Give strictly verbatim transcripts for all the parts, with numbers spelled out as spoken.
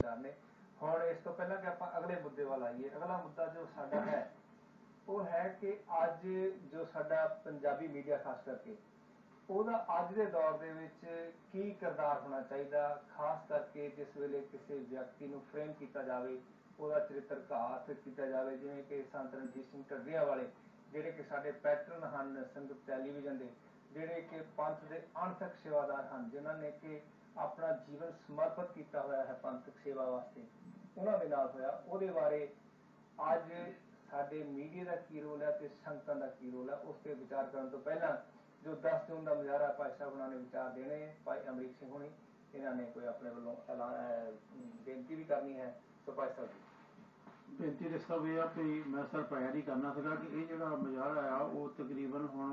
मज़ार ने। हुण इस तो पहला कि आपां अगले मुद्दे वाल आईए, अगला मुद्दा जो साडा है वो है कि अज जो साडा पंजाबी मीडिया खास करके ਉਹਦਾ ਅੱਜ ਦੇ ਦੌਰ ਦੇ ਵਿੱਚ ਕੀ ਕਿਰਦਾਰ ਹੋਣਾ ਚਾਹੀਦਾ, ਖਾਸ ਕਰਕੇ ਜਿਸ ਵੇਲੇ ਕਿਸੇ ਵਿਅਕਤੀ ਨੂੰ ਫਰੇਮ ਕੀਤਾ ਜਾਵੇ, ਉਹਦਾ ਚਰਿੱਤਰ ਘਾਤ ਕੀਤਾ ਜਾਵੇ, ਜਿਵੇਂ ਕਿ ਸੰਤ ਰਣਜੀਤ ਸਿੰਘ ਢੱਡਰੀਆਂ ਵਾਲੇ ਜਿਹੜੇ ਕਿ ਸਾਡੇ ਪੈਟਰਨ ਹਨ ਸੰਗਤ ਟੈਲੀਵਿਜ਼ਨ ਦੇ, ਜਿਹੜੇ ਕਿ ਪੰਥ ਦੇ ਅਣਥੱਕ ਸੇਵਾਦਾਰ ਹਨ, ਜਿਨ੍ਹਾਂ ਨੇ ਕਿ ਆਪਣਾ ਜੀਵਨ ਸਮਰਪਿਤ ਕੀਤਾ ਹੋਇਆ ਹੈ ਪੰਥਕ ਸੇਵਾ ਵਾਸਤੇ, ਉਹਨਾਂ ਦੇ ਨਾਲ ਹੋਇਆ। ਉਹਦੇ ਬਾਰੇ ਅੱਜ ਸਾਡੇ ਮੀਡੀਆ ਦਾ ਕੀ ਰੋਲ ਹੈ ਅਤੇ ਸੰਗਤਾਂ ਦਾ ਕੀ ਰੋਲ ਹੈ, ਉਸ 'ਤੇ ਵਿਚਾਰ ਕਰਨ ਤੋਂ ਪਹਿਲਾਂ जो दस जून का मुजाहरा भाई साहब उन्होंने विचार देने, भाई अमरीक सिंह होनी इन्होंने कोई अपने वालों ऐलान बेनती भी करनी है। सो भाई साहब जी बेनती तो सब यह भी मैं सर पाया नहीं करना सका कि ये जो मुजाहरा आ वो तकरीबन हुण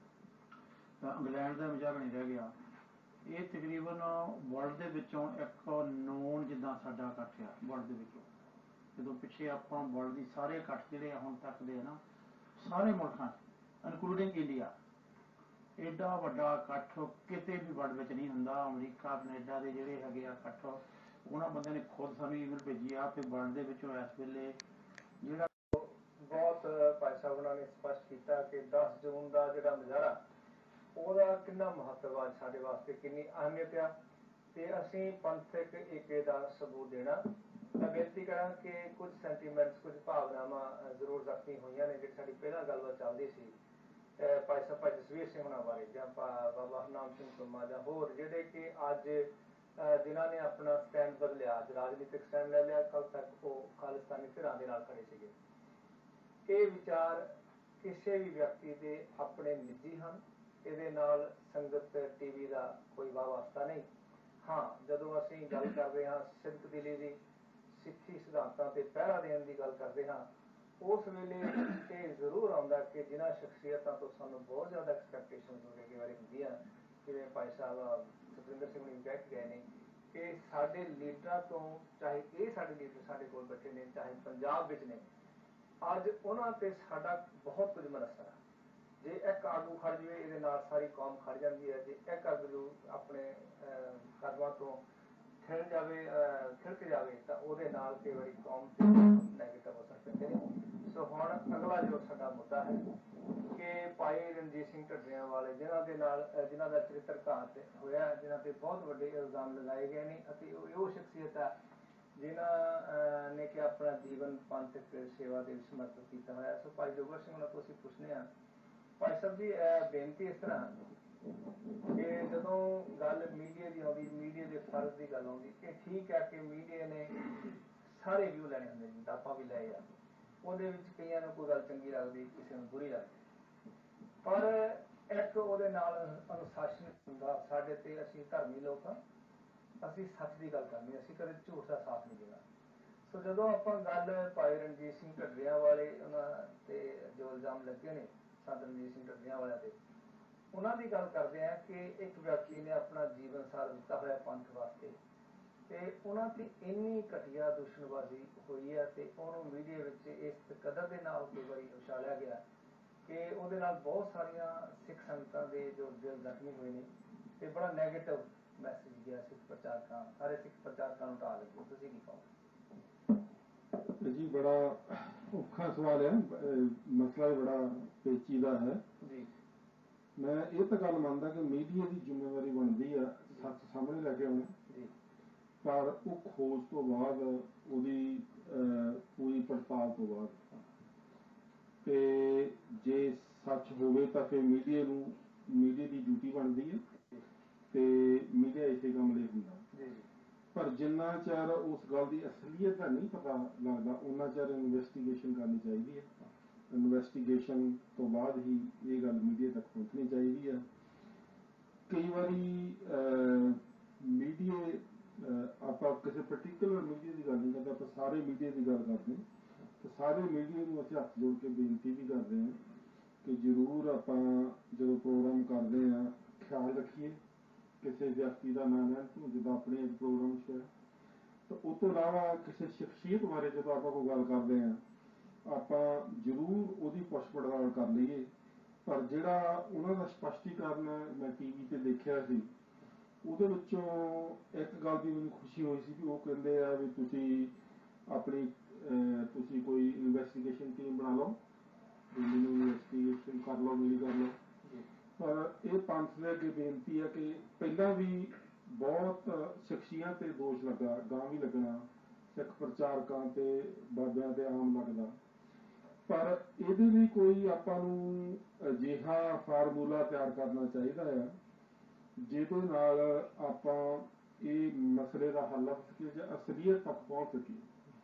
इंग्लैंड का मुजाहरा नहीं रह गया, ये तकरीबन वर्ल्ड के विचों एक नोन जिदा साडा इकट्ठ आ वर्ल्ड के विचों। जो पिछे आप वर्ल्ड के सारे इकट्ठ जिहड़े हुण तक दे ना सारे मुल्कां इनकलूडिंग इंडिया एडा वड्डा इकट्ठ किते भी वर्ल्ड में नहीं हुंदा। अमरीका कनेडा के जिहड़े हैगे इकट्ठ उन्होंने बंदे ने खुद सानूं ईमेल भेजी आ कि वर्ल्ड दे विचों इस वेले जिहड़ा बहुत भाई साहब उन्होंने स्पष्ट किया कि दस जून का जिहड़ा मुजाहरा ਉਹਦਾ कितना महत्व आ साडे वास्ते, कितनी अहमियत आ, ते असीं पंथक एके दा सबूत देना। मैं बेनती करा कि कुछ सेंटीमेंट्स कुछ भावनावां जरूर जख्मी होईयां ने, जिहड़ी साडी पहिलां गलबात चलदी सी भाई साहब भाई जसवीर सिंह होना बारे जां बाबा हरनाम सिंह तुमा जां होर जिहड़े कि अज जिन्हां ने अपना स्टैंड बदलिया, अज राजनीतिक स्टैंड ले लिया, कल तक वो खालिस्तानी धिरां दे नाल खड़े सीगे। ये विचार किसी भी व्यक्ति के अपने निजी हैं, ये नाल संगत टीवी का कोई वाह वास्ता नहीं। हाँ, जदों असीं गल करदे हां सिद्ध दिली दी सिੱਖੀ सिद्धांतां ते पहरा देण दी गल करदे हां, उस वेले ये जरूर आउंदा कि जिन्हां शख्सियतां तो सानूं बहुत ज़्यादा एक्सपैक्टेशन कई बार होंदियां, जिवें भाई साहब सतविंदर सिंह ने कह के गए ने कि साडे लीडरां तो, चाहे ये साडे लीडर साडे कोल बैठे ने, चाहे पंजाब विच ने, अज उन्हां ते साडा बहुत कुछ मनसर है। जे एक आगू खड़ जाए ये सारी कौम खड़ जाती है, जे एक आगू अपने कदमां तो खिल जाए खिड़क जाए तो वो नाल कई बार कौम से नैगेटिव असर पैंदे ने। सो हुण अगला जो साडा मुद्दा है कि भाई रणजीत सिंह ढड्डरियां वाले जिन्हां दे नाल जिन्हां दा चरित्र घात होया, जिन्हां ते बहुत वड्डे इल्जाम लगाए गए ने अते वो शख्सियत है जिन्हां ने कि अपना जीवन पंथक सेवा दे समर्पित किया होया। सो भाई जोगर सिंह होणां तो असीं पुछने आ भाई साहब जी, बेनती इस तरह कि जदों गल मीडिया की आउंदी, मीडिया के फर्ज की गल आउंदी कि ठीक है कि मीडिया ने सारे व्यू लैने होंदे ने, ਆਪਾਂ भी लए आ, ਉਹਦੇ ਵਿੱਚ ਕਈਆਂ ਨੂੰ कोई गल चंगी लगदी, किसी ਨੂੰ बुरी लगदी, पर एक ਉਹਦੇ ਨਾਲ ਅਨੁਸ਼ਾਸਨ ਹੁੰਦਾ ਸਾਡੇ ਤੇ। ਅਸੀਂ ਧਰਮੀ लोग हाँ, ਅਸੀਂ सच की गल करनी, ਅਸੀਂ कदे झूठ का साथ नहीं देना। सो जदों ਆਪਾਂ गल भाई रणजीत सिंह ढड्डरियां वाले उन्हां ते जो इल्जाम लगे ने संत रणजीत सिंह ढड्डरियां वालियां ते, उन्हां दी गल करदे हैं कि एक व्यक्ति ने अपना जीवन सार दिता होया पंथ वास्ते ते उन्हां ते इन्नी घटिया दुश्मनबाजी होई है ते उहनूं मीडिया विच इस कदर दे नाल कई वारी उछालिया गया कि ਉਹਦੇ ਨਾਲ बहुत सारिया सिख संगतां दे जो दिल जख्मी होए ने ते बड़ा नैगेटिव मैसेज गया सिख प्रचारकां सारे सिख प्रचारकां नूं ढाह लगी। तुसीं की कहो जी? बड़ा औखा सवाल है, मसला भी बड़ा पेचीदा है जी। मैं ये तो गल मानदा कि मीडिया की जिम्मेवारी बनती है सच सामने लैके आउणा, पर वो खोज तो बाद उसकी पूरी पड़ताल तो बाद ते जे सच होवे तो फिर मीडिया नूं मीडिया की ड्यूटी बनती है ते मीडिया इसे काम लई हुंदा। पर जिन्ना चਿਰ उस गल की असलीयत का नहीं पता लगता उन्ना चਿਰ इन्वेस्टिगेशन करनी चाहिए है। इन्वेस्टिगेशन तो बाद ही ये गल मीडिया तक पहुँचनी चाहिए है। कई बारी मीडिया आप किसी पर्टिकुलर मीडिया की गल नहीं करते, आप सारे मीडिया की गल करते हैं तो सारे मीडिया को असीं हथ जोड़ के बेनती भी करते हैं कि जरूर आप जो प्रोग्राम करते हैं ख्याल रखिए किसी व्यक्ति का नाम है जो अपने एक प्रोग्राम च है, तो उस तो इलावा किसी शख्सियत बारे जो आप कोई गल करते हैं आप जरूर वो पुछ पड़ताल कर लीए। पर जिहड़ा उन्हां दा स्पष्टीकरण मैं टी वी ते देखिया सी ਉਹਦੇ ਵਿੱਚੋਂ ਇੱਕ ਗੱਲ ਦੀ ਮੈਨੂੰ ਖੁਸ਼ੀ ਹੋਈ ਸੀ ਕਿ ਉਹ ਕਹਿੰਦੇ ਆ ਵੀ ਤੁਸੀਂ ਆਪਣੀ ਅਹ, ਤੁਸੀਂ ਕੋਈ ਇਨਵੈਸਟੀਗੇਸ਼ਨ ਟੀਮ ਬਣਾ ਲਓ, ਵੀ ਮੈਨੂੰ ਇਨਵੈਸਟੀਗੇਸ਼ਨ ਕਰ ਲਓ, ਮੇਰੀ ਕਰ ਲਓ। ਪਰ ਇਹ ਪੰਥ ਦੇ ਅੱਗੇ ਬੇਨਤੀ ਹੈ ਕਿ ਪਹਿਲਾਂ ਵੀ ਬਹੁਤ ਸ਼ਖਸੀਅਤ ਤੇ ਦੋਸ਼ ਲੱਗਾ, ਗਾਂ ਵੀ ਲੱਗਣਾ, ਸਿੱਖ ਪ੍ਰਚਾਰਕਾਂ ਤੇ ਬਾਬਿਆਂ ਤੇ ਆਮ ਲੱਗਦਾ, ਪਰ ਇਹਦੇ ਲਈ ਕੋਈ ਆਪਾਂ ਨੂੰ ਅਜਿਹਾ ਫਾਰਮੂਲਾ ਤਿਆਰ ਕਰਨਾ ਚਾਹੀਦਾ ਆ ਜਿਹਦੇ ਨਾਲ ਆਪਾਂ ਇਹ ਮਸਲੇ ਦਾ ਹੱਲ ਲੱਭ ਸਕੀਏ ਜਾਂ ਅਸਲੀਅਤ ਤੱਕ ਪਹੁੰਚ ਸਕੀਏ।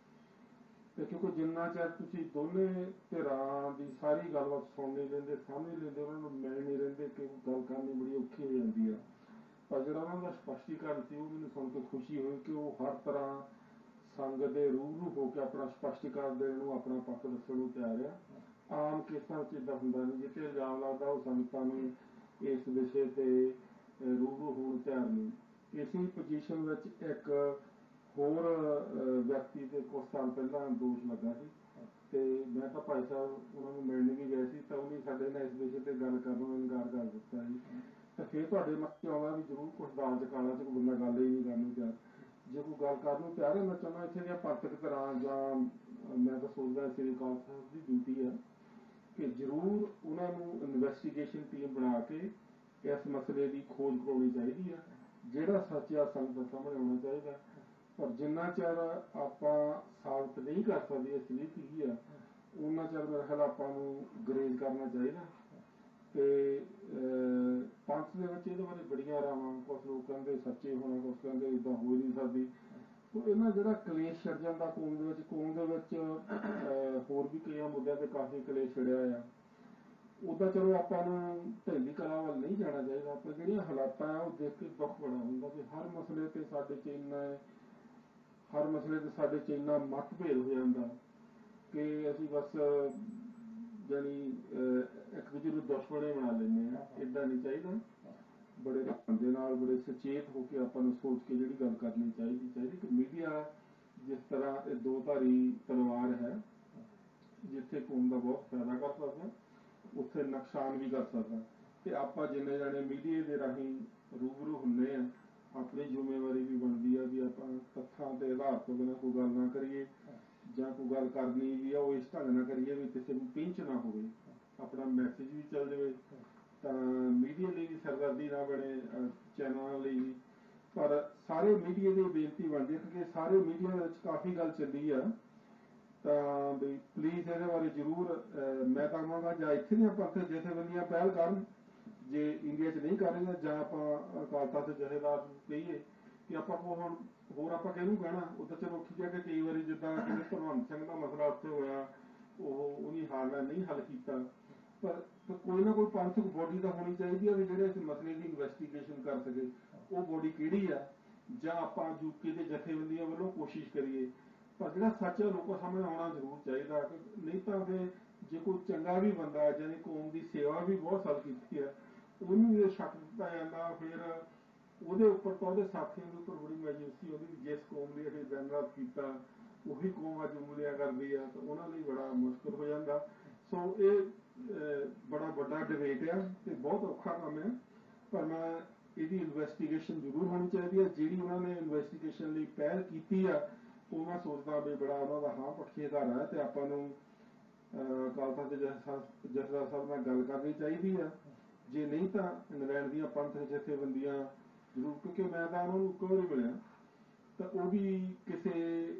ਤੇ ਕਿਉਂਕਿ ਜਿੰਨਾ ਚਿਰ ਤੁਸੀਂ ਦੋਨੇ ਧਿਰਾਂ ਦੀ ਸਾਰੀ ਗੱਲਬਾਤ ਸੁਣ ਨਹੀਂ ਲੈਂਦੇ, ਸਮਝ ਨਹੀਂ ਲੈਂਦੇ, ਉਹਨਾਂ ਨੂੰ ਮਿਲ ਨਹੀਂ ਰਹਿੰਦੇ, ਕਿ ਗੱਲ ਕਰਨੀ ਬੜੀ ਔਖੀ ਹੋ ਜਾਂਦੀ ਆ। ਪਰ ਜਿਹੜਾ ਉਹਨਾਂ ਦਾ ਸਪਸ਼ਟੀਕਰਨ ਸੀ ਉਹ ਮੈਨੂੰ ਸੁਣ ਕੇ ਖੁਸ਼ੀ ਹੋਈ ਕਿ ਉਹ ਹਰ ਤਰ੍ਹਾਂ ਸੰਗਤ ਦੇ ਰੂਬਰੂ ਹੋ ਕੇ ਆਪਣਾ ਸਪਸ਼ਟੀਕਰਨ ਦੇਣ ਨੂੰ, ਆਪਣਾ ਪੱਖ ਦੱਸਣ ਨੂੰ ਤਿਆਰ ਆ। ਆਮ ਕੇਸਾਂ ਵਿੱਚ ਇੱਦਾਂ ਹੁੰਦਾ ਨਹੀਂ, ਜਿੱਥੇ ਇਲਜ਼ਾਮ ਲੱਗਦਾ ਉਹ ਸੰਗਤਾਂ ਨੂੰ ਇਸ ਵਿਸ਼ੇ ਤੇ ਰੂਬਰੂ ਹੋਣ ਤਿਆਰ ਨਹੀਂ। ਇਸੇ ਪੋਜੀਸ਼ਨ ਵਿੱਚ ਇੱਕ ਹੋਰ ਵਿਅਕਤੀ ਤੇ ਕੁਝ ਸਾਲ ਪਹਿਲਾਂ ਦੋਸ਼ ਲੱਗਾ ਸੀ, ਤੇ ਮੈਂ ਤਾਂ ਭਾਈ ਸਾਹਿਬ ਉਹਨਾਂ ਨੂੰ ਮਿਲਣ ਵੀ ਗਏ ਸੀ, ਤਾਂ ਉਹਨੇ ਸਾਡੇ ਨਾਲ ਇਸ ਵਿਸ਼ੇ ਤੇ ਗੱਲ ਕਰਨ ਨੂੰ ਇਨਕਾਰ ਕਰ ਦਿੱਤਾ ਸੀ। ਤਾਂ ਫਿਰ ਤੁਹਾਡੇ ਮਨ 'ਚ ਆਉਂਦਾ ਵੀ ਜ਼ਰੂਰ ਕੁਛ ਦਾਲ 'ਚ ਕਾਲਾ 'ਚ ਕੋਈ ਬੰਦਾ ਗੱਲ ਹੀ ਨਹੀਂ ਕਰਨੀ ਤਿਆਰ। ਜੇ ਕੋਈ ਗੱਲ ਕਰਨ ਨੂੰ ਤਿਆਰ ਹੈ, ਮੈਂ ਚਾਹੁੰਦਾ ਇੱਥੇ ਦੀਆਂ ਪੰਥਕ ਤਰ੍ਹਾਂ ਜਾਂ ਮੈਂ ਤਾਂ ਸੋਚਦਾ ਸ੍ਰੀ ਅਕਾਲ ਸਾਹਿਬ ਦੀ ਡਿਊਟੀ ਹੈ ਕਿ ਜ਼ਰੂਰ ਉਹਨਾਂ ਨੂੰ ਇਨਵੈਸਟੀਗੇਸ਼ਨ ਟੀਮ ਬਣਾ ਕੇ ਇਸ ਮਸਲੇ ਦੀ ਖੋਜ ਕਰਾਉਣੀ ਚਾਹੀਦੀ ਹੈ। ਜਿਹੜਾ ਸੱਚ ਆ ਸੰਗਤ ਸਾਹਮਣੇ ਆਉਣਾ ਚਾਹੀਦਾ। ਪਰ ਜਿੰਨਾ ਚਿਰ ਆਪਾਂ ਸਾਬਤ ਨਹੀਂ ਕਰ ਸਕਦੇ ਅਸਲੀਅਤ ਕੀ ਆ, ਉਹਨਾਂ ਚਿਰ ਮੇਰੇ ਖਿਆਲ ਆਪਾਂ ਨੂੰ ਗਰੇਜ਼ ਕਰਨਾ ਚਾਹੀਦਾ। ਤੇ ਪੰਥ ਦੇ ਵਿੱਚ ਇਹਦੇ ਬਾਰੇ ਬੜੀਆਂ ਰਾਵਾਂ, ਕੁਛ ਲੋਕ ਕਹਿੰਦੇ ਸੱਚੇ ਹੋਣਾ, ਕੁਛ ਕਹਿੰਦੇ ਇੱਦਾਂ ਹੋ ਨਹੀਂ ਸਕਦੀ। ਸੋ ਇਹਨਾਂ ਜਿਹੜਾ ਕਲੇਸ਼ ਛਿੜ ਜਾਂਦਾ ਕੌਮ ਦੇ ਵਿੱਚ, ਕੌਮ ਦੇ ਵਿੱਚ ਹੋਰ ਵੀ ਕਈਆਂ ਮੁੱਦਿਆਂ ਤੇ ਕਾਫੀ ਕਲੇਸ਼ ਛਿੜਿਆ ਆ। ਉੱਦਾਂ ਚਲੋ ਆਪਾਂ ਨੂੰ ਢਹਿੰਦੀ ਕਲਾ ਵੱਲ ਨਹੀਂ ਜਾਣਾ ਚਾਹੀਦਾ, ਪਰ ਜਿਹੜੀਆਂ ਹਾਲਾਤਾਂ ਆ ਉਹ ਦੇਖ ਕੇ ਦੁੱਖ ਬੜਾ ਹੁੰਦਾ ਵੀ ਹਰ ਮਸਲੇ ਤੇ ਸਾਡੇ 'ਚ ਇੰਨਾ ਹਰ ਮਸਲੇ ਤੇ ਸਾਡੇ 'ਚ ਇੰਨਾ ਮਤਭੇਦ ਹੋ ਜਾਂਦਾ ਕਿ ਅਸੀਂ ਬਸ ਜਾਣੀ ਇੱਕ ਦੂਜੇ ਨੂੰ ਦੁਸ਼ਮਣ ਬਣਾ ਲੈਂਦੇ ਹਾਂ। ਇੱਦਾਂ ਨਹੀਂ ਚਾਹੀਦਾ। ਬੜੇ ਧਿਆਨ ਦੇ ਨਾਲ, ਬੜੇ ਸੁਚੇਤ ਹੋ ਕੇ ਆਪਾਂ ਨੂੰ ਸੋਚ ਕੇ ਜਿਹੜੀ ਗੱਲ ਕਰਨੀ ਚਾਹੀਦੀ ਚਾਹੀਦੀ ਕਿ ਮੀਡੀਆ ਜਿਸ ਤਰ੍ਹਾਂ ਇਹ ਦੋ ਧਾਰੀ ਤਲਵਾਰ ਹੈ, ਜਿੱਥੇ ਕੌਮ ਦਾ ਬਹੁਤ ਫਾਇਦਾ ਕਰ ਸਕਦਾ ਉੱਥੇ ਨੁਕਸਾਨ ਵੀ ਕਰ ਸਕਦਾ। ਤੇ ਆਪਾਂ ਜਿੰਨੇ ਜਾਣੇ ਮੀਡੀਆ ਦੇ ਰਾਹੀਂ ਰੂਬਰੂ ਹੁੰਦੇ ਆ, ਆਪਣੀ ਜ਼ਿੰਮੇਵਾਰੀ ਵੀ ਬਣਦੀ ਆ ਵੀ ਆਪਾਂ ਤੱਥਾਂ ਦੇ ਆਧਾਰ ਤੋਂ ਬਿਨਾਂ ਕੋਈ ਗੱਲ ਨਾ ਕਰੀਏ, ਜਾਂ ਕੋਈ ਗੱਲ ਕਰਨੀ ਵੀ ਆ ਉਹ ਇਸ ਢੰਗ ਨਾਲ ਕਰੀਏ ਵੀ ਕਿਸੇ ਨੂੰ ਪਿੰਚ ਨਾ ਹੋਵੇ, ਆਪਣਾ ਮੈਸੇਜ ਵੀ ਚੱਲ ਜਾਵੇ। ਤਾਂ ਮੀਡੀਆ ਲਈ ਵੀ ਸਰਦਰਦੀ ਨਾ ਬਣੇ, ਚੈਨਲਾਂ ਲਈ ਵੀ। ਪਰ ਸਾਰੇ ਮੀਡੀਆ ਦੀ ਬੇਨਤੀ ਬਣਦੀ ਹੈ ਕਿਉਂਕਿ ਸਾਰੇ ਮੀਡੀਆ ਦੇ ਵਿੱਚ ਕਾਫੀ ਗੱਲ ਚੱਲੀ ਆ, ਤਾਂ ਵੀ ਪਲੀਜ਼ ਇਹਦੇ ਬਾਰੇ ਜ਼ਰੂਰ ਮੈਂ ਤਾਂ ਕਹਾਂਗਾ ਜਾਂ ਇੱਥੇ ਦੀਆਂ ਪੰਥਕ ਜਥੇਬੰਦੀਆਂ ਪਹਿਲ ਕਰਨ, ਜੇ ਇੰਡੀਆ 'ਚ ਨਹੀਂ ਕਰ ਰਹੀਆਂ, ਜਾਂ ਆਪਾਂ ਅਕਾਲ ਤਖ਼ਤ ਜਥੇਦਾਰ ਨੂੰ ਕਹੀਏ ਕਿ ਆਪਾਂ ਕੋਲ ਹੁਣ ਹੋਰ ਆਪਾਂ ਕਿਹਨੂੰ ਕਹਿਣਾ। ਉੱਦਾਂ ਚਲੋ ਠੀਕ ਹੈ ਕਿ ਕਈ ਵਾਰੀ ਜਿੱਦਾਂ ਕਹਿੰਦੇ ਭਗਵੰਤ ਸਿੰਘ ਦਾ ਮਸਲਾ ਉੱਥੇ ਹੋਇਆ, ਉਹ ਉਹਦੀ ਹਾਰ ਨਹੀਂ ਹੱਲ ਕੀਤਾ, ਪਰ ਕੋਈ ਨਾ ਕੋਈ ਪੰਥਕ ਬੋਡੀ ਤਾਂ ਹੋਣੀ ਚਾਹੀਦੀ ਹੈ ਵੀ ਜਿਹੜੇ ਇਸ ਮਸਲੇ ਦੀ ਇਨਵੈਸਟੀਗੇਸ਼ਨ ਕਰ ਸਕੇ। ਉਹ ਬੋਡੀ ਕਿਹੜੀ ਆ, ਜਾਂ ਆਪਾਂ ਯੂਕੇ ਦੇ ਜਥੇਬੰਦੀਆਂ ਵੱਲੋਂ ਕੋਸ਼ਿਸ਼ ਕਰੀਏ। ਪਰ ਜਿਹੜਾ ਸੱਚ ਹੈ ਲੋਕਾਂ ਸਾਹਮਣੇ ਆਉਣਾ ਜ਼ਰੂਰ ਚਾਹੀਦਾ, ਨਹੀਂ ਤਾਂ ਫਿਰ ਜੇ ਕੋਈ ਚੰਗਾ ਵੀ ਬੰਦਾ ਜਿਹਨੇ ਕੌਮ ਦੀ ਸੇਵਾ ਵੀ ਬਹੁਤ ਸਾਲ ਕੀਤੀ ਹੈ, ਉਹਨੂੰ ਇਹ ਸ਼ੱਕ ਦਿੱਤਾ ਜਾਂਦਾ, ਫਿਰ ਉਹਦੇ ਉੱਪਰ ਤਾਂ ਉਹਦੇ ਸਾਥੀਆਂ ਦੇ ਉੱਪਰ ਬੜੀ ਮਾਯੂਸੀ ਉਹਦੀ ਵੀ ਜਿਸ ਕੌਮ ਲਈ ਅਸੀਂ ਦਿਨ ਰਾਤ ਕੀਤਾ ਉਹੀ ਕੌਮ ਅੱਜ ਉਂਗਲੀਆਂ ਕਰਦੀ ਆ, ਤਾਂ ਉਹਨਾਂ ਲਈ ਬੜਾ ਮੁਸ਼ਕਲ ਹੋ ਜਾਂਦਾ। ਸੋ ਇਹ ਬੜਾ ਵੱਡਾ ਡਿਬੇਟ ਆ ਤੇ ਬਹੁਤ ਔਖਾ ਕੰਮ ਆ, ਪਰ ਮੈਂ ਇਹਦੀ ਇਨਵੈਸਟੀਗੇਸ਼ਨ ਜ਼ਰੂਰ ਹੋਣੀ ਚਾਹੀਦੀ ਹੈ। ਜਿਹੜੀ ਉਹਨਾਂ ਨੇ ਇਨਵੈਸਟੀਗੇਸ਼ਨ ਲਈ ਪਹਿਲ ਕੀਤੀ ਆ ਉਹ ਮੈਂ ਸੋਚਦਾ ਵੀ ਬੜਾ ਉਹਨਾਂ ਦਾ ਹਾਂ ਪੱਖੀ ਅਧਾਰਾ ਹੈ, ਤੇ ਆਪਾਂ ਨੂੰ ਅਕਾਲ ਤਖ਼ਤ ਜਥੇਦਾਰ ਸਾਹਿਬ ਨਾਲ ਗੱਲ ਕਰਨੀ ਚਾਹੀਦੀ ਆ। ਜੇ ਨਹੀਂ ਤਾਂ ਇੰਗਲੈਂਡ ਦੀਆਂ ਪੰਥਕ ਜਥੇਬੰਦੀਆਂ ਜ਼ਰੂਰ, ਕਿਉਂਕਿ ਮੈਂ ਤਾਂ ਉਹਨਾਂ ਨੂੰ ਇੱਕੋ ਵਾਰੀ ਮਿਲਿਆ, ਤਾਂ ਉਹ ਵੀ ਕਿਸੇ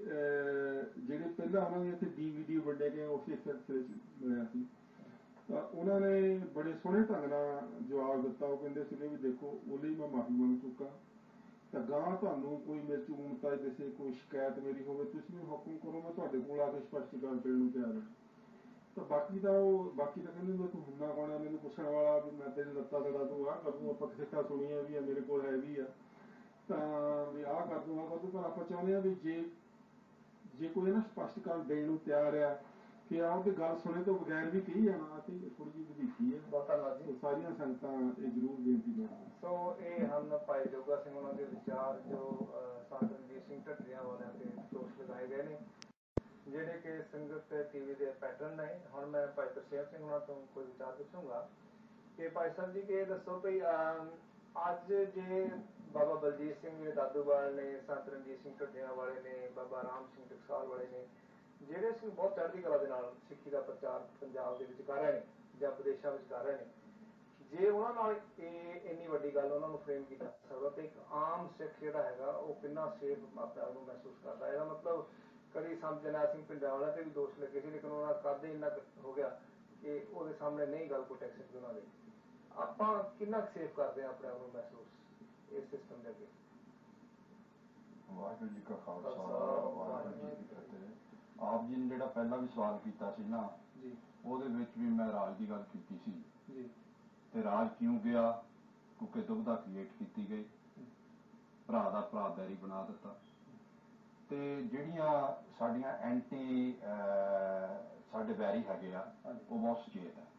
ਜਿਹੜੇ ਪਹਿਲਾਂ ਉਹਨਾਂ ਦੇ ਇੱਥੇ ਡੀ ਵੀ ਡੀ ਵੰਡੇ ਗਏ ਉਸੇ ਸਿਲਸਿਲੇ 'ਚ ਮਿਲਿਆ ਸੀ, ਤਾਂ ਉਹਨਾਂ ਨੇ ਬੜੇ ਸੋਹਣੇ ਢੰਗ ਨਾਲ ਜਵਾਬ ਦਿੱਤਾ। ਉਹ ਕਹਿੰਦੇ ਸੀਗੇ ਵੀ ਦੇਖੋ ਉਹਦੇ ਲਈ ਮੈਂ ਮਾਫੀ ਮੰਗ ਚੁੱਕਾ, ਤਾਂ ਗਾਂ ਤੁਹਾਨੂੰ ਕੋਈ ਮੇਰੇ 'ਚ ਊਮਤਾ ਦਿਸੇ, ਕੋਈ ਸ਼ਿਕਾਇਤ ਮੇਰੀ ਹੋਵੇ, ਤੁਸੀਂ ਮੈਨੂੰ ਹੁਕਮ ਕਰੋ, ਮੈਂ ਤੁਹਾਡੇ ਕੋਲ ਆ ਕੇ ਸਪਸ਼ਟੀਕਰਨ ਦੇਣ ਨੂੰ ਤਿਆਰ ਹਾਂ। ਤਾਂ ਬਾਕੀ ਤਾਂ ਉਹ ਬਾਕੀ ਤਾਂ ਕਹਿੰਦੇ ਤੂੰ ਹੁੰਨਾ ਕੌਣ ਆ ਮੈਨੂੰ ਪੁੱਛਣ ਵਾਲਾ, ਵੀ ਮੈਂ ਤੇਰੀ ਲੱਤਾਂ ਤੜਾ ਤੂੰ ਆਹ ਕਰ ਦੂੰ, ਆਪਾਂ ਸਿੱਖਾਂ ਸੁਣੀਆਂ ਵੀ ਆ, ਮੇਰੇ ਕੋਲ ਹੈ ਵੀ ਆ, ਤਾਂ ਵੀ ਆਹ ਕਰ ਦੂੰ ਆਹ ਕਰ ਦੂੰ। ਪਰ ਆਪਾਂ ਚਾਹੁੰਦੇ ਹਾਂ ਵੀ ਜੇ ਜੇ ਕੋਈ ਨਾ ਸਪਸ਼ਟੀਕਰਨ ਦੇਣ ਨੂੰ ਤਿਆਰ ਆ ਕਿ ਆਹ ਉਹਦੀ ਗੱਲ ਸੁਣੇ ਤੋਂ ਬਗੈਰ ਵੀ ਕਹੀ ਜਾਣਾ, ਅਤੇ ਥੋੜੀ ਜਿਹੀ ਵਧੀਕੀ ਹੈ। ਬਹੁਤ ਧੰਨਵਾਦ ਜੀ। ਸਾਰੀਆਂ ਸੰਗਤਾਂ ਇਹ ਜ਼ਰੂਰ ਬੇਨਤੀ ਕਰਦੇ। ਸੋ ਇਹ ਹਨ ਭਾਈ ਜੋਗਾ ਸਿੰਘ ਉਹਨਾਂ ਦੇ ਵਿਚਾਰ ਜੋ ਸੰਤ ਰਣਜੀਤ ਸਿੰਘ ਢੱਡਰੀਆਂ ਵਾਲਿਆਂ ਤੇ ਦੋਸ਼ ਲਗਾਏ ਗਏ ਨੇ, ਜਿਹੜੇ ਕਿ ਸੰਗਤ ਟੀਵੀ ਦੇ ਪੈਟਰਨ ਨੇ। ਹੁਣ ਮੈਂ ਭਾਈ ਤਰਸੇਮ ਸਿੰਘ ਉਹਨਾਂ ਤੋਂ ਕੋਈ ਵਿਚਾਰ ਪੁੱਛੂੰਗਾ ਕਿ ਭਾਈ ਸਾਹਿਬ ਜੀ ਕਿ ਇਹ ਦੱਸੋ ਵੀ ਅੱਜ ਜੇ ਬਾਬਾ ਬਲਜੀਤ ਸਿੰਘ ਜਿਹੜੇ ਦਾਦੂਵਾਲ ਨੇ, ਸੰਤ ਰਣਜੀਤ ਸਿੰਘ ਢੱਡਿਆਂ ਵਾਲੇ ਨੇ, ਬਾਬਾ ਰਾਮ ਸਿੰਘ ਟਕਸਾਲ ਵਾਲੇ ਨੇ, ਜਿਹੜੇ ਸਿੰਘ ਬਹੁਤ ਚੜ੍ਹਦੀ ਕਲਾ ਦੇ ਨਾਲ ਸਿੱਖੀ ਦਾ ਪ੍ਰਚਾਰ ਪੰਜਾਬ ਦੇ ਵਿੱਚ ਕਰ ਰਹੇ ਨੇ ਜਾਂ ਵਿਦੇਸ਼ਾਂ ਵਿੱਚ ਕਰ ਰਹੇ ਨੇ, ਜੇ ਉਹਨਾਂ ਨਾਲ ਇਹ ਇੰਨੀ ਵੱਡੀ ਗੱਲ ਉਹਨਾਂ ਨੂੰ ਫਰੇਮ ਕੀਤਾ ਸਕਦਾ ਤੇ ਇੱਕ ਆਮ ਸਿੱਖ ਜਿਹੜਾ ਹੈਗਾ ਉਹ ਕਿੰਨਾ ਸੇਫ ਆਪਣੇ ਆਪ ਨੂੰ ਮਹਿਸੂਸ ਕਰਦਾ। ਇਹਦਾ ਮਤਲਬ ਕਦੀ ਸੰਤ ਜਰਨੈਲ ਸਿੰਘ ਭਿੰਡਰਾਂ ਵਾਲਿਆਂ ਤੇ ਵੀ ਦੋਸ਼ ਲੱਗੇ ਸੀ, ਲੇਕਿਨ ਉਹਨਾਂ ਦਾ ਕੱਦ ਇੰਨਾ ਹੋ ਗਿਆ ਕਿ ਉਹਦੇ ਸਾਹਮਣੇ ਨਹੀਂ ਗੱਲ ਕੋਈ ਟੈਕ ਸਕਦੀ ਉਹਨਾਂ ਦੇ। ਆਪਾਂ ਕਿੰਨਾ ਸੇਫ ਕਰਦੇ ਹਾਂ ਆਪਣੇ ਆਪ ਨੂੰ ਮਹਿਸੂਸ ਇਸ ਸਿਸਟਮ ਦੇ ਅੱਗੇ? ਵਾਹਿਗੁਰੂ ਜੀ ਕਾ ਖਾਲਸਾ ਵਾਹਿਗੁਰੂ ਜੀ ਕੀ ਫਤਿਹ। ਆਪ ਜੀ ਨੇ ਜਿਹੜਾ ਪਹਿਲਾਂ ਵੀ ਸਵਾਲ ਕੀਤਾ ਸੀ ਨਾ ਜੀ, ਉਹਦੇ ਵਿੱਚ ਵੀ ਮੈਂ ਰਾਜ ਦੀ ਗੱਲ ਕੀਤੀ ਸੀ ਜੀ, ਤੇ ਰਾਜ ਕਿਉਂ ਗਿਆ? ਕਿਉਂਕਿ ਦੁਬਿਧਾ ਕ੍ਰੀਏਟ ਕੀਤੀ ਗਈ, ਭਰਾ ਦਾ ਭਰਾ ਬੈਰੀ ਬਣਾ ਦਿੱਤਾ। ਤੇ ਜਿਹੜੀਆਂ ਸਾਡੀਆਂ ਐਂਟੀ ਸਾਡੇ ਬੈਰੀ ਹੈਗੇ ਆ ਉਹ ਬਹੁਤ ਸੁਚੇਤ ਹੈ।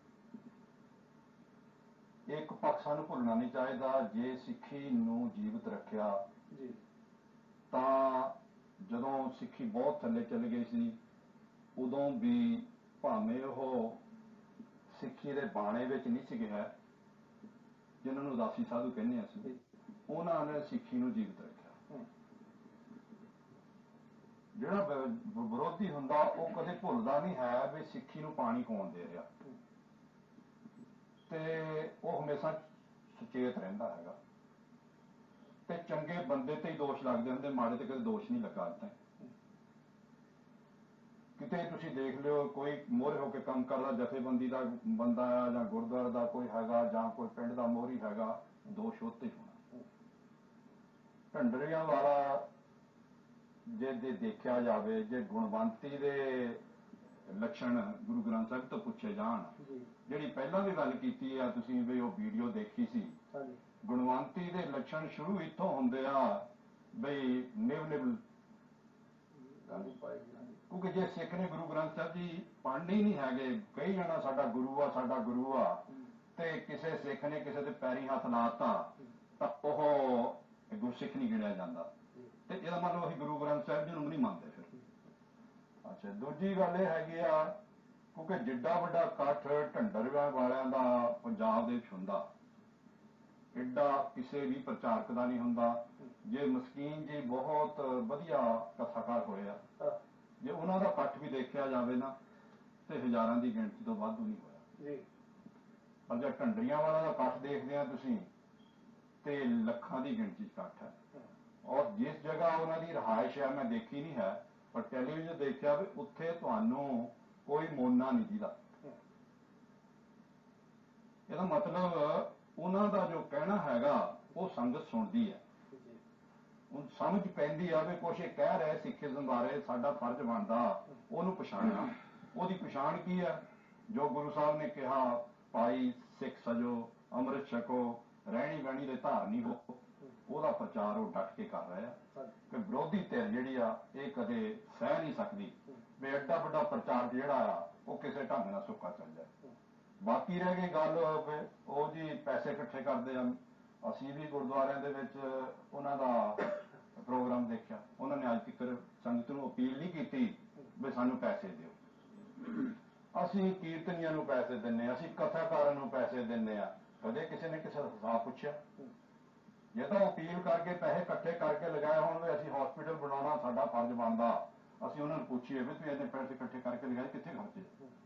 ਇੱਕ ਪੱਖ ਸਾਨੂੰ ਭੁੱਲਣਾ ਨਹੀਂ ਚਾਹੀਦਾ, ਜੇ ਸਿੱਖੀ ਨੂੰ ਜੀਵਤ ਰੱਖਿਆ ਜੀ ਤਾਂ ਜਦੋਂ ਸਿੱਖੀ ਬਹੁਤ ਥੱਲੇ ਚਲੀ ਗਈ ਸੀ ਉਦੋਂ ਵੀ ਭਾਵੇਂ ਉਹ ਸਿੱਖੀ ਦੇ ਬਾਣੇ ਵਿੱਚ ਨਹੀਂ ਸੀਗੇ ਹੈ, ਜਿਨ੍ਹਾਂ ਨੂੰ ਉਦਾਸੀ ਸਾਧੂ ਕਹਿੰਦੇ ਹਾਂ ਅਸੀਂ, ਉਹਨਾਂ ਨੇ ਸਿੱਖੀ ਨੂੰ ਜੀਵਤ ਰੱਖਿਆ। ਜਿਹੜਾ ਵਿਰੋਧੀ ਹੁੰਦਾ ਉਹ ਕਦੇ ਭੁੱਲਦਾ ਨਹੀਂ ਹੈ ਵੀ ਸਿੱਖੀ ਨੂੰ ਪਾਣੀ ਕੌਣ ਦੇ ਰਿਹਾ, ਤੇ ਉਹ ਹਮੇਸ਼ਾ ਸੁਚੇਤ ਰਹਿੰਦਾ ਹੈਗਾ। ਤੇ ਚੰਗੇ ਬੰਦੇ ਤੇ ਹੀ ਦੋਸ਼ ਲੱਗਦੇ ਹੁੰਦੇ, ਮਾੜੇ ਤੇ ਕਦੇ ਦੋਸ਼ ਨਹੀਂ ਲੱਗਾ। ਅੱਜ ਤੱਕ ਕਿਤੇ ਤੁਸੀਂ ਦੇਖ ਲਿਓ ਕੋਈ ਮੋਹਰੇ ਹੋ ਕੇ ਕੰਮ ਕਰਦਾ ਜਥੇਬੰਦੀ ਦਾ ਬੰਦਾ ਆ ਜਾਂ ਗੁਰਦੁਆਰੇ ਦਾ ਕੋਈ ਹੈਗਾ ਜਾਂ ਕੋਈ ਪਿੰਡ ਦਾ ਮੋਹਰੀ ਹੈਗਾ, ਦੋਸ਼ ਉੱਤੇ ਹੀ ਹੋਣਾ। ਢੰਡਰੀਆਂ ਵਾਲਾ ਜੇ ਜੇ ਦੇਖਿਆ ਜਾਵੇ, ਜੇ ਗੁਣਵੰਤੀ ਦੇ ਲੱਛਣ ਗੁਰੂ ਗ੍ਰੰਥ ਸਾਹਿਬ ਤੋਂ ਪੁੱਛੇ ਜਾਣ, ਜਿਹੜੀ ਪਹਿਲਾਂ ਵੀ ਗੱਲ ਕੀਤੀ ਆ ਤੁਸੀਂ ਵੀ ਉਹ ਵੀਡੀਓ ਦੇਖੀ ਸੀ, ਗੁਣਵੰਤੀ ਦੇ ਲੱਛਣ ਸ਼ੁਰੂ ਇੱਥੋਂ ਹੁੰਦੇ ਆ ਬਈ ਨਿਵ ਨਿਵ, ਕਿਉਂਕਿ ਜੇ ਸਿੱਖ ਨੇ ਗੁਰੂ ਗ੍ਰੰਥ ਸਾਹਿਬ ਜੀ ਪੜ੍ਹਨੀ ਨਹੀਂ ਹੈਗੇ, ਕਈ ਜਾਣਾ ਸਾਡਾ ਗੁਰੂ ਆ ਸਾਡਾ ਗੁਰੂ ਆ, ਤੇ ਕਿਸੇ ਸਿੱਖ ਨੇ ਕਿਸੇ ਦੇ ਪੈਰੀ ਹੱਥ ਲਾਤਾ ਤਾਂ ਉਹ ਗੁਰਸਿੱਖ ਨਹੀਂ ਗਿਣਿਆ ਜਾਂਦਾ, ਤੇ ਇਹਦਾ ਮਤਲਬ ਅਸੀਂ ਗੁਰੂ ਗ੍ਰੰਥ ਸਾਹਿਬ ਜੀ ਨੂੰ ਨਹੀਂ ਮੰਨਦੇ ਫਿਰ। ਅੱਛਾ, ਦੂਜੀ ਗੱਲ ਇਹ ਹੈਗੀ ਆ, ਕਿਉਂਕਿ ਜਿੱਡਾ ਵੱਡਾ ਇਕੱਠ ਢੰਡਰਾਂ ਵਾਲਿਆਂ ਦਾ ਪੰਜਾਬ ਦੇ ਵਿੱਚ ਹੁੰਦਾ, ਏਡਾ ਕਿਸੇ ਵੀ ਪ੍ਰਚਾਰਕ ਦਾ ਨਹੀਂ ਹੁੰਦਾ। ਜੇ ਮਸਕੀਨ ਜੀ ਬਹੁਤ ਵਧੀਆ ਕਥਾਕਾਰ ਹੋਏ ਆ, ਜੇ ਉਹਨਾਂ ਦਾ ਇਕੱਠ ਵੀ ਦੇਖਿਆ ਜਾਵੇ ਨਾ ਤੇ ਹਜ਼ਾਰਾਂ ਦੀ ਗਿਣਤੀ ਤੋਂ ਵਾਧੂ ਨਹੀਂ ਹੋਇਆ। ਪਰ ਜੇ ਢੰਡਰੀਆਂ ਵਾਲਾ ਦਾ ਇਕੱਠ ਦੇਖਦੇ ਆ ਤੁਸੀਂ ਤੇ ਲੱਖਾਂ ਦੀ ਗਿਣਤੀ ਇਕੱਠ ਹੈ। ਔਰ ਜਿਸ ਜਗ੍ਹਾ ਉਹਨਾਂ ਦੀ ਰਿਹਾਇਸ਼ ਹੈ, ਮੈਂ ਦੇਖੀ ਨਹੀਂ ਹੈ ਪਰ ਟੈਲੀਵਿਜ਼ਨ ਦੇਖਿਆ ਵੀ ਉੱਥੇ ਤੁਹਾਨੂੰ ਕੋਈ ਮੋਨਾ ਨਹੀਂ ਦਿਖਦਾ। ਇਹਦਾ ਮਤਲਬ ਉਹਨਾਂ ਦਾ ਜੋ ਕਹਿਣਾ ਹੈਗਾ ਉਹ ਸੰਗਤ ਸੁਣਦੀ ਹੈ, ਉਹਨੂੰ ਸਮਝ ਪੈਂਦੀ ਆ ਵੀ ਕੁਛ ਇਹ ਕਹਿ ਰਹੇ ਸਿੱਖੀਜ਼ਮ ਬਾਰੇ, ਸਾਡਾ ਫਰਜ਼ ਬਣਦਾ ਉਹਨੂੰ ਪਛਾਣਨਾ। ਉਹਦੀ ਪਛਾਣ ਕੀ ਹੈ? ਜੋ ਗੁਰੂ ਸਾਹਿਬ ਨੇ ਕਿਹਾ, ਭਾਈ ਸਿੱਖ ਸਜੋ, ਅੰਮ੍ਰਿਤ ਛਕੋ, ਰਹਿਣੀ ਬਹਿਣੀ ਦੇ ਧਾਰਨੀ ਹੋ, ਉਹਦਾ ਪ੍ਰਚਾਰ ਉਹ ਡਟ ਕੇ ਕਰ ਰਹੇ ਆ। ਕਿ ਵਿਰੋਧੀ ਧਿਰ ਜਿਹੜੀ ਆ ਇਹ ਕਦੇ ਸਹਿ ਨਹੀਂ ਸਕਦੀ ਵੀ ਐਡਾ ਵੱਡਾ ਪ੍ਰਚਾਰਕ ਜਿਹੜਾ ਆ ਉਹ ਕਿਸੇ ਢੰਗ ਨਾਲ ਸੁੱਕਾ ਚੱਲ ਜਾਏ। ਬਾਕੀ ਰਹਿ ਗਈ ਗੱਲ ਉਹ ਜੀ ਪੈਸੇ ਇਕੱਠੇ ਕਰਦੇ ਆ, ਅਸੀਂ ਵੀ ਗੁਰਦੁਆਰਿਆਂ ਦੇ ਵਿੱਚ ਉਹਨਾਂ ਦਾ ਪ੍ਰੋਗਰਾਮ ਦੇਖਿਆ, ਉਹਨਾਂ ਨੇ ਅੱਜ ਤੱਕ ਸੰਗਤ ਨੂੰ ਅਪੀਲ ਨਹੀਂ ਕੀਤੀ ਵੀ ਸਾਨੂੰ ਪੈਸੇ ਦਿਓ। ਅਸੀਂ ਕੀਰਤਨੀਆਂ ਨੂੰ ਪੈਸੇ ਦਿੰਦੇ ਹਾਂ, ਅਸੀਂ ਕਥਾਕਾਰਾਂ ਨੂੰ ਪੈਸੇ ਦਿੰਦੇ ਹਾਂ, ਕਦੇ ਕਿਸੇ ਨੇ ਕਿਸੇ ਦਾ ਹਿਸਾਬ ਪੁੱਛਿਆ? ਜੇ ਤਾਂ ਅਪੀਲ ਕਰਕੇ ਪੈਸੇ ਇਕੱਠੇ ਕਰਕੇ ਲਗਾਏ ਹੋਣ ਵੀ ਅਸੀਂ ਹਸਪੀਟਲ ਬਣਾਉਣਾ ਸਾਡਾ ਫਰਜ਼ ਬਣਦਾ, ਅਸੀਂ ਉਹਨਾਂ ਨੂੰ ਪੁੱਛੀਏ ਵੀ ਤੁਸੀਂ ਇੰਨੇ ਪੈਸੇ ਇਕੱਠੇ ਕਰਕੇ ਲਗਾਏ ਕਿੱਥੇ ਖਰਚੇ?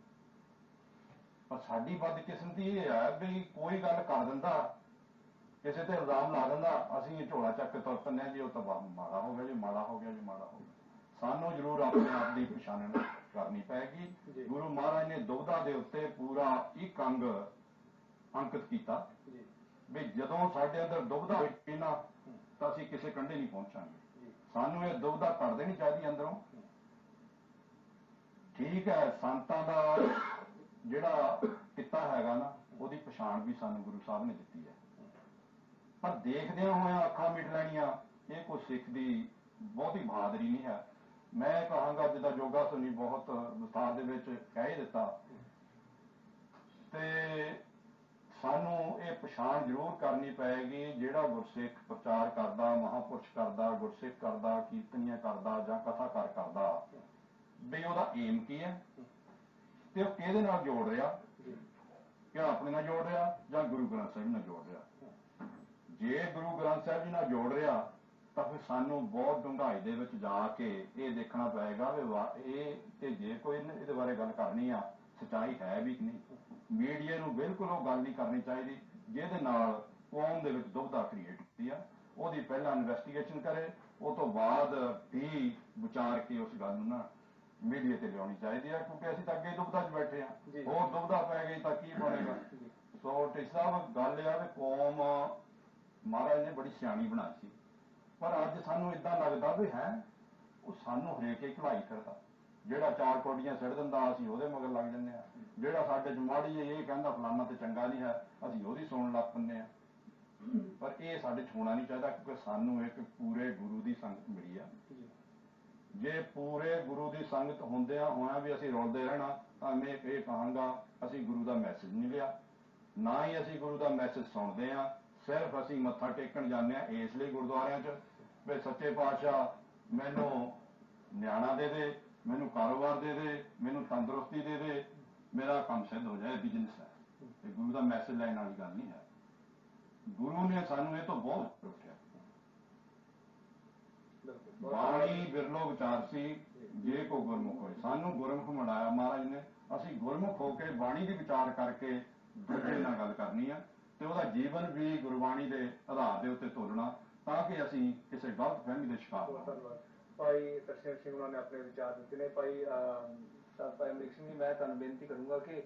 ਪਰ ਸਾਡੀ ਬਦਕਿਸਮਤੀ ਇਹ ਹੈ ਵੀ ਕੋਈ ਗੱਲ ਕਰ ਦਿੰਦਾ, ਕਿਸੇ ਤੇ ਇਲਜ਼ਾਮ ਲਾ ਦਿੰਦਾ, ਅਸੀਂ ਇਹ ਝੋਲਾ ਚੱਕ ਕੇ ਤੁਰ ਪੈਂਦੇ ਹਾਂ ਜੀ ਉਹ ਤਾਂ ਮਾੜਾ ਹੋ ਗਿਆ ਜੀ, ਮਾੜਾ ਹੋ ਗਿਆ ਜੀ, ਮਾੜਾ ਹੋ ਗਿਆ। ਸਾਨੂੰ ਜ਼ਰੂਰ ਆਪਣੇ ਆਪ ਦੀ ਪਛਾਣਨ ਕਰਨੀ ਪਏਗੀ। ਗੁਰੂ ਮਹਾਰਾਜ ਨੇ ਦੁਬਿਧਾ ਦੇ ਉੱਤੇ ਪੂਰਾ ਇੱਕ ਅੰਗ ਅੰਕਿਤ ਕੀਤਾ ਵੀ ਜਦੋਂ ਸਾਡੇ ਅੰਦਰ ਦੁਬਿਧਾ ਹੋਈ ਨਾ ਤਾਂ ਅਸੀਂ ਕਿਸੇ ਕੰਢੇ ਨਹੀਂ ਪਹੁੰਚਾਂਗੇ। ਸਾਨੂੰ ਇਹ ਦੁਬਿਧਾ ਕੱਢ ਦੇਣੀ ਚਾਹੀਦੀ ਅੰਦਰੋਂ। ਠੀਕ ਹੈ, ਸੰਤਾਂ ਦਾ ਜਿਹੜਾ ਕਿੱਤਾ ਹੈਗਾ ਨਾ ਉਹਦੀ ਪਛਾਣ ਵੀ ਸਾਨੂੰ ਗੁਰੂ ਸਾਹਿਬ ਨੇ ਦਿੱਤੀ ਹੈ, ਪਰ ਦੇਖਦਿਆਂ ਹੋਇਆਂ ਅੱਖਾਂ ਮਿਟ ਲੈਣੀਆਂ ਇਹ ਕੋਈ ਸਿੱਖ ਦੀ ਬਹੁਤੀ ਬਹਾਦਰੀ ਨਹੀਂ ਹੈ। ਮੈਂ ਕਹਾਂਗਾ ਜਿੱਦਾਂ ਯੋਗਾ ਸੁਣੀ ਬਹੁਤ ਵਿਸਥਾਰ ਦੇ ਵਿੱਚ ਕਹਿ ਦਿੱਤਾ, ਤੇ ਸਾਨੂੰ ਇਹ ਪਛਾਣ ਜ਼ਰੂਰ ਕਰਨੀ ਪਏਗੀ ਜਿਹੜਾ ਗੁਰਸਿੱਖ ਪ੍ਰਚਾਰ ਕਰਦਾ, ਮਹਾਂਪੁਰਸ਼ ਕਰਦਾ, ਗੁਰਸਿੱਖ ਕਰਦਾ, ਕੀਰਤਨੀਆਂ ਕਰਦਾ ਜਾਂ ਕਥਾਕਾਰ ਕਰਦਾ, ਵੀ ਉਹਦਾ ਏਮ ਕੀ ਹੈ ਤੇ ਉਹ ਕਿਹਦੇ ਨਾਲ ਜੋੜ ਰਿਹਾ, ਕਿ ਆਪਣੇ ਨਾਲ ਜੋੜ ਰਿਹਾ ਜਾਂ ਗੁਰੂ ਗ੍ਰੰਥ ਸਾਹਿਬ ਨਾਲ ਜੋੜ ਰਿਹਾ। ਜੇ ਗੁਰੂ ਗ੍ਰੰਥ ਸਾਹਿਬ ਜੀ ਨਾਲ ਜੋੜ ਰਿਹਾ ਤਾਂ ਫਿਰ ਸਾਨੂੰ ਬਹੁਤ ਡੂੰਘਾਈ ਦੇ ਵਿੱਚ ਜਾ ਕੇ ਇਹ ਦੇਖਣਾ ਪਏਗਾ ਵੀ ਇਹ ਤੇ ਜੇ ਕੋਈ ਇਹਦੇ ਬਾਰੇ ਗੱਲ ਕਰਨੀ ਆ ਸੱਚਾਈ ਹੈ ਵੀ ਕਿ ਨਹੀਂ। ਮੀਡੀਆ ਨੂੰ ਬਿਲਕੁਲ ਉਹ ਗੱਲ ਨਹੀਂ ਕਰਨੀ ਚਾਹੀਦੀ ਜਿਹਦੇ ਨਾਲ ਕੌਮ ਦੇ ਵਿੱਚ ਦੁਬਿਧਾ ਕ੍ਰੀਏਟ ਹੁੰਦੀ ਆ। ਉਹਦੀ ਪਹਿਲਾਂ ਇਨਵੈਸਟੀਗੇਸ਼ਨ ਕਰੇ, ਉਹ ਤੋਂ ਬਾਅਦ ਵੀ ਵਿਚਾਰ ਕੇ ਉਸ ਗੱਲ ਨੂੰ ਨਾ ਮੀਡੀਆ ਤੇ ਲਿਆਉਣੀ ਚਾਹੀਦੀ ਆ, ਕਿਉਂਕਿ ਅਸੀਂ ਤਾਂ ਅੱਗੇ ਦੁਬਿਧਾ 'ਚ ਬੈਠੇ ਹਾਂ। ਹੋਰ ਦੁਬਿਧਾ ਪੈ ਗਈ ਤਾਂ ਕੀ ਬਣੇਗਾ। ਸੋ ਢੀਂਡ ਸਾਹਿਬ ਗੱਲ ਆ ਵੀ ਕੌਮ ਮਹਾਰਾਜ ਨੇ ਬੜੀ ਸਿਆਣੀ ਬਣਾਈ ਸੀ, ਪਰ ਅੱਜ ਸਾਨੂੰ ਏਦਾਂ ਲੱਗਦਾ ਵੀ ਹੈ ਉਹ ਸਾਨੂੰ ਹਰੇਕ ਹੀ ਘਲਾਈ ਫਿਰਦਾ। ਜਿਹੜਾ ਚਾਰ ਕੋਡੀਆਂ ਸਿੱਟ ਦਿੰਦਾ ਅਸੀਂ ਉਹਦੇ ਮਗਰ ਲੱਗ ਜੰਨੇ ਆ, ਜਿਹੜਾ ਸਾਡੇ ਚ ਮਾੜੀ ਜਿਹੀ ਇਹ ਕਹਿੰਦਾ ਫਲਾਨਾ ਤੇ ਚੰਗਾ ਨਹੀਂ ਹੈ ਅਸੀਂ ਉਹਦੀ ਸੁਣਨ ਲੱਗ ਪੈਂਦੇ ਆ। ਪਰ ਇਹ ਸਾਡੇ ਚ ਹੋਣਾ ਨਹੀਂ ਚਾਹੀਦਾ, ਕਿਉਂਕਿ ਸਾਨੂੰ ਇੱਕ ਪੂਰੇ ਗੁਰੂ ਦੀ ਸੰਗਤ ਮਿਲੀ ਆ। ਜੇ ਪੂਰੇ ਗੁਰੂ ਦੀ ਸੰਗਤ ਹੁੰਦਿਆਂ ਹੋਇਆਂ ਵੀ ਅਸੀਂ ਰੁਲਦੇ ਰਹਿਣਾ ਤਾਂ ਮੈਂ ਇਹ ਕਹਾਂਗਾ ਅਸੀਂ ਗੁਰੂ ਦਾ ਮੈਸੇਜ ਨਹੀਂ ਲਿਆ, ਨਾ ਹੀ ਅਸੀਂ ਗੁਰੂ ਦਾ ਮੈਸੇਜ ਸੁਣਦੇ ਹਾਂ। ਸਿਰਫ ਅਸੀਂ ਮੱਥਾ ਟੇਕਣ ਜਾਂਦੇ ਹਾਂ ਇਸ ਲਈ ਗੁਰਦੁਆਰਿਆਂ 'ਚ ਵੀ ਸੱਚੇ ਪਾਤਸ਼ਾਹ ਮੈਨੂੰ ਨਿਆਣਾ ਦੇ ਦੇ, ਮੈਨੂੰ ਕਾਰੋਬਾਰ ਦੇ ਦੇ, ਮੈਨੂੰ ਤੰਦਰੁਸਤੀ ਦੇ ਦੇ, ਮੇਰਾ ਕੰਮ ਸਿੱਧ ਹੋ ਜਾਏ, ਬਿਜ਼ਨਸ ਹੈ। ਤੇ ਗੁਰੂ ਦਾ ਮੈਸੇਜ ਲੈਣ ਵਾਲੀ ਗੱਲ ਨਹੀਂ ਹੈ। ਗੁਰੂ ਨੇ ਸਾਨੂੰ ਇਹ ਤੋਂ ਬਹੁਤ ਰੋਕਿਆ। ਬਾਣੀ ਬਿਰਲੋ ਵਿਚਾਰ ਸੀ ਜੇ ਕੋ ਗੁਰਮੁਖ ਹੋਏ, ਸਾਨੂੰ ਗੁਰਮੁਖ ਬਣਾਇਆ ਮਹਾਰਾਜ ਨੇ। ਅਸੀਂ ਗੁਰਮੁਖ ਹੋ ਕੇ ਬਾਣੀ ਦੀ ਵਿਚਾਰ ਕਰਕੇ ਦੂਜੇ ਨਾਲ ਗੱਲ ਕਰਨੀ ਆ ਤੇ ਉਹਦਾ ਜੀਵਨ ਵੀ ਗੁਰਬਾਣੀ ਦੇ ਆਧਾਰ ਦੇ ਉੱਤੇ ਤੋਲਣਾ, ਤਾਂ ਕਿ ਅਸੀਂ ਕਿਸੇ ਗਲਤ ਫਹਿਮੀ ਦੇ ਸ਼ਿਕਾਰ ਨਾ ਹੋਈਏ। ਭਾਈ ਤਰਸੇਮ ਸਿੰਘ ਉਹਨਾਂ ਨੇ ਆਪਣੇ ਵਿਚਾਰ ਦਿੱਤੇ ਨੇ। ਭਾਈ ਭਾਈ ਅਮਰੀਕ ਸਿੰਘ ਜੀ, ਮੈਂ ਤੁਹਾਨੂੰ ਬੇਨਤੀ ਕਰੂੰਗਾ ਕਿ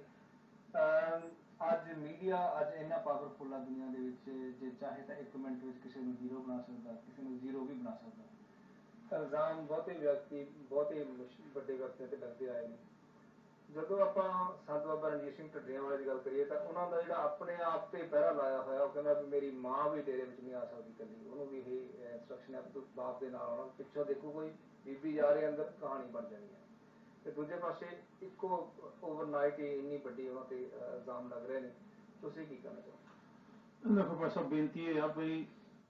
ਅੱਜ ਮੀਡੀਆ ਅੱਜ ਇੰਨਾ ਪਾਵਰਫੁੱਲ ਆ ਦੁਨੀਆ ਦੇ ਵਿੱਚ, ਜੇ ਚਾਹੇ ਤਾਂ ਇੱਕ ਮਿੰਟ ਵਿੱਚ ਕਿਸੇ ਨੂੰ ਹੀਰੋ ਬਣਾ ਸਕਦਾ, ਕਿਸੇ ਨੂੰ ਜ਼ੀਰੋ ਵੀ ਬਣਾ ਸਕਦਾ। ਇਲਜ਼ਾਮ ਬਹੁਤੇ ਵਿਅਕਤੀ ਬਹੁਤੇ ਵੱਡੇ ਵਿਅਕਤੀਆਂ ਤੇ ਲੱਗਦੇ ਆਏ ਨੇ। ਜਦੋਂ ਆਪਾਂ ਸੰਤ ਬਾਬਾ ਰਣਜੀਤ ਸਿੰਘ ਢੱਡਰੀਆਂ ਵਾਲੇ ਦੀ ਗੱਲ ਕਰੀਏ ਤਾਂ ਉਹਨਾਂ ਦਾ ਜਿਹੜਾ ਆਪਣੇ ਆਪ ਤੇ ਪਹਿਰਾ ਲਾਇਆ ਹੋਇਆ, ਉਹ ਕਹਿੰਦਾ ਵੀ ਮੇਰੀ ਮਾਂ ਵੀ ਡੇਰੇ ਵਿੱਚ ਨਹੀਂ ਆ ਸਕਦੀ ਇਕੱਲੀ, ਉਹਨੂੰ ਵੀ ਇਹ ਇੰਸਟਰਕਸ਼ਨ ਹੈ ਵੀ ਤੂੰ ਬਾਪ ਦੇ ਨਾਲ ਆਉਣਾ, ਪਿੱਛੋਂ ਦੇਖੋ ਕੋਈ ਬੀਬੀ ਜਾ ਰਹੀ ਅੰਦਰ, ਕਹਾਣੀ ਬਣ ਜਾਣੀ ਹੈ। ਤੇ ਦੂਜੇ ਪਾਸੇ ਇੱਕੋ ਓਵਰਨਾਈਟ ਹੀ ਇੰਨੀ ਵੱਡੀ ਉਹਨਾਂ ਤੇ ਇਲਜ਼ਾਮ ਲੱਗ ਰਹੇ ਨੇ, ਤੁਸੀਂ ਕੀ ਕਹਿਣਾ ਚਾਹੋਗੇ? ਦੇਖੋ ਭਾਈ ਸਾਹਿਬ, ਬੇਨਤੀ ਇਹ ਆ ਵੀ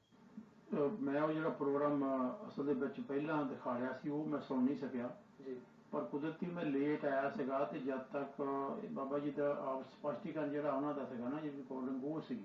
ਮੈਂ ਉਹ ਜਿਹੜਾ ਪ੍ਰੋਗਰਾਮ ਅਸਲ ਦੇ ਵਿੱਚ ਪਹਿਲਾਂ ਦਿਖਾ ਰਿਹਾ ਸੀ ਉਹ ਮੈਂ ਸੁਣ ਨਹੀਂ ਸਕਿਆ ਜੀ, ਪਰ ਕੁਦਰਤੀ ਮੈਂ ਲੇਟ ਆਇਆ ਸੀਗਾ ਤੇ ਜਦ ਤੱਕ ਬਾਬਾ ਜੀ ਦਾ ਆਪ ਸਪਸ਼ਟੀਕਰਨ ਜਿਹੜਾ ਉਹਨਾਂ ਦਾ ਸੀਗਾ ਨਾ ਜਿਹੜੀ ਰਿਕਾਰਡਿੰਗ ਉਹ ਸੀਗੀ,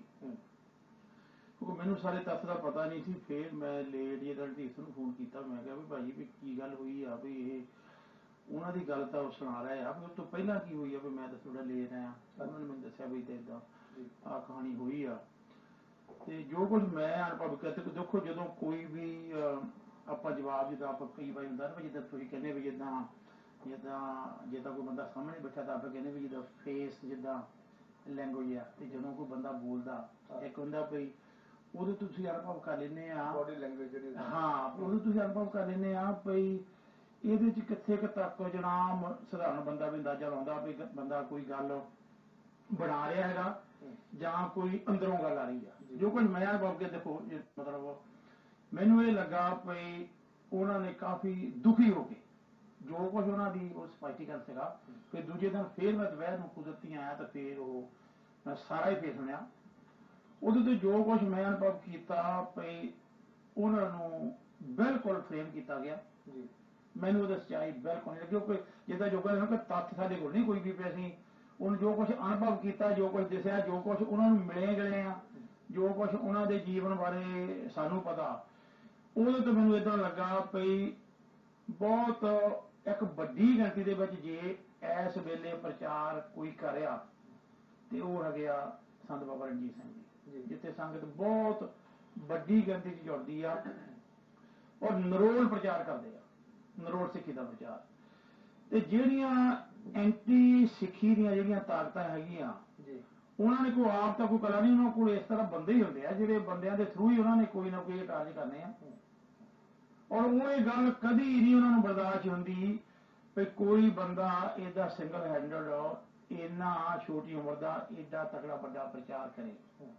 ਕਿਉਂਕਿ ਮੈਨੂੰ ਸਾਰੇ ਤੱਥ ਦਾ ਪਤਾ ਨਹੀਂ ਸੀ। ਫਿਰ ਮੈਂ ਲੇਟ ਜਿਹੜਾ ਰਣਜੀਤ ਨੂੰ ਫੋਨ ਕੀਤਾ, ਮੈਂ ਕਿਹਾ ਵੀ ਭਾਜੀ ਵੀ ਕੀ ਗੱਲ ਹੋਈ ਆ, ਵੀ ਇਹ ਉਹਨਾਂ ਦੀ ਗੱਲ ਤਾਂ ਉਹ ਸੁਣਾ ਰਹੇ ਆ ਵੀ ਉਸ ਤੋਂ ਪਹਿਲਾਂ ਕੀ ਹੋਈ ਆ, ਵੀ ਮੈਂ ਤਾਂ ਥੋੜਾ ਲੇਟ ਆਇਆ। ਉਹਨਾਂ ਨੇ ਮੈਨੂੰ ਦੱਸਿਆ ਵੀ ਇੱਦਾਂ ਇੱਦਾਂ ਆਹ ਕਹਾਣੀ ਹੋਈ ਆ। ਤੇ ਜੋ ਕੁਝ ਮੈਂ ਅਨੁਭਵ ਕੀਤਾ, ਦੇਖੋ ਜਦੋਂ ਕੋਈ ਵੀ ਆਪਾਂ ਜਵਾਬ ਜਿੱਦਾਂ ਆਪਾਂ ਕਈ ਵਾਰੀ ਹੁੰਦਾ ਨਾ ਵੀ ਜਿੱਦਾਂ ਤੁਸੀਂ ਕਹਿੰਦੇ ਵੀ ਜਿੱਦਾਂ ਜਿੱਦਾਂ ਜਿੱਦਾਂ ਕੋਈ ਬੰਦਾ ਸਾਹਮਣੇ ਬੈਠਾ ਤਾਂ ਆਪਾਂ ਕਹਿੰਦੇ ਵੀ ਜਿੱਦਾਂ ਫੇਸ ਜਿੱਦਾਂ ਲੈਂਗੁਏਜ ਆ, ਤੇ ਜਦੋਂ ਕੋਈ ਬੰਦਾ ਬੋਲਦਾ ਇੱਕ ਹੁੰਦਾ ਵੀ ਉਦੋਂ ਤੁਸੀਂ ਅਨੁਭਵ ਕਰ ਲੈਂਦੇ ਆ ਬੋਡੀ ਲੈਂਗੁਏਜ ਜਿਹੜੀ, ਹਾਂ ਉਦੋਂ ਤੁਸੀਂ ਅਨੁਭਵ ਕਰ ਲੈਂਦੇ ਆ ਵੀ ਇਹਦੇ ਚ ਕਿੱਥੇ ਕੁ ਤੱਕ ਜਿਹੜਾ ਸਧਾਰਨ ਬੰਦਾ ਵੀ ਅੰਦਾਜ਼ਾ ਲਾਉਂਦਾ ਵੀ ਬੰਦਾ ਕੋਈ ਗੱਲ ਬਣਾ ਰਿਹਾ ਹੈਗਾ ਜਾਂ ਕੋਈ ਅੰਦਰੋਂ ਗੱਲ ਆ ਰਹੀ ਆ। ਜੋ ਕੁਝ ਮੈਂ ਅਨੁਭਵ ਕੇ ਦੇਖੋ ਮਤਲਬ ਮੈਨੂੰ ਇਹ ਲੱਗਾ ਵੀ ਉਹਨਾਂ ਨੇ ਕਾਫੀ ਦੁਖੀ ਹੋ ਕੇ ਜੋ ਕੁਝ ਉਹਨਾਂ ਦੀ ਉਹ ਸਪਸ਼ਟੀਕਰਨ ਸੀਗਾ। ਫਿਰ ਦੂਜੇ ਦਿਨ ਫੇਰ ਮੈਂ ਦੁਪਹਿਰ ਨੂੰ ਕੁਦਰਤੀ ਆਇਆ ਤਾਂ ਫੇਰ ਉਹ ਮੈਂ ਸਾਰਾ ਹੀ ਫੇਰ ਸੁਣਿਆ। ਉਹਦੇ ਤੇ ਜੋ ਕੁਝ ਮੈਂ ਅਨੁਭਵ ਕੀਤਾ ਵੀ ਉਹਨਾਂ ਨੂੰ ਬਿਲਕੁਲ ਫਰੇਮ ਕੀਤਾ ਗਿਆ ਜੀ, ਮੈਨੂੰ ਉਹਦਾ ਸੱਚਾਈ ਬਿਲਕੁਲ ਨਹੀਂ ਲੱਗੀ। ਕਿਉਂਕਿ ਜਿੱਦਾਂ ਜੋ ਕਹਿੰਦੇ ਕਿ ਤੱਥ ਸਾਡੇ ਕੋਲ ਨਹੀਂ ਕੋਈ ਵੀ, ਅਸੀਂ ਉਹਨੂੰ ਜੋ ਕੁਝ ਅਨੁਭਵ ਕੀਤਾ, ਜੋ ਕੁਝ ਦਿਸਿਆ, ਜੋ ਕੁਝ ਉਹਨਾਂ ਨੂੰ ਮਿਲੇ ਗਏ ਆ, ਜੋ ਕੁਝ ਉਹਨਾਂ ਦੇ ਜੀਵਨ ਬਾਰੇ ਸਾਨੂੰ ਪਤਾ, ਉਹਦੇ ਤੋਂ ਮੈਨੂੰ ਏਦਾਂ ਲੱਗਾ ਵੀ ਬਹੁਤ ਇੱਕ ਵੱਡੀ ਗਿਣਤੀ ਦੇ ਵਿੱਚ ਜੇ ਇਸ ਵੇਲੇ ਪ੍ਰਚਾਰ ਕੋਈ ਕਰਿਆ ਤੇ ਉਹ ਹੈਗੇ ਆ ਸੰਤ ਬਾਬਾ ਰਣਜੀਤ ਸਿੰਘ ਜੀ, ਜਿੱਥੇ ਸੰਗਤ ਬਹੁਤ ਵੱਡੀ ਗਿਣਤੀ 'ਚ ਜੁੜਦੀ ਆ ਔਰ ਨਰੋਲ ਪ੍ਰਚਾਰ ਕਰਦੇ ਆ, ਨਰੋਲ ਸਿੱਖੀ ਦਾ ਪ੍ਰਚਾਰ। ਤੇ ਜਿਹੜੀਆਂ ਐਂਟੀ ਸਿੱਖੀ ਦੀਆਂ ਜਿਹੜੀਆਂ ਤਾਕਤਾਂ ਹੈਗੀਆਂ ਉਹਨਾਂ ਨੇ ਕੋਈ ਆਪ ਤਾਂ ਕੋਈ ਕਲਾ ਨਹੀਂ, ਉਹਨਾਂ ਕੋਲ ਇਸ ਤਰ੍ਹਾਂ ਬੰਦੇ ਹੀ ਹੁੰਦੇ ਆ ਜਿਹੜੇ ਬੰਦਿਆਂ ਦੇ ਥਰੂ ਹੀ ਉਹਨਾਂ ਨੇ ਕੋਈ ਨਾ ਕੋਈ ਕਾਰਜ ਕਰਨੇ ਆ। ਔਰ ਉਹ ਇਹ ਗੱਲ ਕਦੀ ਨਹੀਂ ਉਹਨਾਂ ਨੂੰ ਬਰਦਾਸ਼ਤ ਹੁੰਦੀ ਵੀ ਕੋਈ ਬੰਦਾ ਏਦਾਂ ਸਿੰਗਲ ਹੈਂਡਡ ਇੰਨਾ ਛੋਟੀ ਉਮਰ ਦਾ ਏਡਾ ਤਕੜਾ ਵੱਡਾ ਪ੍ਰਚਾਰ ਕਰੇ।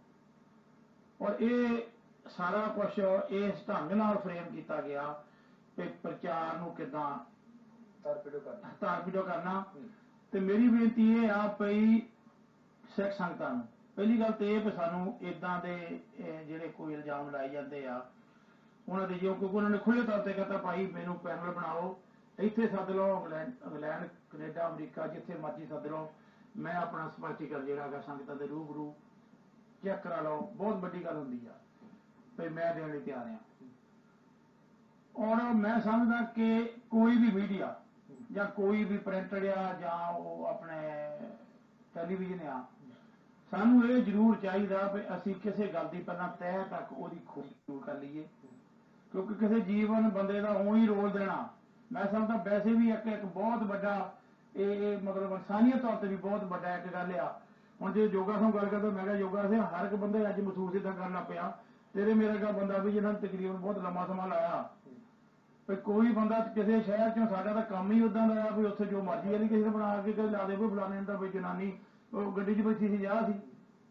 ਔਰ ਇਹ ਸਾਰਾ ਕੁਛ ਇਸ ਢੰਗ ਨਾਲ ਫਰੇਮ ਕੀਤਾ ਗਿਆ ਵੀ ਪ੍ਰਚਾਰ ਨੂੰ ਕਿੱਦਾਂ ਤਾਰਪੀਡੋ ਕਰਨਾ। ਤੇ ਮੇਰੀ ਬੇਨਤੀ ਇਹ ਆ ਵੀ ਸਿੱਖ ਸੰਗਤਾਂ ਨੂੰ ਪਹਿਲੀ ਗੱਲ ਤੇ ਇਹ ਵੀ ਸਾਨੂੰ ਏਦਾਂ ਦੇ ਜਿਹੜੇ ਕੋਈ ਇਲਜ਼ਾਮ ਲਾਏ ਜਾਂਦੇ ਆ ਉਹਨਾਂ ਦੇ, ਜਿਉਂ ਕਿਉਂਕਿ ਉਹਨਾਂ ਨੇ ਖੁੱਲ੍ਹੇ ਤੌਰ ਤੇ ਕਹਿੰਦਾ ਭਾਈ ਮੈਨੂੰ ਪੈਨਲ ਬਣਾਓ, ਇੱਥੇ ਸੱਦ ਲਓ, ਇੰਗਲੈਂਡ ਇੰਗਲੈਂਡ ਕੈਨੇਡਾ ਅਮਰੀਕਾ ਜਿੱਥੇ ਮਰਜ਼ੀ ਸੱਦ ਲਓ, ਮੈਂ ਆਪਣਾ ਸਪਸ਼ਟੀਕਰਨ ਜਿਹੜਾ ਹੈਗਾ ਸੰਗਤਾਂ ਦੇ ਰੂਬਰੂ ਚੈੱਕ ਕਰਾ ਲਓ। ਬਹੁਤ ਵੱਡੀ ਗੱਲ ਹੁੰਦੀ ਆ। ਵੀ ਮੈਂ ਦੇਣ ਲਈ ਤਿਆਰ ਹਾਂ। ਔਰ ਮੈਂ ਸਮਝਦਾ ਕਿ ਕੋਈ ਵੀ ਮੀਡੀਆ ਜਾਂ ਕੋਈ ਵੀ ਪ੍ਰਿੰਟਡ ਆ ਜਾਂ ਉਹ ਆਪਣੇ ਟੈਲੀਵਿਜ਼ਨ ਆ, ਸਾਨੂੰ ਇਹ ਜ਼ਰੂਰ ਚਾਹੀਦਾ ਵੀ ਅਸੀਂ ਕਿਸੇ ਗੱਲ ਦੀ ਪਹਿਲਾਂ ਤਹਿ ਤੱਕ ਉਹਦੀ ਖੋਜ ਜ਼ਰੂਰ ਕਰ ਲਈਏ, ਕਿਉਂਕਿ ਕਿਸੇ ਜੀਵਨ ਬੰਦੇ ਦਾ ਊਂ ਹੀ ਰੋਲ ਦੇਣਾ ਮੈਂ ਸਮਝਦਾ ਵੈਸੇ ਵੀ ਇੱਕ ਇੱਕ ਬਹੁਤ ਵੱਡਾ ਇਹ ਮਤਲਬ ਇਨਸਾਨੀਅਤ ਤੌਰ ਤੇ ਵੀ ਬਹੁਤ ਵੱਡਾ ਇੱਕ ਗੱਲ ਆ। ਹੁਣ ਜੇ ਯੋਗਾ ਤੋਂ ਗੱਲ ਕਰਦਾ, ਮੈਂ ਕਿਹਾ ਯੋਗਾ ਸੇ ਹਰ ਇੱਕ ਬੰਦੇ ਅੱਜ ਮਹਿਸੂਸ ਇੱਦਾਂ ਕਰਨ ਲੱਗ ਪਿਆ, ਤੇਰੇ ਮੇਰੇ ਦਾ ਬੰਦਾ ਵੀ ਜਿਹਨਾਂ ਨੇ ਤਕਰੀਬਨ ਬਹੁਤ ਲੰਮਾ ਸਮਾਂ ਲਾਇਆ, ਵੀ ਕੋਈ ਬੰਦਾ ਕਿਸੇ ਸ਼ਹਿਰ ਚੋਂ, ਸਾਡਾ ਤਾਂ ਕੰਮ ਹੀ ਉਦਾਂ ਦਾ ਆ ਵੀ ਉੱਥੇ ਜੋ ਮਰਜ਼ੀ ਵਾਲੀ ਕਿਸੇ ਨੇ ਬਣਾ ਕੇ ਲਾ ਦੇ, ਕੋਈ ਫਲਾਣੇ ਦਾ ਵੀ ਜਨਾਨੀ ਉਹ ਗੱਡੀ 'ਚ ਬੈਠੀ ਸੀ ਵਿਆਹ ਸੀ,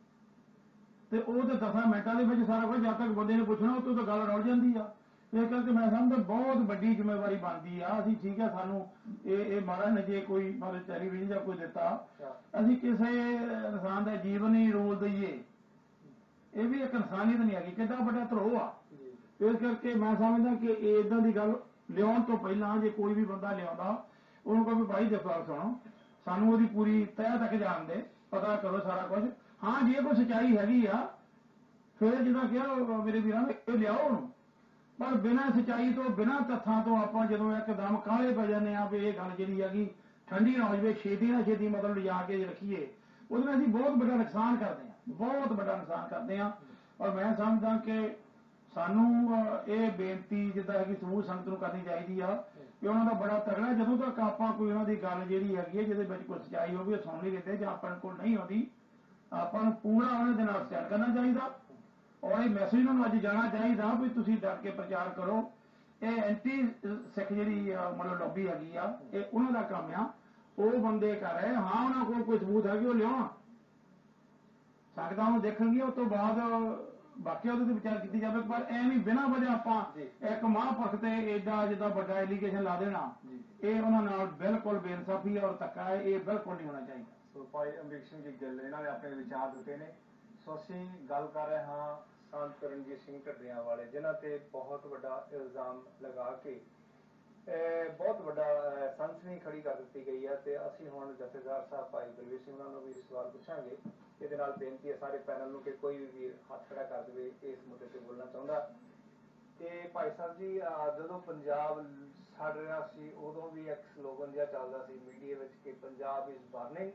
ਤੇ ਉਹ ਤੇ ਦਸਾਂ ਮਿੰਟਾਂ ਦੇ ਵਿੱਚ ਸਾਰਾ ਕੁਝ ਜਦ ਤੱਕ ਬੰਦੇ ਨੇ ਪੁੱਛਣਾ ਉਹ ਤੋਂ ਤਾਂ ਗੱਲ ਰੁੜ ਜਾਂਦੀ ਆ। ਇਸ ਕਰਕੇ ਮੈਂ ਸਮਝਦਾ ਬਹੁਤ ਵੱਡੀ ਜ਼ਿੰਮੇਵਾਰੀ ਬਣਦੀ ਆ। ਅਸੀਂ ਠੀਕ ਹੈ, ਸਾਨੂੰ ਇਹ ਇਹ ਮਹਾਰਾਜ ਨੇ ਜੇ ਕੋਈ ਮਤਲਬ ਟੈਲੀਵਿਜ਼ਨ ਜਾਂ ਕੋਈ ਦਿੱਤਾ, ਅਸੀਂ ਕਿਸੇ ਇਨਸਾਨ ਦਾ ਜੀਵਨ ਹੀ ਰੋਲ ਦਈਏ, ਇਹ ਵੀ ਇੱਕ ਇਨਸਾਨੀਅਤ ਨਹੀਂ ਹੈਗੀ, ਕਿੱਡਾ ਵੱਡਾ ਧਰੋਹ ਆ। ਇਸ ਕਰਕੇ ਮੈਂ ਸਮਝਦਾ ਕਿ ਇਦਾਂ ਦੀ ਗੱਲ ਲਿਆਉਣ ਤੋਂ ਪਹਿਲਾਂ ਜੇ ਕੋਈ ਵੀ ਬੰਦਾ ਲਿਆਉਂਦਾ, ਉਹਨੂੰ ਕਹੋ ਵੀ ਭਾਈ ਦੇਖੋ ਗੱਲ ਸੁਣੋ, ਸਾਨੂੰ ਉਹਦੀ ਪੂਰੀ ਤਹਿ ਤੱਕ ਜਾਣ ਦੇ, ਪਤਾ ਕਰੋ ਸਾਰਾ ਕੁਝ। ਹਾਂ ਜੇ ਕੋਈ ਸੱਚਾਈ ਹੈਗੀ ਆ ਫਿਰ ਜਿੱਦਾਂ ਕਿਹਾ ਮੇਰੇ ਵੀਰਾਂ ਨੇ ਇਹ ਲਿਆਓ ਉਹਨੂੰ, ਪਰ ਬਿਨਾਂ ਸੱਚਾਈ ਤੋਂ ਬਿਨਾਂ ਤੱਥਾਂ ਤੋਂ ਆਪਾਂ ਜਦੋਂ ਇੱਕਦਮ ਕਾਹਲੇ ਪੈ ਜਾਂਦੇ ਆ ਵੀ ਇਹ ਗੱਲ ਜਿਹੜੀ ਹੈਗੀ ਠੰਡੀ ਨਾ ਹੋ ਜਾਵੇ, ਛੇਤੀ ਨਾ ਛੇਤੀ ਮਤਲਬ ਲਿਜਾ ਕੇ ਰੱਖੀਏ, ਉਹਦੇ ਨਾਲ ਅਸੀਂ ਬਹੁਤ ਵੱਡਾ ਨੁਕਸਾਨ ਕਰਦੇ ਹਾਂ, ਬਹੁਤ ਵੱਡਾ ਨੁਕਸਾਨ ਕਰਦੇ ਹਾਂ। ਔਰ ਮੈਂ ਸਮਝਦਾ ਕਿ ਸਾਨੂੰ ਇਹ ਬੇਨਤੀ ਜਿੱਦਾਂ ਹੈਗੀ ਸਮੂਹ ਸੰਗਤ ਨੂੰ ਕਰਨੀ ਚਾਹੀਦੀ ਆ ਕਿ ਉਹਨਾਂ ਦਾ ਬੜਾ ਤਗੜਾ, ਜਦੋਂ ਤੱਕ ਆਪਾਂ ਕੋਈ ਉਹਨਾਂ ਦੀ ਗੱਲ ਜਿਹੜੀ ਹੈਗੀ ਹੈ ਜਿਹਦੇ ਵਿੱਚ ਕੋਈ ਸੱਚਾਈ ਹੋਵੇ ਉਹ ਸੁਣ ਨਹੀਂ ਲੈਂਦੇ ਜਾਂ ਆਪਣੇ ਕੋਲ ਨਹੀਂ ਆਉਂਦੀ, ਆਪਾਂ ਨੂੰ ਪੂਰਾ ਉਹਨਾਂ ਦੇ ਨਾਲ ਸਟੈਂਡ ਕਰਨਾ ਚਾਹੀਦਾ। ਔਰ ਇਹ ਮੈਸੇਜ ਉਹਨਾਂ ਨੂੰ ਅੱਜ ਜਾਣਾ ਚਾਹੀਦਾ ਵੀ ਤੁਸੀਂ ਡਟ ਕੇ ਪ੍ਰਚਾਰ ਕਰੋ। ਇਹ ਐਂਟੀ ਸਿੱਖ ਜਿਹੜੀ ਮਤਲਬ ਲੌਬੀ ਹੈਗੀ ਆ, ਇਹ ਉਹਨਾਂ ਦਾ ਕੰਮ ਆ, ਉਹ ਬੰਦੇ ਕਰ ਰਹੇ। ਹਾਂ ਉਹਨਾਂ ਕੋਲ ਕੋਈ ਸਬੂਤ ਹੈਗੀ ਉਹ ਲਿਆਉਣ, ਸੰਗਤਾਂ ਨੂੰ ਦੇਖਣਗੀਆਂ, ਉਸ ਤੋਂ ਬਾਅਦ ਬਾਕੀ ਉਹਦੇ ਤੇ ਵਿਚਾਰ ਕੀਤੀ ਜਾਵੇ। ਪਰ ਐਵੇਂ ਬਿਨਾਂ ਵਜ੍ਹਾ ਆਪਾਂ ਇੱਕ ਮਹਾਂਪੁਰਖ ਤੇ ਏਡਾ ਜਿੱਦਾਂ ਵੱਡਾ ਐਲੀਗੇਸ਼ਨ ਲਾ ਦੇਣਾ, ਇਹ ਉਹਨਾਂ ਨਾਲ ਬਿਲਕੁਲ ਬੇਇਨਸਾਫੀ ਔਰ ਧੱਕਾ ਹੈ, ਇਹ ਬਿਲਕੁਲ ਨਹੀਂ ਹੋਣਾ ਚਾਹੀਦਾ। ਸੋ ਭਾਈ ਅਮਰੀਕ ਸਿੰਘ ਜੀ ਗਿੱਲ ਇਹਨਾਂ ਨੇ ਆਪਣੇ ਵਿਚਾਰ ਦਿੱਤੇ ਨੇ। ਸੋ ਅਸੀਂ ਗੱਲ ਕਰ ਰਹੇ ਹਾਂ ਸੰਤ ਰਣਜੀਤ ਸਿੰਘ ਢੱਡਰਿਆਂ ਵਾਲੇ, ਜਿਨ੍ਹਾਂ ਤੇ ਬਹੁਤ ਵੱਡਾ ਇਲਜ਼ਾਮ ਲਗਾ ਕੇ ਬਹੁਤ ਵੱਡਾ ਸਨਸਨੀ ਖੜੀ ਕਰ ਦਿੱਤੀ ਗਈ ਹੈ। ਤੇ ਅਸੀਂ ਹੁਣ ਜਥੇਦਾਰ ਸਾਹਿਬ ਭਾਈ ਬਲਵੀਰ ਸਿੰਘ ਉਹਨਾਂ ਨੂੰ ਵੀ ਸਵਾਲ ਪੁੱਛਾਂਗੇ। ਇਹਦੇ ਨਾਲ ਬੇਨਤੀ ਹੈ ਸਾਰੇ ਪੈਨਲ ਨੂੰ ਕਿ ਕੋਈ ਵੀ ਵੀਰ ਹੱਥ ਖੜਾ ਕਰ ਦੇਵੇ ਇਸ ਮੁੱਦੇ ਤੇ ਬੋਲਣਾ ਚਾਹੁੰਦਾ। ਤੇ ਭਾਈ ਸਾਹਿਬ ਜੀ, ਜਦੋਂ ਪੰਜਾਬ ਛੱਡ ਰਿਹਾ ਸੀ ਉਦੋਂ ਵੀ ਇੱਕ ਸਲੋਗਨ ਜਿਹਾ ਚੱਲਦਾ ਸੀ ਮੀਡੀਆ ਵਿੱਚ ਕਿ Punjab is burning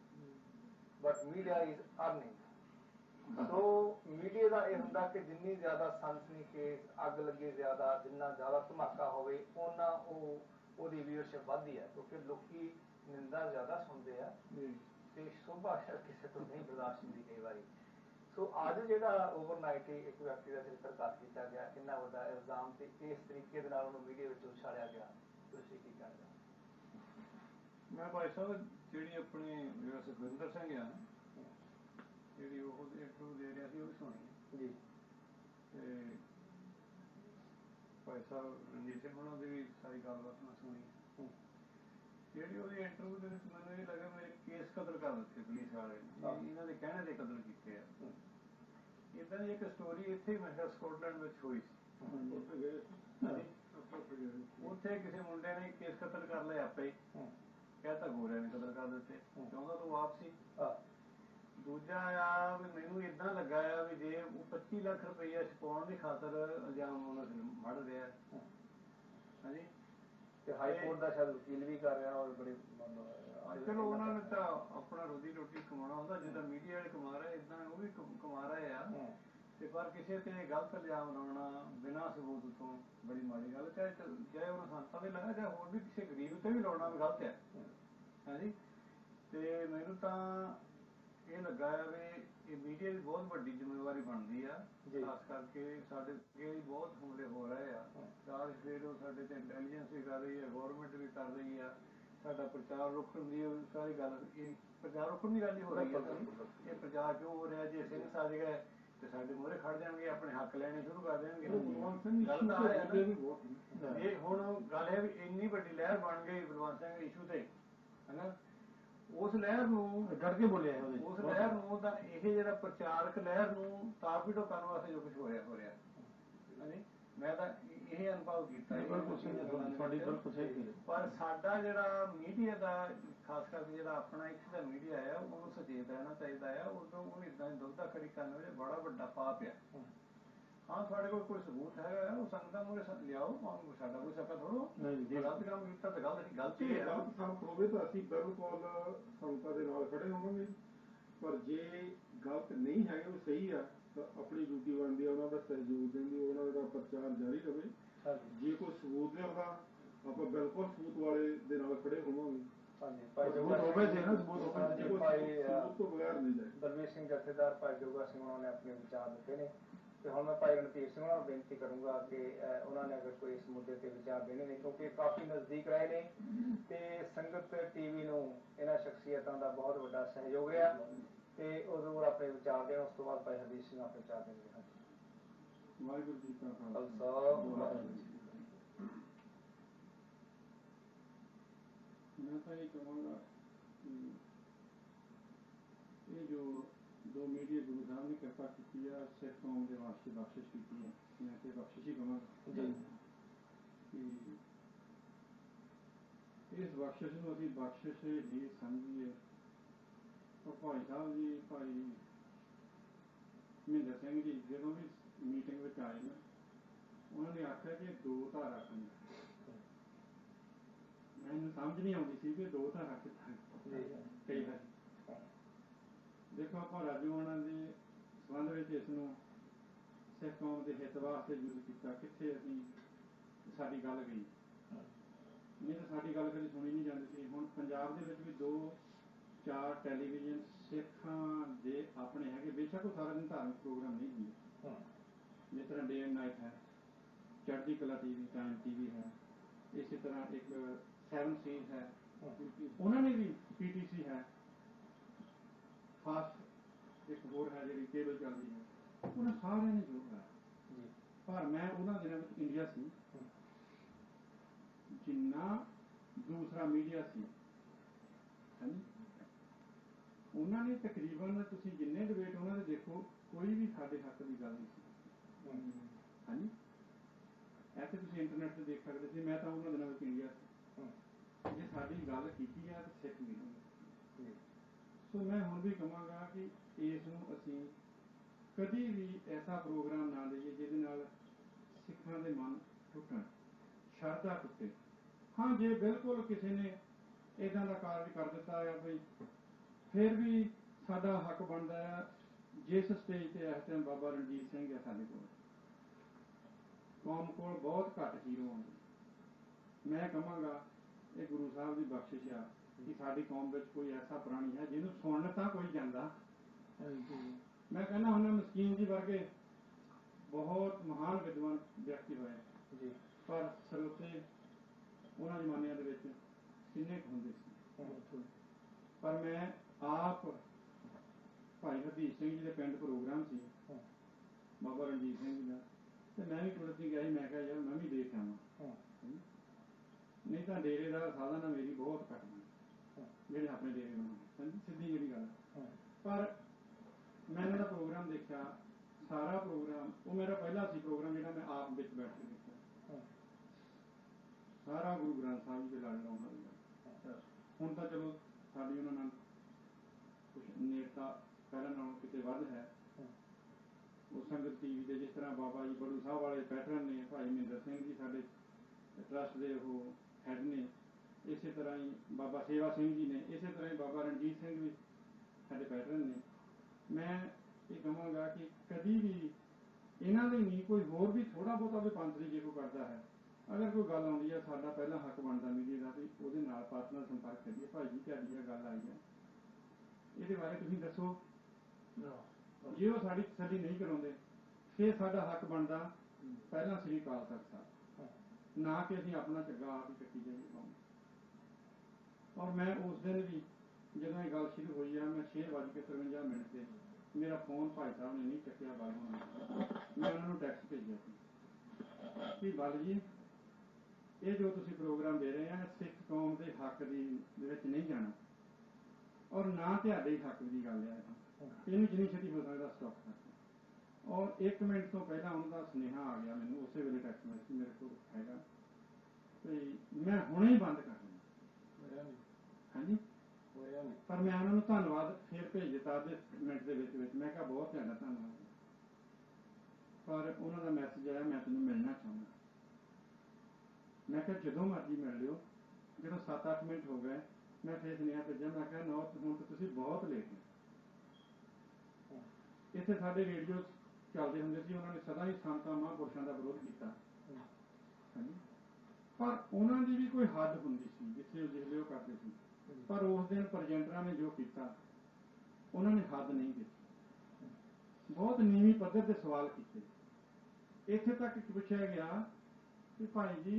but media is earning. So media ਦਾ ਇਹ ਹੁੰਦਾ ਕਿ ਜਿੰਨੀ ਜ਼ਿਆਦਾ ਸਨਸਨੀਖੇਜ਼ ਅੱਗ ਲੱਗੇ, ਜ਼ਿਆਦਾ ਜਿੰਨਾ ਜ਼ਿਆਦਾ ਧਮਾਕਾ ਹੋਵੇ ਓਨਾ ਉਹ ਉਹਦੀ ਵੀਅਰਸ਼ਿਪ ਵੱਧਦੀ ਹੈ, ਕਿਉਂਕਿ ਲੋਕੀ ਨਿੰਦਾ ਜ਼ਿਆਦਾ ਸੁਣਦੇ ਆ ਤੇ ਸ਼ੋਭਾ ਕਿਸੇ ਤੋਂ ਨਹੀਂ ਬਰਦਾਸ਼ਤ ਹੁੰਦੀ ਕਈ ਵਾਰੀ। ਸੋ ਅੱਜ ਜਿਹੜਾ ਓਵਰਨਾਈਟ ਹੀ ਇੱਕ ਵਿਅਕਤੀ ਦਾ ਚਰਿੱਤਰ ਘਾਤ ਕੀਤਾ ਗਿਆ, ਇੰਨਾ ਵੱਡਾ ਇਲਜ਼ਾਮ ਤੇ ਇਸ ਤਰੀਕੇ ਦੇ ਨਾਲ ਉਹਨੂੰ ਮੀਡੀਆ ਵਿੱਚ ਉਛਾਲਿਆ ਗਿਆ, ਤੁਸੀਂ ਕੀ ਕਹਿਣਾ ਚਾਹੁੰਦੇ? ਮੈਂ ਭਾਈ ਸਾਹਿਬ ਜਿਹੜੀ ਆਪਣੀ ਜਿਹੜਾ ਸੁਖਵਿੰਦਰ ਸਿੰਘ ਆ ਨਾ, ਜਿਹੜੀ ਉਹ ਇੰਟਰਵਿਊ ਦੇ ਰਿਹਾ ਸੀ ਉਹ ਵੀ ਸੁਣੀ ਜੀ, ਤੇ ਭਾਈ ਸਾਹਿਬ ਰਣਜੀਤ ਸਿੰਘ ਉਹਨਾਂ ਦੀ ਵੀ ਸਾਰੀ ਗੱਲਬਾਤ ਮੈਂ ਸੁਣੀ। ਜਿਹੜੀ ਉਹਦੀ ਇੰਟਰਵਿਊ ਦੇ ਵਿੱਚ ਮੈਨੂੰ ਇਹ ਲੱਗਾ ਮੇਰੇ ਕੇਸ ਕਤਲ ਕਰ ਦਿੱਤੇ ਪੁਲਿਸ ਵਾਲੇ ਨੇ, ਇਹਨਾਂ ਦੇ ਕਹਿਣੇ ਦੇ ਕਤਲ ਕੀਤੇ ਆ। ਏਦਾਂ ਦੀ ਇੱਕ ਸਟੋਰੀ ਇੱਥੇ ਮੈਂ ਕਿਹਾ ਸਕਾਟਲੈਂਡ ਵਿੱਚ ਹੋਈ ਸੀ। ਉੱਥੇ ਕਿਸੇ ਮੁੰਡੇ ਨੇ ਕੇਸ ਕਤਲ ਕਰ ਲਿਆ ਆਪੇ ਹੀ, ਕਹਿਤਾ ਗੋਰਿਆਂ ਨੇ ਕਤਲ ਕਰ ਦਿੱਤੇ, ਚਾਹੁੰਦਾ ਤਾਂ ਉਹ ਆਪ ਸੀ। ਦੂਜਾ ਆ ਵੀ ਮੈਨੂੰ ਏਦਾਂ ਲੱਗਾ ਆ ਵੀ ਜੇ ਉਹ ਪੱਚੀ ਲੱਖ ਰੁਪਈਆ ਛਪਾਉਣ ਦੀ ਖਾਤਰ ਇਲਜ਼ਾਮ ਉਹਨਾਂ ਤੇ ਮੜ ਰਿਹਾ। ਹਾਂਜੀ, ਤੇ ਹਾਈ ਕੋਰਟ ਦਾ ਸ਼ਾਇਦ ਵਕੀਲ ਵੀ ਕਰ ਰਿਹਾ। ਔਰ ਬੜੇ ਚਲੋ ਉਹਨਾਂ ਨੇ ਤਾਂ ਆਪਣਾ ਰੋਜ਼ੀ ਰੋਟੀ ਕਮਾਉਣਾ ਹੁੰਦਾ, ਜਿੱਦਾਂ ਮੀਡੀਆ ਵਾਲੇ ਕਮਾ ਰਹੇ ਏਦਾਂ ਉਹ ਵੀ ਕਮਾ ਰਹੇ ਆ। ਤੇ ਪਰ ਕਿਸੇ ਤੇ ਗਲਤ ਇਲਜ਼ਾਮ ਲਾਉਣਾ ਬਿਨਾਂ ਸਬੂਤ ਤੋਂ ਬੜੀ ਮਾੜੀ ਗੱਲ, ਚਾਹੇ ਚਾਹੇ ਉਹਨਾਂ ਸੰਤਾਂ ਤੇ ਲਾਇਆ ਚਾਹੇ ਹੋਰ ਵੀ ਕਿਸੇ ਗਰੀਬ ਤੇ ਵੀ ਲਾਉਣਾ ਵੀ ਗਲਤ ਆ। ਹਾਂਜੀ, ਤੇ ਮੈਨੂੰ ਤਾਂ ਇਹ ਲੱਗਾ ਆ ਵੀ ਇਹ ਮੀਡੀਆ ਦੀ ਬਹੁਤ ਵੱਡੀ ਜ਼ਿੰਮੇਵਾਰੀ ਬਣਦੀ ਆ, ਖਾਸ ਕਰਕੇ ਸਾਡੇ ਅੱਗੇ ਬਹੁਤ ਹਮਲੇ ਹੋ ਰਹੇ ਆ। ਰਾਤ ਸਵੇਰ ਉਹ ਸਾਡੇ ਤੇ ਇੰਟੈਲੀਜੈਂਸ ਵੀ ਕਰ ਰਹੀ ਹੈ, ਗੌਰਮੈਂਟ ਵੀ ਕਰ ਰਹੀ ਆ, ਸਾਡਾ ਪ੍ਰਚਾਰ ਰੋਕਣ ਦੀ ਸਾਰੀ ਗੱਲ, ਇਹ ਪ੍ਰਚਾਰ ਰੋਕਣ ਦੀ ਗੱਲ ਹੀ ਹੋ ਰਹੀ ਹੈ। ਇਹ ਪ੍ਰਚਾਰ ਕਿਉਂ ਹੋ ਰਿਹਾ? ਜੇ ਸਿੰਘ ਸੱਜ ਗਏ ਤੇ ਸਾਡੇ ਮੂਹਰੇ ਖੜ ਜਾਣਗੇ, ਆਪਣੇ ਹੱਕ ਲੈਣੇ ਸ਼ੁਰੂ ਕਰ ਦੇਣਗੇ। ਗੱਲ ਤਾਂ ਹੈ ਨਾ, ਇਹ ਹੁਣ ਗੱਲ ਹੈ ਵੀ ਇੰਨੀ ਵੱਡੀ ਲਹਿਰ ਬਣ ਗਈ ਬਲਵੰਤ ਸਿੰਘ ਇਸ਼ੂ ਤੇ, ਹਨਾ, ਉਸ ਲਹਿਰ ਨੂੰ ਡਟ ਕੇ ਬੋਲਿਆ, ਉਸ ਲਹਿਰ ਨੂੰ ਤਾਂ ਇਹ ਜਿਹੜਾ ਪ੍ਰਚਾਰਕ ਲਹਿਰ ਨੂੰ ਤਾਰਪੀਡੋ ਕਰਨ ਵਾਸਤੇ ਜੋ ਕੁਛ ਹੋ ਰਿਹਾ ਹੋ ਰਿਹਾ। ਹਾਂਜੀ, ਮੈਂ ਤਾਂ ਇਹ ਅਨੁਭਵ ਕੀਤਾ। ਪਰ ਸਾਡਾ ਜਿਹੜਾ ਮੀਡੀਆ ਦਾ ਖਾਸ ਕਰਕੇ ਜਿਹੜਾ ਆਪਣਾ ਇੱਥੇ ਦਾ ਮੀਡੀਆ ਆ ਉਹਨੂੰ ਸੁਚੇਤ ਰਹਿਣਾ ਚਾਹੀਦਾ ਆ। ਉਦੋਂ ਉਹਨੂੰ ਏਦਾਂ ਦੀ ਦੁਬਦਾ ਖੜੀ ਕਰਨ ਵਿੱਚ ਬੜਾ ਵੱਡਾ ਪਾਪ ਆ। ਹਾਂ ਤੁਹਾਡੇ ਕੋਲ ਕੋਈ ਸਬੂਤ ਹੈਗਾ ਉਹ ਸੰਗਤਾਂ ਮੂਹਰੇ ਲਿਆਓ, ਭਾਵੇਂ ਸਾਡਾ ਕੋਈ ਸਕਾ ਥੋੜੋ। ਜੇ ਗਲਤ ਕੰਮ ਕੀਤਾ ਤਾਂ ਗਲਤ ਗਲਤੀ ਹੈ। ਗਲਤ ਸਾਬਤ ਹੋਵੇ ਤਾਂ ਅਸੀਂ ਬਿਲਕੁਲ ਸੰਗਤਾਂ ਦੇ ਨਾਲ ਖੜੇ ਹੋਵਾਂਗੇ, ਪਰ ਜੇ ਗਲਤ ਨਹੀਂ ਹੈਗੇ ਉਹ ਸਹੀ ਆ ਤਾਂ ਆਪਣੀ ਡਿਊਟੀ ਬਣਦੀ ਆ ਉਹਨਾਂ ਦਾ ਸਹਿਯੋਗ ਦੇਣ ਦੀ, ਉਹਨਾਂ ਦਾ ਪ੍ਰਚਾਰ ਜਾਰੀ ਰਵੇ। ਜੇ ਕੋਈ ਸਬੂਤ ਲਿਆਉਂਦਾ ਆਪਾਂ ਬਿਲਕੁਲ ਸਬੂਤ ਵਾਲੇ ਦੇ ਨਾਲ ਖੜੇ ਹੋਵਾਂਗੇ। ਸਬੂਤ ਹੋਵੇ ਸੀ ਨਾ, ਸਬੂਤ ਹੋਵੇ ਭਾਈ ਸਬੂਤ ਤੋਂ ਬਗੈਰ ਨਹੀਂ ਜਾਏ। ਬਲਵੀਰ ਸਿੰਘ ਜਥੇਦਾਰ ਭਾਈ ਜੋਗਾ ਸਿੰਘ ਉਹਨਾਂ ਨੇ ਆਪਣੇ ਵਿਚਾਰ ਦਿੱਤੇ ਨੇ, ਤੇ ਹੁਣ ਮੈਂ ਭਾਈ ਰਣਧੀਰ ਸਿੰਘ ਉਹਨਾਂ ਨੂੰ ਬੇਨਤੀ ਕਰੂੰਗਾ ਕਿ ਉਹਨਾਂ ਨੇ ਅਗਰ ਕੋਈ ਇਸ ਮੁੱਦੇ ਤੇ ਵਿਚਾਰ ਦੇਣੇ ਨੇ, ਕਿਉਂਕਿ ਕਾਫੀ ਨਜ਼ਦੀਕ ਰਹੇ ਨੇ ਤੇ ਸੰਗਤ ਟੀਵੀ ਨੂੰ ਇਹਨਾਂ ਸ਼ਖਸੀਅਤਾਂ ਦਾ ਬਹੁਤ ਵੱਡਾ ਸਹਿਯੋਗ ਰਿਹਾ, ਤੇ ਉਹ ਜ਼ਰੂਰ ਆਪਣੇ ਵਿਚਾਰ ਦੇਣ। ਉਸ ਤੋਂ ਬਾਅਦ ਭਾਈ ਹਰਦੀਪ ਸਿੰਘ ਆਪਣੇ ਵਿਚਾਰ ਦੇਣਗੇ। ਹਾਂਜੀ, ਵਾਹਿਗੁਰੂ ਜੀ ਕਾ ਖਾਲਸਾ ਵਾਹਿਗੁਰੂ ਜੀ ਕੀ ਫਤਿਹ। ਮੈਂ ਤਾਂ ਇਹ ਕਹਾਂਗਾ ਕਿ ਇਹ ਜੋ ਦੋ ਮੀਡੀਆ ਗੁਰੂ ਸਾਹਿਬ ਨੇ ਕਿਰਪਾ ਕੀਤੀ ਆ, ਸਿੱਖ ਕੌਮ ਦੇ ਵਾਸਤੇ ਬਖਸ਼ਿਸ਼ ਕੀਤੀ ਹੈ, ਮੈਂ ਤੇ ਬਖਸ਼ਿਸ਼ ਹੀ ਕਹਾਂਗਾ ਜੀ ਕਿ ਇਸ ਬਖਸ਼ਿਸ਼ ਨੂੰ ਅਸੀਂ ਬਖਸ਼ਿਸ਼ ਹੀ ਸਮਝੀਏ। ਤਾਂ ਭਾਈ ਸਾਹਿਬ ਜੀ, ਭਾਈ ਮਹਿੰਦਰ ਸਿੰਘ ਜੀ ਜਦੋਂ ਵੀ ਮੀਟਿੰਗ ਵਿੱਚ ਆਏ ਨਾ, ਉਹਨਾਂ ਨੇ ਆਖਿਆ ਕਿ ਦੋ ਧਾਰਾ ਰੱਖਣੀ। ਮੈਨੂੰ ਸਮਝ ਨਹੀਂ ਆਉਂਦੀ ਸੀ ਕਿ ਦੋ ਧਾਰਾ ਕਿੱਦਾਂ ਕਈ ਵਾਰੀ। ਦੇਖੋ ਆਪਾਂ ਰਾਜੂਆਣਾ ਦੇ ਸੰਬੰਧ ਵਿੱਚ ਇਸ ਨੂੰ ਸਿੱਖ ਕੌਮ ਦੇ ਹਿੱਤ ਵਾਸਤੇ ਯੂਜ਼ ਕੀਤਾ, ਕਿੱਥੇ ਅਸੀਂ ਸਾਡੀ ਗੱਲ ਗਈ, ਨਹੀਂ ਤਾਂ ਸਾਡੀ ਗੱਲ ਕਦੇ ਸੁਣੀ ਨਹੀਂ ਜਾਂਦੀ ਸੀ। ਹੁਣ ਪੰਜਾਬ ਦੇ ਵਿੱਚ ਵੀ ਦੋ ਚਾਰ ਟੈਲੀਵਿਜ਼ਨ ਸਿੱਖਾਂ ਦੇ ਆਪਣੇ ਹੈਗੇ, ਬੇਸ਼ੱਕ ਉਹ ਸਾਰਾ ਦਿਨ ਧਾਰਮਿਕ ਪ੍ਰੋਗਰਾਮ ਨਹੀਂ ਹੁੰਦੇ, ਜਿਸ ਤਰ੍ਹਾਂ ਡੇ ਐਂਡ ਨਾਈਟ ਹੈ, ਚੜ੍ਹਦੀ ਕਲਾ ਟੀਵੀ, ਟਾਈਮ ਟੀਵੀ ਹੈ, ਇਸੇ ਤਰ੍ਹਾਂ ਇੱਕ ਸੈਵਨ ਸੀਜ਼ ਹੈ, ਉਹਨਾਂ ਨੇ ਵੀ ਪੀ ਟੀ ਸੀ ਹੈ, ਫਾਸਟ ਇੱਕ ਹੋਰ ਹੈ ਜਿਹੜੀ ਕੇਬਲ ਚੱਲਦੀ ਹੈ, ਉਹਨਾਂ ਸਾਰਿਆਂ ਨੇ ਜੋਰ ਲਾਇਆ। ਪਰ ਮੈਂ ਉਹਨਾਂ ਦਿਨਾਂ ਵਿੱਚ ਇੰਡੀਆ ਸੀ, ਜਿੰਨਾ ਦੂਸਰਾ ਮੀਡੀਆ ਸੀ, ਹਾਂਜੀ, ਉਹਨਾਂ ਨੇ ਤਕਰੀਬਨ ਤੁਸੀਂ ਜਿੰਨੇ ਡਿਬੇਟ ਉਹਨਾਂ ਦੇ ਦੇਖੋ, ਕੋਈ ਵੀ ਸਾਡੇ ਹੱਕ ਦੀ ਗੱਲ ਨਹੀਂ ਸੀ। ਹਾਂਜੀ, ਇੱਥੇ ਤੁਸੀਂ ਇੰਟਰਨੈਟ ਤੇ ਦੇਖ ਸਕਦੇ ਸੀ। ਮੈਂ ਤਾਂ ਉਹਨਾਂ ਦਿਨਾਂ ਵਿੱਚ ਇੰਡੀਆ ਸੀ, ਜੇ ਸਾਡੀ ਗੱਲ ਕੀਤੀ ਹੈ ਤਾਂ ਸਿੱਖ ਮੀਡੀਆ। ਸੋ ਮੈਂ ਹੁਣ ਵੀ ਕਹਾਂਗਾ ਕਿ ਇਸ ਨੂੰ ਅਸੀਂ ਕਦੀ ਵੀ ਐਸਾ ਪ੍ਰੋਗਰਾਮ ਨਾ ਲਈਏ ਜਿਹਦੇ ਨਾਲ ਸਿੱਖਾਂ ਦੇ ਮਨ ਟੁੱਟਣ, ਸ਼ਰਧਾ ਟੁੱਟੇ। ਹਾਂ, ਜੇ ਬਿਲਕੁਲ ਕਿਸੇ ਨੇ ਇੱਦਾਂ ਦਾ ਕਾਰਜ ਕਰ ਦਿੱਤਾ ਆ ਬਈ, ਫਿਰ ਵੀ ਸਾਡਾ ਹੱਕ ਬਣਦਾ ਆ। ਜਿਸ ਸਟੇਜ ਤੇ ਇਸ ਟਾਈਮ ਬਾਬਾ ਰਣਜੀਤ ਸਿੰਘ ਹੈ ਸਾਡੇ ਕੋਲ, ਕੌਮ ਕੋਲ ਬਹੁਤ ਘੱਟ ਹੀਰੋ ਆਉਂਦੇ। ਮੈਂ ਕਹਾਂਗਾ ਇਹ ਗੁਰੂ ਸਾਹਿਬ ਦੀ ਬਖਸ਼ਿਸ਼ ਆ ਕਿ ਸਾਡੀ ਕੌਮ ਵਿੱਚ ਕੋਈ ਐਸਾ ਪ੍ਰਾਣੀ ਹੈ ਜਿਹਨੂੰ ਸੁਣ ਤਾਂ ਕੋਈ ਜਾਂਦਾ। ਮੈਂ ਕਹਿੰਦਾ ਹੁੰਦਾ ਮਸਕੀਨ ਜੀ ਵਰਗੇ ਬਹੁਤ ਮਹਾਨ ਵਿਦਵਾਨ ਵਿਅਕਤੀ ਹੋਏ ਜੀ, ਪਰ ਸਰੋਤੇ ਉਹਨਾਂ ਜ਼ਮਾਨਿਆਂ ਦੇ ਵਿੱਚ ਕਿੰਨੇ ਕੁ ਹੁੰਦੇ ਸੀ। ਪਰ ਮੈਂ ਆਪ ਭਾਈ ਹਰਦੀਪ ਸਿੰਘ ਜੀ ਦੇ ਪਿੰਡ ਪ੍ਰੋਗਰਾਮ ਸੀ ਬਾਬਾ ਰਣਜੀਤ ਸਿੰਘ ਜੀ ਦਾ, ਤੇ ਮੈਂ ਵੀ ਕੁਦਰਤੀ ਗਿਆ ਸੀ। ਮੈਂ ਕਿਹਾ ਯਾਰ ਮੈਂ ਵੀ ਦੇਖ ਆਵਾਂ, ਨਹੀਂ ਤਾਂ ਡੇਰੇ ਦਾ ਸਾਧਨ ਮੇਰੀ ਬਹੁਤ ਘੱਟ ਬਣੀ, ਜਿਹੜੇ ਆਪਣੇ ਡੇਰੇ ਬਣਾਉਂਦੇ, ਸਿੱਧੀ ਜਿਹੜੀ ਗੱਲ। ਪਰ ਮੈਂ ਇਹਨਾਂ ਦਾ ਪ੍ਰੋਗਰਾਮ ਦੇਖਿਆ, ਸਾਰਾ ਪ੍ਰੋਗਰਾਮ, ਉਹ ਮੇਰਾ ਪਹਿਲਾ ਸੀ ਪ੍ਰੋਗਰਾਮ ਜਿਹੜਾ ਮੈਂ ਆਪ ਵਿੱਚ ਬੈਠ ਕੇ ਦੇਖਿਆ। ਸਾਰਾ ਗੁਰੂ ਗ੍ਰੰਥ ਸਾਹਿਬ ਜੀ ਦੇ ਲੜ ਲਾਉਣ ਵਾਲੀ ਗੱਲ। ਹੁਣ ਤਾਂ ਚਲੋ ਸਾਡੀ ਉਹਨਾਂ ਨਾਲ ਕੁਛ ਨੇੜਤਾ ਪਹਿਲਾਂ ਨਾਲੋਂ ਕਿਤੇ ਵੱਧ ਹੈ। ਉਹ ਸੰਗਤ ਟੀਵੀ ਦੇ ਜਿਸ ਤਰ੍ਹਾਂ ਬਾਬਾ ਜੀ ਬੜੂ ਸਾਹਿਬ ਵਾਲੇ ਪੈਟਰਨ ਨੇ, ਭਾਈ ਮਹਿੰਦਰ ਸਿੰਘ ਜੀ ਸਾਡੇ ਟਰੱਸਟ ਦੇ ਉਹ ਹੈਡ ਨੇ, ਇਸੇ ਤਰ੍ਹਾਂ ਹੀ ਬਾਬਾ ਸੇਵਾ ਸਿੰਘ ਜੀ ਨੇ, ਇਸੇ ਤਰ੍ਹਾਂ ਹੀ ਬਾਬਾ ਰਣਜੀਤ ਸਿੰਘ ਵੀ ਸਾਡੇ ਪੈਟਰਨ ਨੇ। ਮੈਂ ਇਹ ਕਹਾਂਗਾ ਕਿ ਕਦੀ ਵੀ ਇਹਨਾਂ ਦੇ ਨਹੀਂ, ਕੋਈ ਹੋਰ ਵੀ ਥੋੜ੍ਹਾ ਬਹੁਤਾ ਵੀ ਪੰਥ ਜੇ ਕੋਈ ਕਰਦਾ ਹੈ, ਅਗਰ ਕੋਈ ਗੱਲ ਆਉਂਦੀ ਹੈ, ਸਾਡਾ ਪਹਿਲਾਂ ਹੱਕ ਬਣਦਾ ਮੀਡੀਆ ਦਾ ਵੀ ਉਹਦੇ ਨਾਲ ਪਰਸਨਲ ਸੰਪਰਕ ਕਰੀਏ। ਭਾਈ ਜੀ ਤੁਹਾਡੀ ਇਹ ਗੱਲ ਆਈ ਹੈ, ਇਹਦੇ ਬਾਰੇ ਤੁਸੀਂ ਦੱਸੋ। ਜੇ ਉਹ ਸਾਡੀ ਤਸੱਲੀ ਨਹੀਂ ਕਰਾਉਂਦੇ, ਫਿਰ ਸਾਡਾ ਹੱਕ ਬਣਦਾ ਪਹਿਲਾਂ ਸ੍ਰੀ ਅਕਾਲ ਤਖਤ ਸਾਹਿਬ, ਨਾ ਕਿ ਅਸੀਂ ਆਪਣਾ ਝੱਗਾ ਆਪ ਹੀ ਕੱਟੀ ਜਾਈਏ ਕੰਮ। ਔਰ ਮੈਂ ਉਸ ਦਿਨ ਵੀ ਜਦੋਂ ਇਹ ਗੱਲ ਸ਼ੁਰੂ ਹੋਈ ਆ, ਮੈਂ ਛੇ ਵੱਜ ਕੇ ਤਰਵੰਜਾ ਮਿੰਟ ਤੇ ਮੇਰਾ ਫੋਨ ਭਾਈ ਸਾਹਿਬ ਨੇ ਨਹੀਂ ਚੱਕਿਆ, ਗੱਲ ਹੋਣਾ, ਮੈਂ ਉਹਨਾਂ ਨੂੰ ਟੈਕਸਟ ਭੇਜਿਆ ਸੀ ਕਿ ਬੱਲ ਜੀ ਇਹ ਜੋ ਤੁਸੀਂ ਪ੍ਰੋਗਰਾਮ ਦੇ ਰਹੇ ਆ, ਸਿੱਖ ਕੌਮ ਦੇ ਹੱਕ ਦੀ ਦੇ ਵਿੱਚ ਨਹੀਂ ਜਾਣਾ, ਔਰ ਨਾ ਤੁਹਾਡੇ ਹੱਕ ਦੀ ਗੱਲ ਹੈ, ਇਹਨੂੰ ਜਿੰਨੀ ਛੇਤੀ ਹੋ ਸਕਦਾ ਸਟਾਪ ਕਰ। ਔਰ ਇੱਕ ਮਿੰਟ ਤੋਂ ਪਹਿਲਾਂ ਉਹਨਾਂ ਦਾ ਸੁਨੇਹਾ ਆ ਗਿਆ ਮੈਨੂੰ, ਉਸੇ ਵੇਲੇ ਟੈਕਸਟ ਮੈਸੇਜ ਮੇਰੇ ਕੋਲ ਹੈਗਾ, ਤੇ ਮੈਂ ਹੁਣੇ ਹੀ ਬੰਦ ਕਰ ਦਿੰਦਾ। ਹਾਂਜੀ, ਪਰ ਮੈਂ ਉਹਨਾਂ ਨੂੰ ਧੰਨਵਾਦ ਫਿਰ ਭੇਜ ਦਿੱਤਾ ਅੱਧੇ ਮਿੰਟ ਦੇ ਵਿੱਚ ਵਿੱਚ। ਮੈਂ ਕਿਹਾ ਬਹੁਤ ਤੁਹਾਡਾ ਧੰਨਵਾਦ। ਪਰ ਪਰ ਉਹਨਾਂ ਦਾ ਮੈਸੇਜ ਆਇਆ ਮੈਂ ਤੈਨੂੰ ਮਿਲਣਾ ਚਾਹੁੰਦਾ। ਮੈਂ ਕਿਹਾ ਜਦੋਂ ਮਰਜ਼ੀ ਮਿਲ ਲਿਓ। ਜਦੋਂ ਸੱਤ ਅੱਠ ਮਿੰਟ ਹੋ ਗਏ ਮੈਂ ਫਿਰ ਸੁਨੇਹਾ ਭੇਜਿਆ, ਮੈਂ ਕਿਹਾ ਨੌ ਹੁਣ ਤਾਂ ਤੁਸੀਂ ਬਹੁਤ ਲੇਟ ਹੋ। ਇੱਥੇ ਸਾਡੇ ਰੇਡੀਓ ਚੱਲਦੇ ਹੁੰਦੇ ਸੀ, ਉਹਨਾਂ ਨੇ ਸਦਾ ਹੀ ਸੰਤਾਂ ਮਹਾਂਪੁਰਸ਼ਾਂ ਦਾ ਵਿਰੋਧ ਕੀਤਾ, ਹਾਂਜੀ, ਪਰ ਉਹਨਾਂ ਦੀ ਵੀ ਕੋਈ ਹੱਦ ਹੁੰਦੀ ਸੀ ਜਿੱਥੇ ਉਹ ਜਿਸਲੇ ਉਹ ਕਰਦੇ ਸੀ। ਪਰ ਉਸ ਦਿਨ ਪ੍ਰਜੈਂਟਰਾਂ ਨੇ ਜੋ ਕੀਤਾ ਉਹਨਾਂ ਨੇ ਹੱਦ ਨਹੀਂ ਕੀਤੀ, ਬਹੁਤ ਨੀਵੀਂ ਪੱਧਰ ਤੇ ਸਵਾਲ ਕੀਤੇ। ਇੱਥੇ ਤੱਕ ਪੁੱਛਿਆ ਗਿਆ ਕਿ ਭਾਈ ਜੀ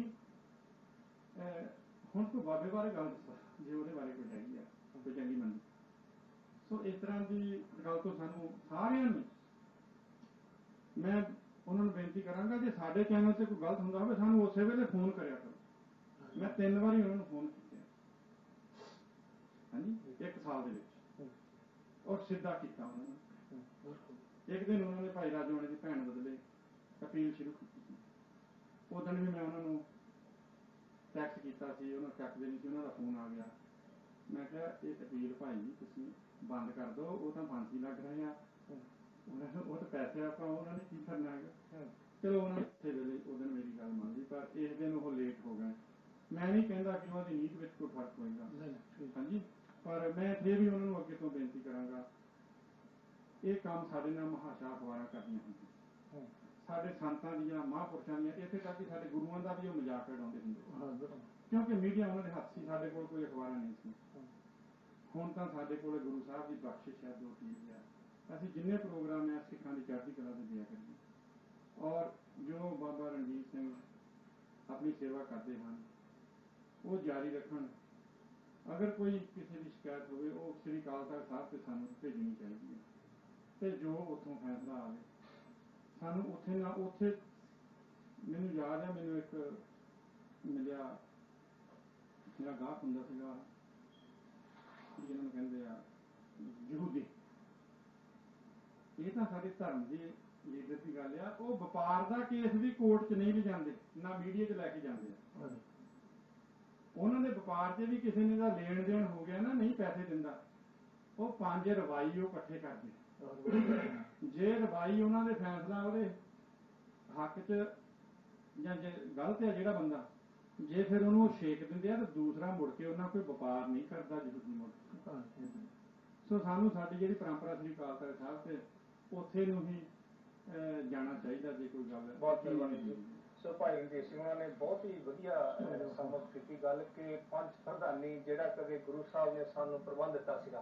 ਹੁਣ ਕੋਈ ਬਾਬੇ ਬਾਰੇ ਗੱਲ ਦੱਸੋ, ਜੇ ਉਹਦੇ ਬਾਰੇ ਕੋਈ ਹੈਗੀ ਆ ਕੋਈ ਚੰਗੀ ਮੰਨੀ। ਸੋ ਇਸ ਤਰ੍ਹਾਂ ਦੀ ਗੱਲ ਤੋਂ ਸਾਨੂੰ ਸਾਰਿਆਂ ਨੂੰ, ਮੈਂ ਉਹਨਾਂ ਨੂੰ ਬੇਨਤੀ ਕਰਾਂਗਾ ਜੇ ਸਾਡੇ ਚੈਨਲ 'ਤੇ ਕੋਈ ਗਲਤ ਹੁੰਦਾ ਹੋਵੇ ਸਾਨੂੰ ਉਸੇ ਵੇਲੇ ਫੋਨ ਕਰਿਆ ਕਰੋ। ਮੈਂ ਤਿੰਨ ਵਾਰੀ ਉਹਨਾਂ ਨੂੰ ਫੋਨ ਕੀਤੇ, ਹਾਂਜੀ, ਇੱਕ ਸਾਲ ਦੇ ਵਿੱਚ, ਔਰ ਸਿੱਧਾ ਕੀਤਾ ਉਹਨਾਂ ਨੂੰ। ਇੱਕ ਦਿਨ ਉਹਨਾਂ ਨੇ ਭਾਈ ਰਾਜਵਾਨੇ ਦੀ ਭੈਣ ਬਦਲੇ ਅਪੀਲ ਸ਼ੁਰੂ ਕੀਤੀ ਸੀ। ਉਹ ਦਿਨ ਵੀ ਮੈਂ ਉਹਨਾਂ ਨੂੰ ਟੈਕਸਟ ਕੀਤਾ ਸੀ, ਉਹਨਾਂ ਨੂੰ ਚੱਕਦੇ ਨਹੀਂ ਸੀ, ਉਹਨਾਂ ਦਾ ਫੋਨ ਆ ਗਿਆ। ਮੈਂ ਕਿਹਾ ਇਹ ਅਪੀਲ ਭਾਈ ਜੀ ਤੁਸੀਂ ਬੰਦ ਕਰ ਦਿਓ, ਉਹ ਤਾਂ ਫਾਂਸੀ ਲੱਗ ਰਹੇ ਆ, ਉਹਨਾਂ ਨੂੰ ਉਹ ਤਾਂ ਪੈਸੇ ਆਪਾਂ ਉਹਨਾਂ ਨੇ ਕੀ ਕਰਨਾ ਹੈਗਾ। ਚਲੋ ਉਹਨਾਂ ਨੇ ਉਸੇ ਵੇਲੇ ਉਹ ਦਿਨ ਮੇਰੀ ਗੱਲ ਮੰਨ ਲਈ, ਪਰ ਇਸ ਦਿਨ ਉਹ ਲੇਟ ਹੋ ਗਏ। ਮੈਂ ਨਹੀਂ ਕਹਿੰਦਾ ਕਿ ਉਹਨਾਂ ਦੀ ਨੀਤ ਵਿੱਚ ਕੋਈ ਫਰਕ ਹੋਏਗਾ, ਹਾਂਜੀ, ਪਰ ਮੈਂ ਫਿਰ ਵੀ ਉਹਨਾਂ ਨੂੰ ਅੱਗੇ ਤੋਂ ਬੇਨਤੀ ਕਰਾਂਗਾ, ਇਹ ਕੰਮ ਸਾਡੇ ਨਾਲ ਮਹਾਸ਼ਾ ਅਖਬਾਰਾਂ ਕਰਦੀਆਂ ਹੁੰਦੀਆਂ, ਸਾਡੇ ਸੰਤਾਂ ਦੀਆਂ ਮਹਾਂਪੁਰਸ਼ਾਂ ਦੀਆਂ, ਇੱਥੇ ਤੱਕ ਕਿ ਸਾਡੇ ਗੁਰੂਆਂ ਦਾ ਵੀ ਉਹ ਮਜ਼ਾਕ ਉਡਾਉਂਦੇ ਹੁੰਦੇ, ਕਿਉਂਕਿ ਮੀਡੀਆ ਉਹਨਾਂ ਦੇ ਹੱਥ ਸੀ, ਸਾਡੇ ਕੋਲ ਕੋਈ ਅਖਬਾਰਾਂ ਨਹੀਂ ਸੀ। ਹੁਣ ਤਾਂ ਸਾਡੇ ਕੋਲ ਗੁਰੂ ਸਾਹਿਬ ਦੀ ਬਖਸ਼ਿਸ਼ ਹੈ, ਜੋ ਚੀਜ਼ ਹੈ, ਅਸੀਂ ਜਿੰਨੇ ਪ੍ਰੋਗਰਾਮ ਹੈ ਸਿੱਖਾਂ ਦੀ ਚੜ੍ਹਦੀ ਕਲਾ ਦੇ ਦਿਆ ਕਰੀਏ। ਔਰ ਜੋ ਬਾਬਾ ਰਣਜੀਤ ਸਿੰਘ ਆਪਣੀ ਸੇਵਾ ਕਰਦੇ ਹਨ ਉਹ ਜਾਰੀ ਰੱਖਣ। ਅਗਰ ਕੋਈ ਕਿਸੇ ਦੀ ਸ਼ਿਕਾਇਤ ਹੋਵੇ ਉਹ ਸ੍ਰੀ ਅਕਾਲ ਤਖ਼ਤ ਸਾਹਿਬ 'ਤੇ ਸਾਨੂੰ ਭੇਜਣੀ ਚਾਹੀਦੀ ਹੈ, ਅਤੇ ਜੋ ਉੱਥੋਂ ਫੈਸਲਾ ਆਵੇ ਸਾਨੂੰ ਉੱਥੇ ਨਾ ਉੱਥੇ। ਮੈਨੂੰ ਯਾਦ ਹੈ, ਮੈਨੂੰ ਇੱਕ ਮਿਲਿਆ, ਮੇਰਾ ਗਾਹਕ ਹੁੰਦਾ ਸੀਗਾ, ਜਿਹਨਾਂ ਨੂੰ ਕਹਿੰਦੇ ਆ ਯਹੂਦੀ। ਇਹ ਤਾਂ ਸਾਡੇ ਧਰਮ ਦੀ ਲੀਡਰ ਦੀ ਗੱਲ ਆ, ਉਹ ਵਪਾਰ ਦਾ ਕੇਸ ਵੀ ਕੋਰਟ 'ਚ ਨਹੀਂ ਲਿਜਾਂਦੇ, ਨਾ ਮੀਡੀਆ 'ਚ ਲੈ ਕੇ ਜਾਂਦੇ ਆ। ਉਹਨਾਂ ਦੇ ਵਪਾਰ 'ਚ ਵੀ ਕਿਸੇ ਨੇ ਦਾ ਲੈਣ ਦੇਣ ਹੋ ਗਿਆ ਨਾ, ਨਹੀਂ ਪੈਸੇ ਦਿੰਦਾ, ਉਹ ਪੰਜ ਰਵਾਈ ਉਹ ਇਕੱਠੇ ਕਰਦੇ। ਜੇ ਰਵਾਈ ਉਹਨਾਂ ਦੇ ਫੈਸਲਾ ਉਹਦੇ ਹੱਕ 'ਚ ਜਾਂ ਜੇ ਗਲਤ ਹੈ ਜਿਹੜਾ ਬੰਦਾ, ਜੇ ਫਿਰ ਉਹਨੂੰ ਉਹ ਛੇਕ ਦਿੰਦੇ ਆ ਤਾਂ ਦੂਸਰਾ ਮੁੜ ਕੇ ਉਹਨਾਂ ਕੋਈ ਵਪਾਰ ਨਹੀਂ ਕਰਦਾ ਯਹੂਦੀ ਮੁੜ। ਸੋ ਸਾਨੂੰ ਸਾਡੀ ਜਿਹੜੀ ਪਰੰਪਰਾ ਸ੍ਰੀ ਅਕਾਲ ਤਖ਼ਤ ਸਾਹਿਬ ਤੇ ਉੱਥੇ ਨੂੰ ਹੀ ਜਾਣਾ ਚਾਹੀਦਾ ਜੇ ਕੋਈ ਗੱਲ। ਬਹੁਤ ਮਿਹਰਬਾਨੀ ਜੀ। ਸੋ ਭਾਈ ਰਣਜੀਤ ਸਿੰਘ ਉਹਨਾਂ ਨੇ ਬਹੁਤ ਹੀ ਵਧੀਆ ਸਮਝ ਕੀਤੀ ਗੱਲ ਕਿ ਪੰਜ ਪ੍ਰਧਾਨੀ ਜਿਹੜਾ ਕਦੇ ਗੁਰੂ ਸਾਹਿਬ ਨੇ ਸਾਨੂੰ ਪ੍ਰਬੰਧ ਦਿੱਤਾ ਸੀਗਾ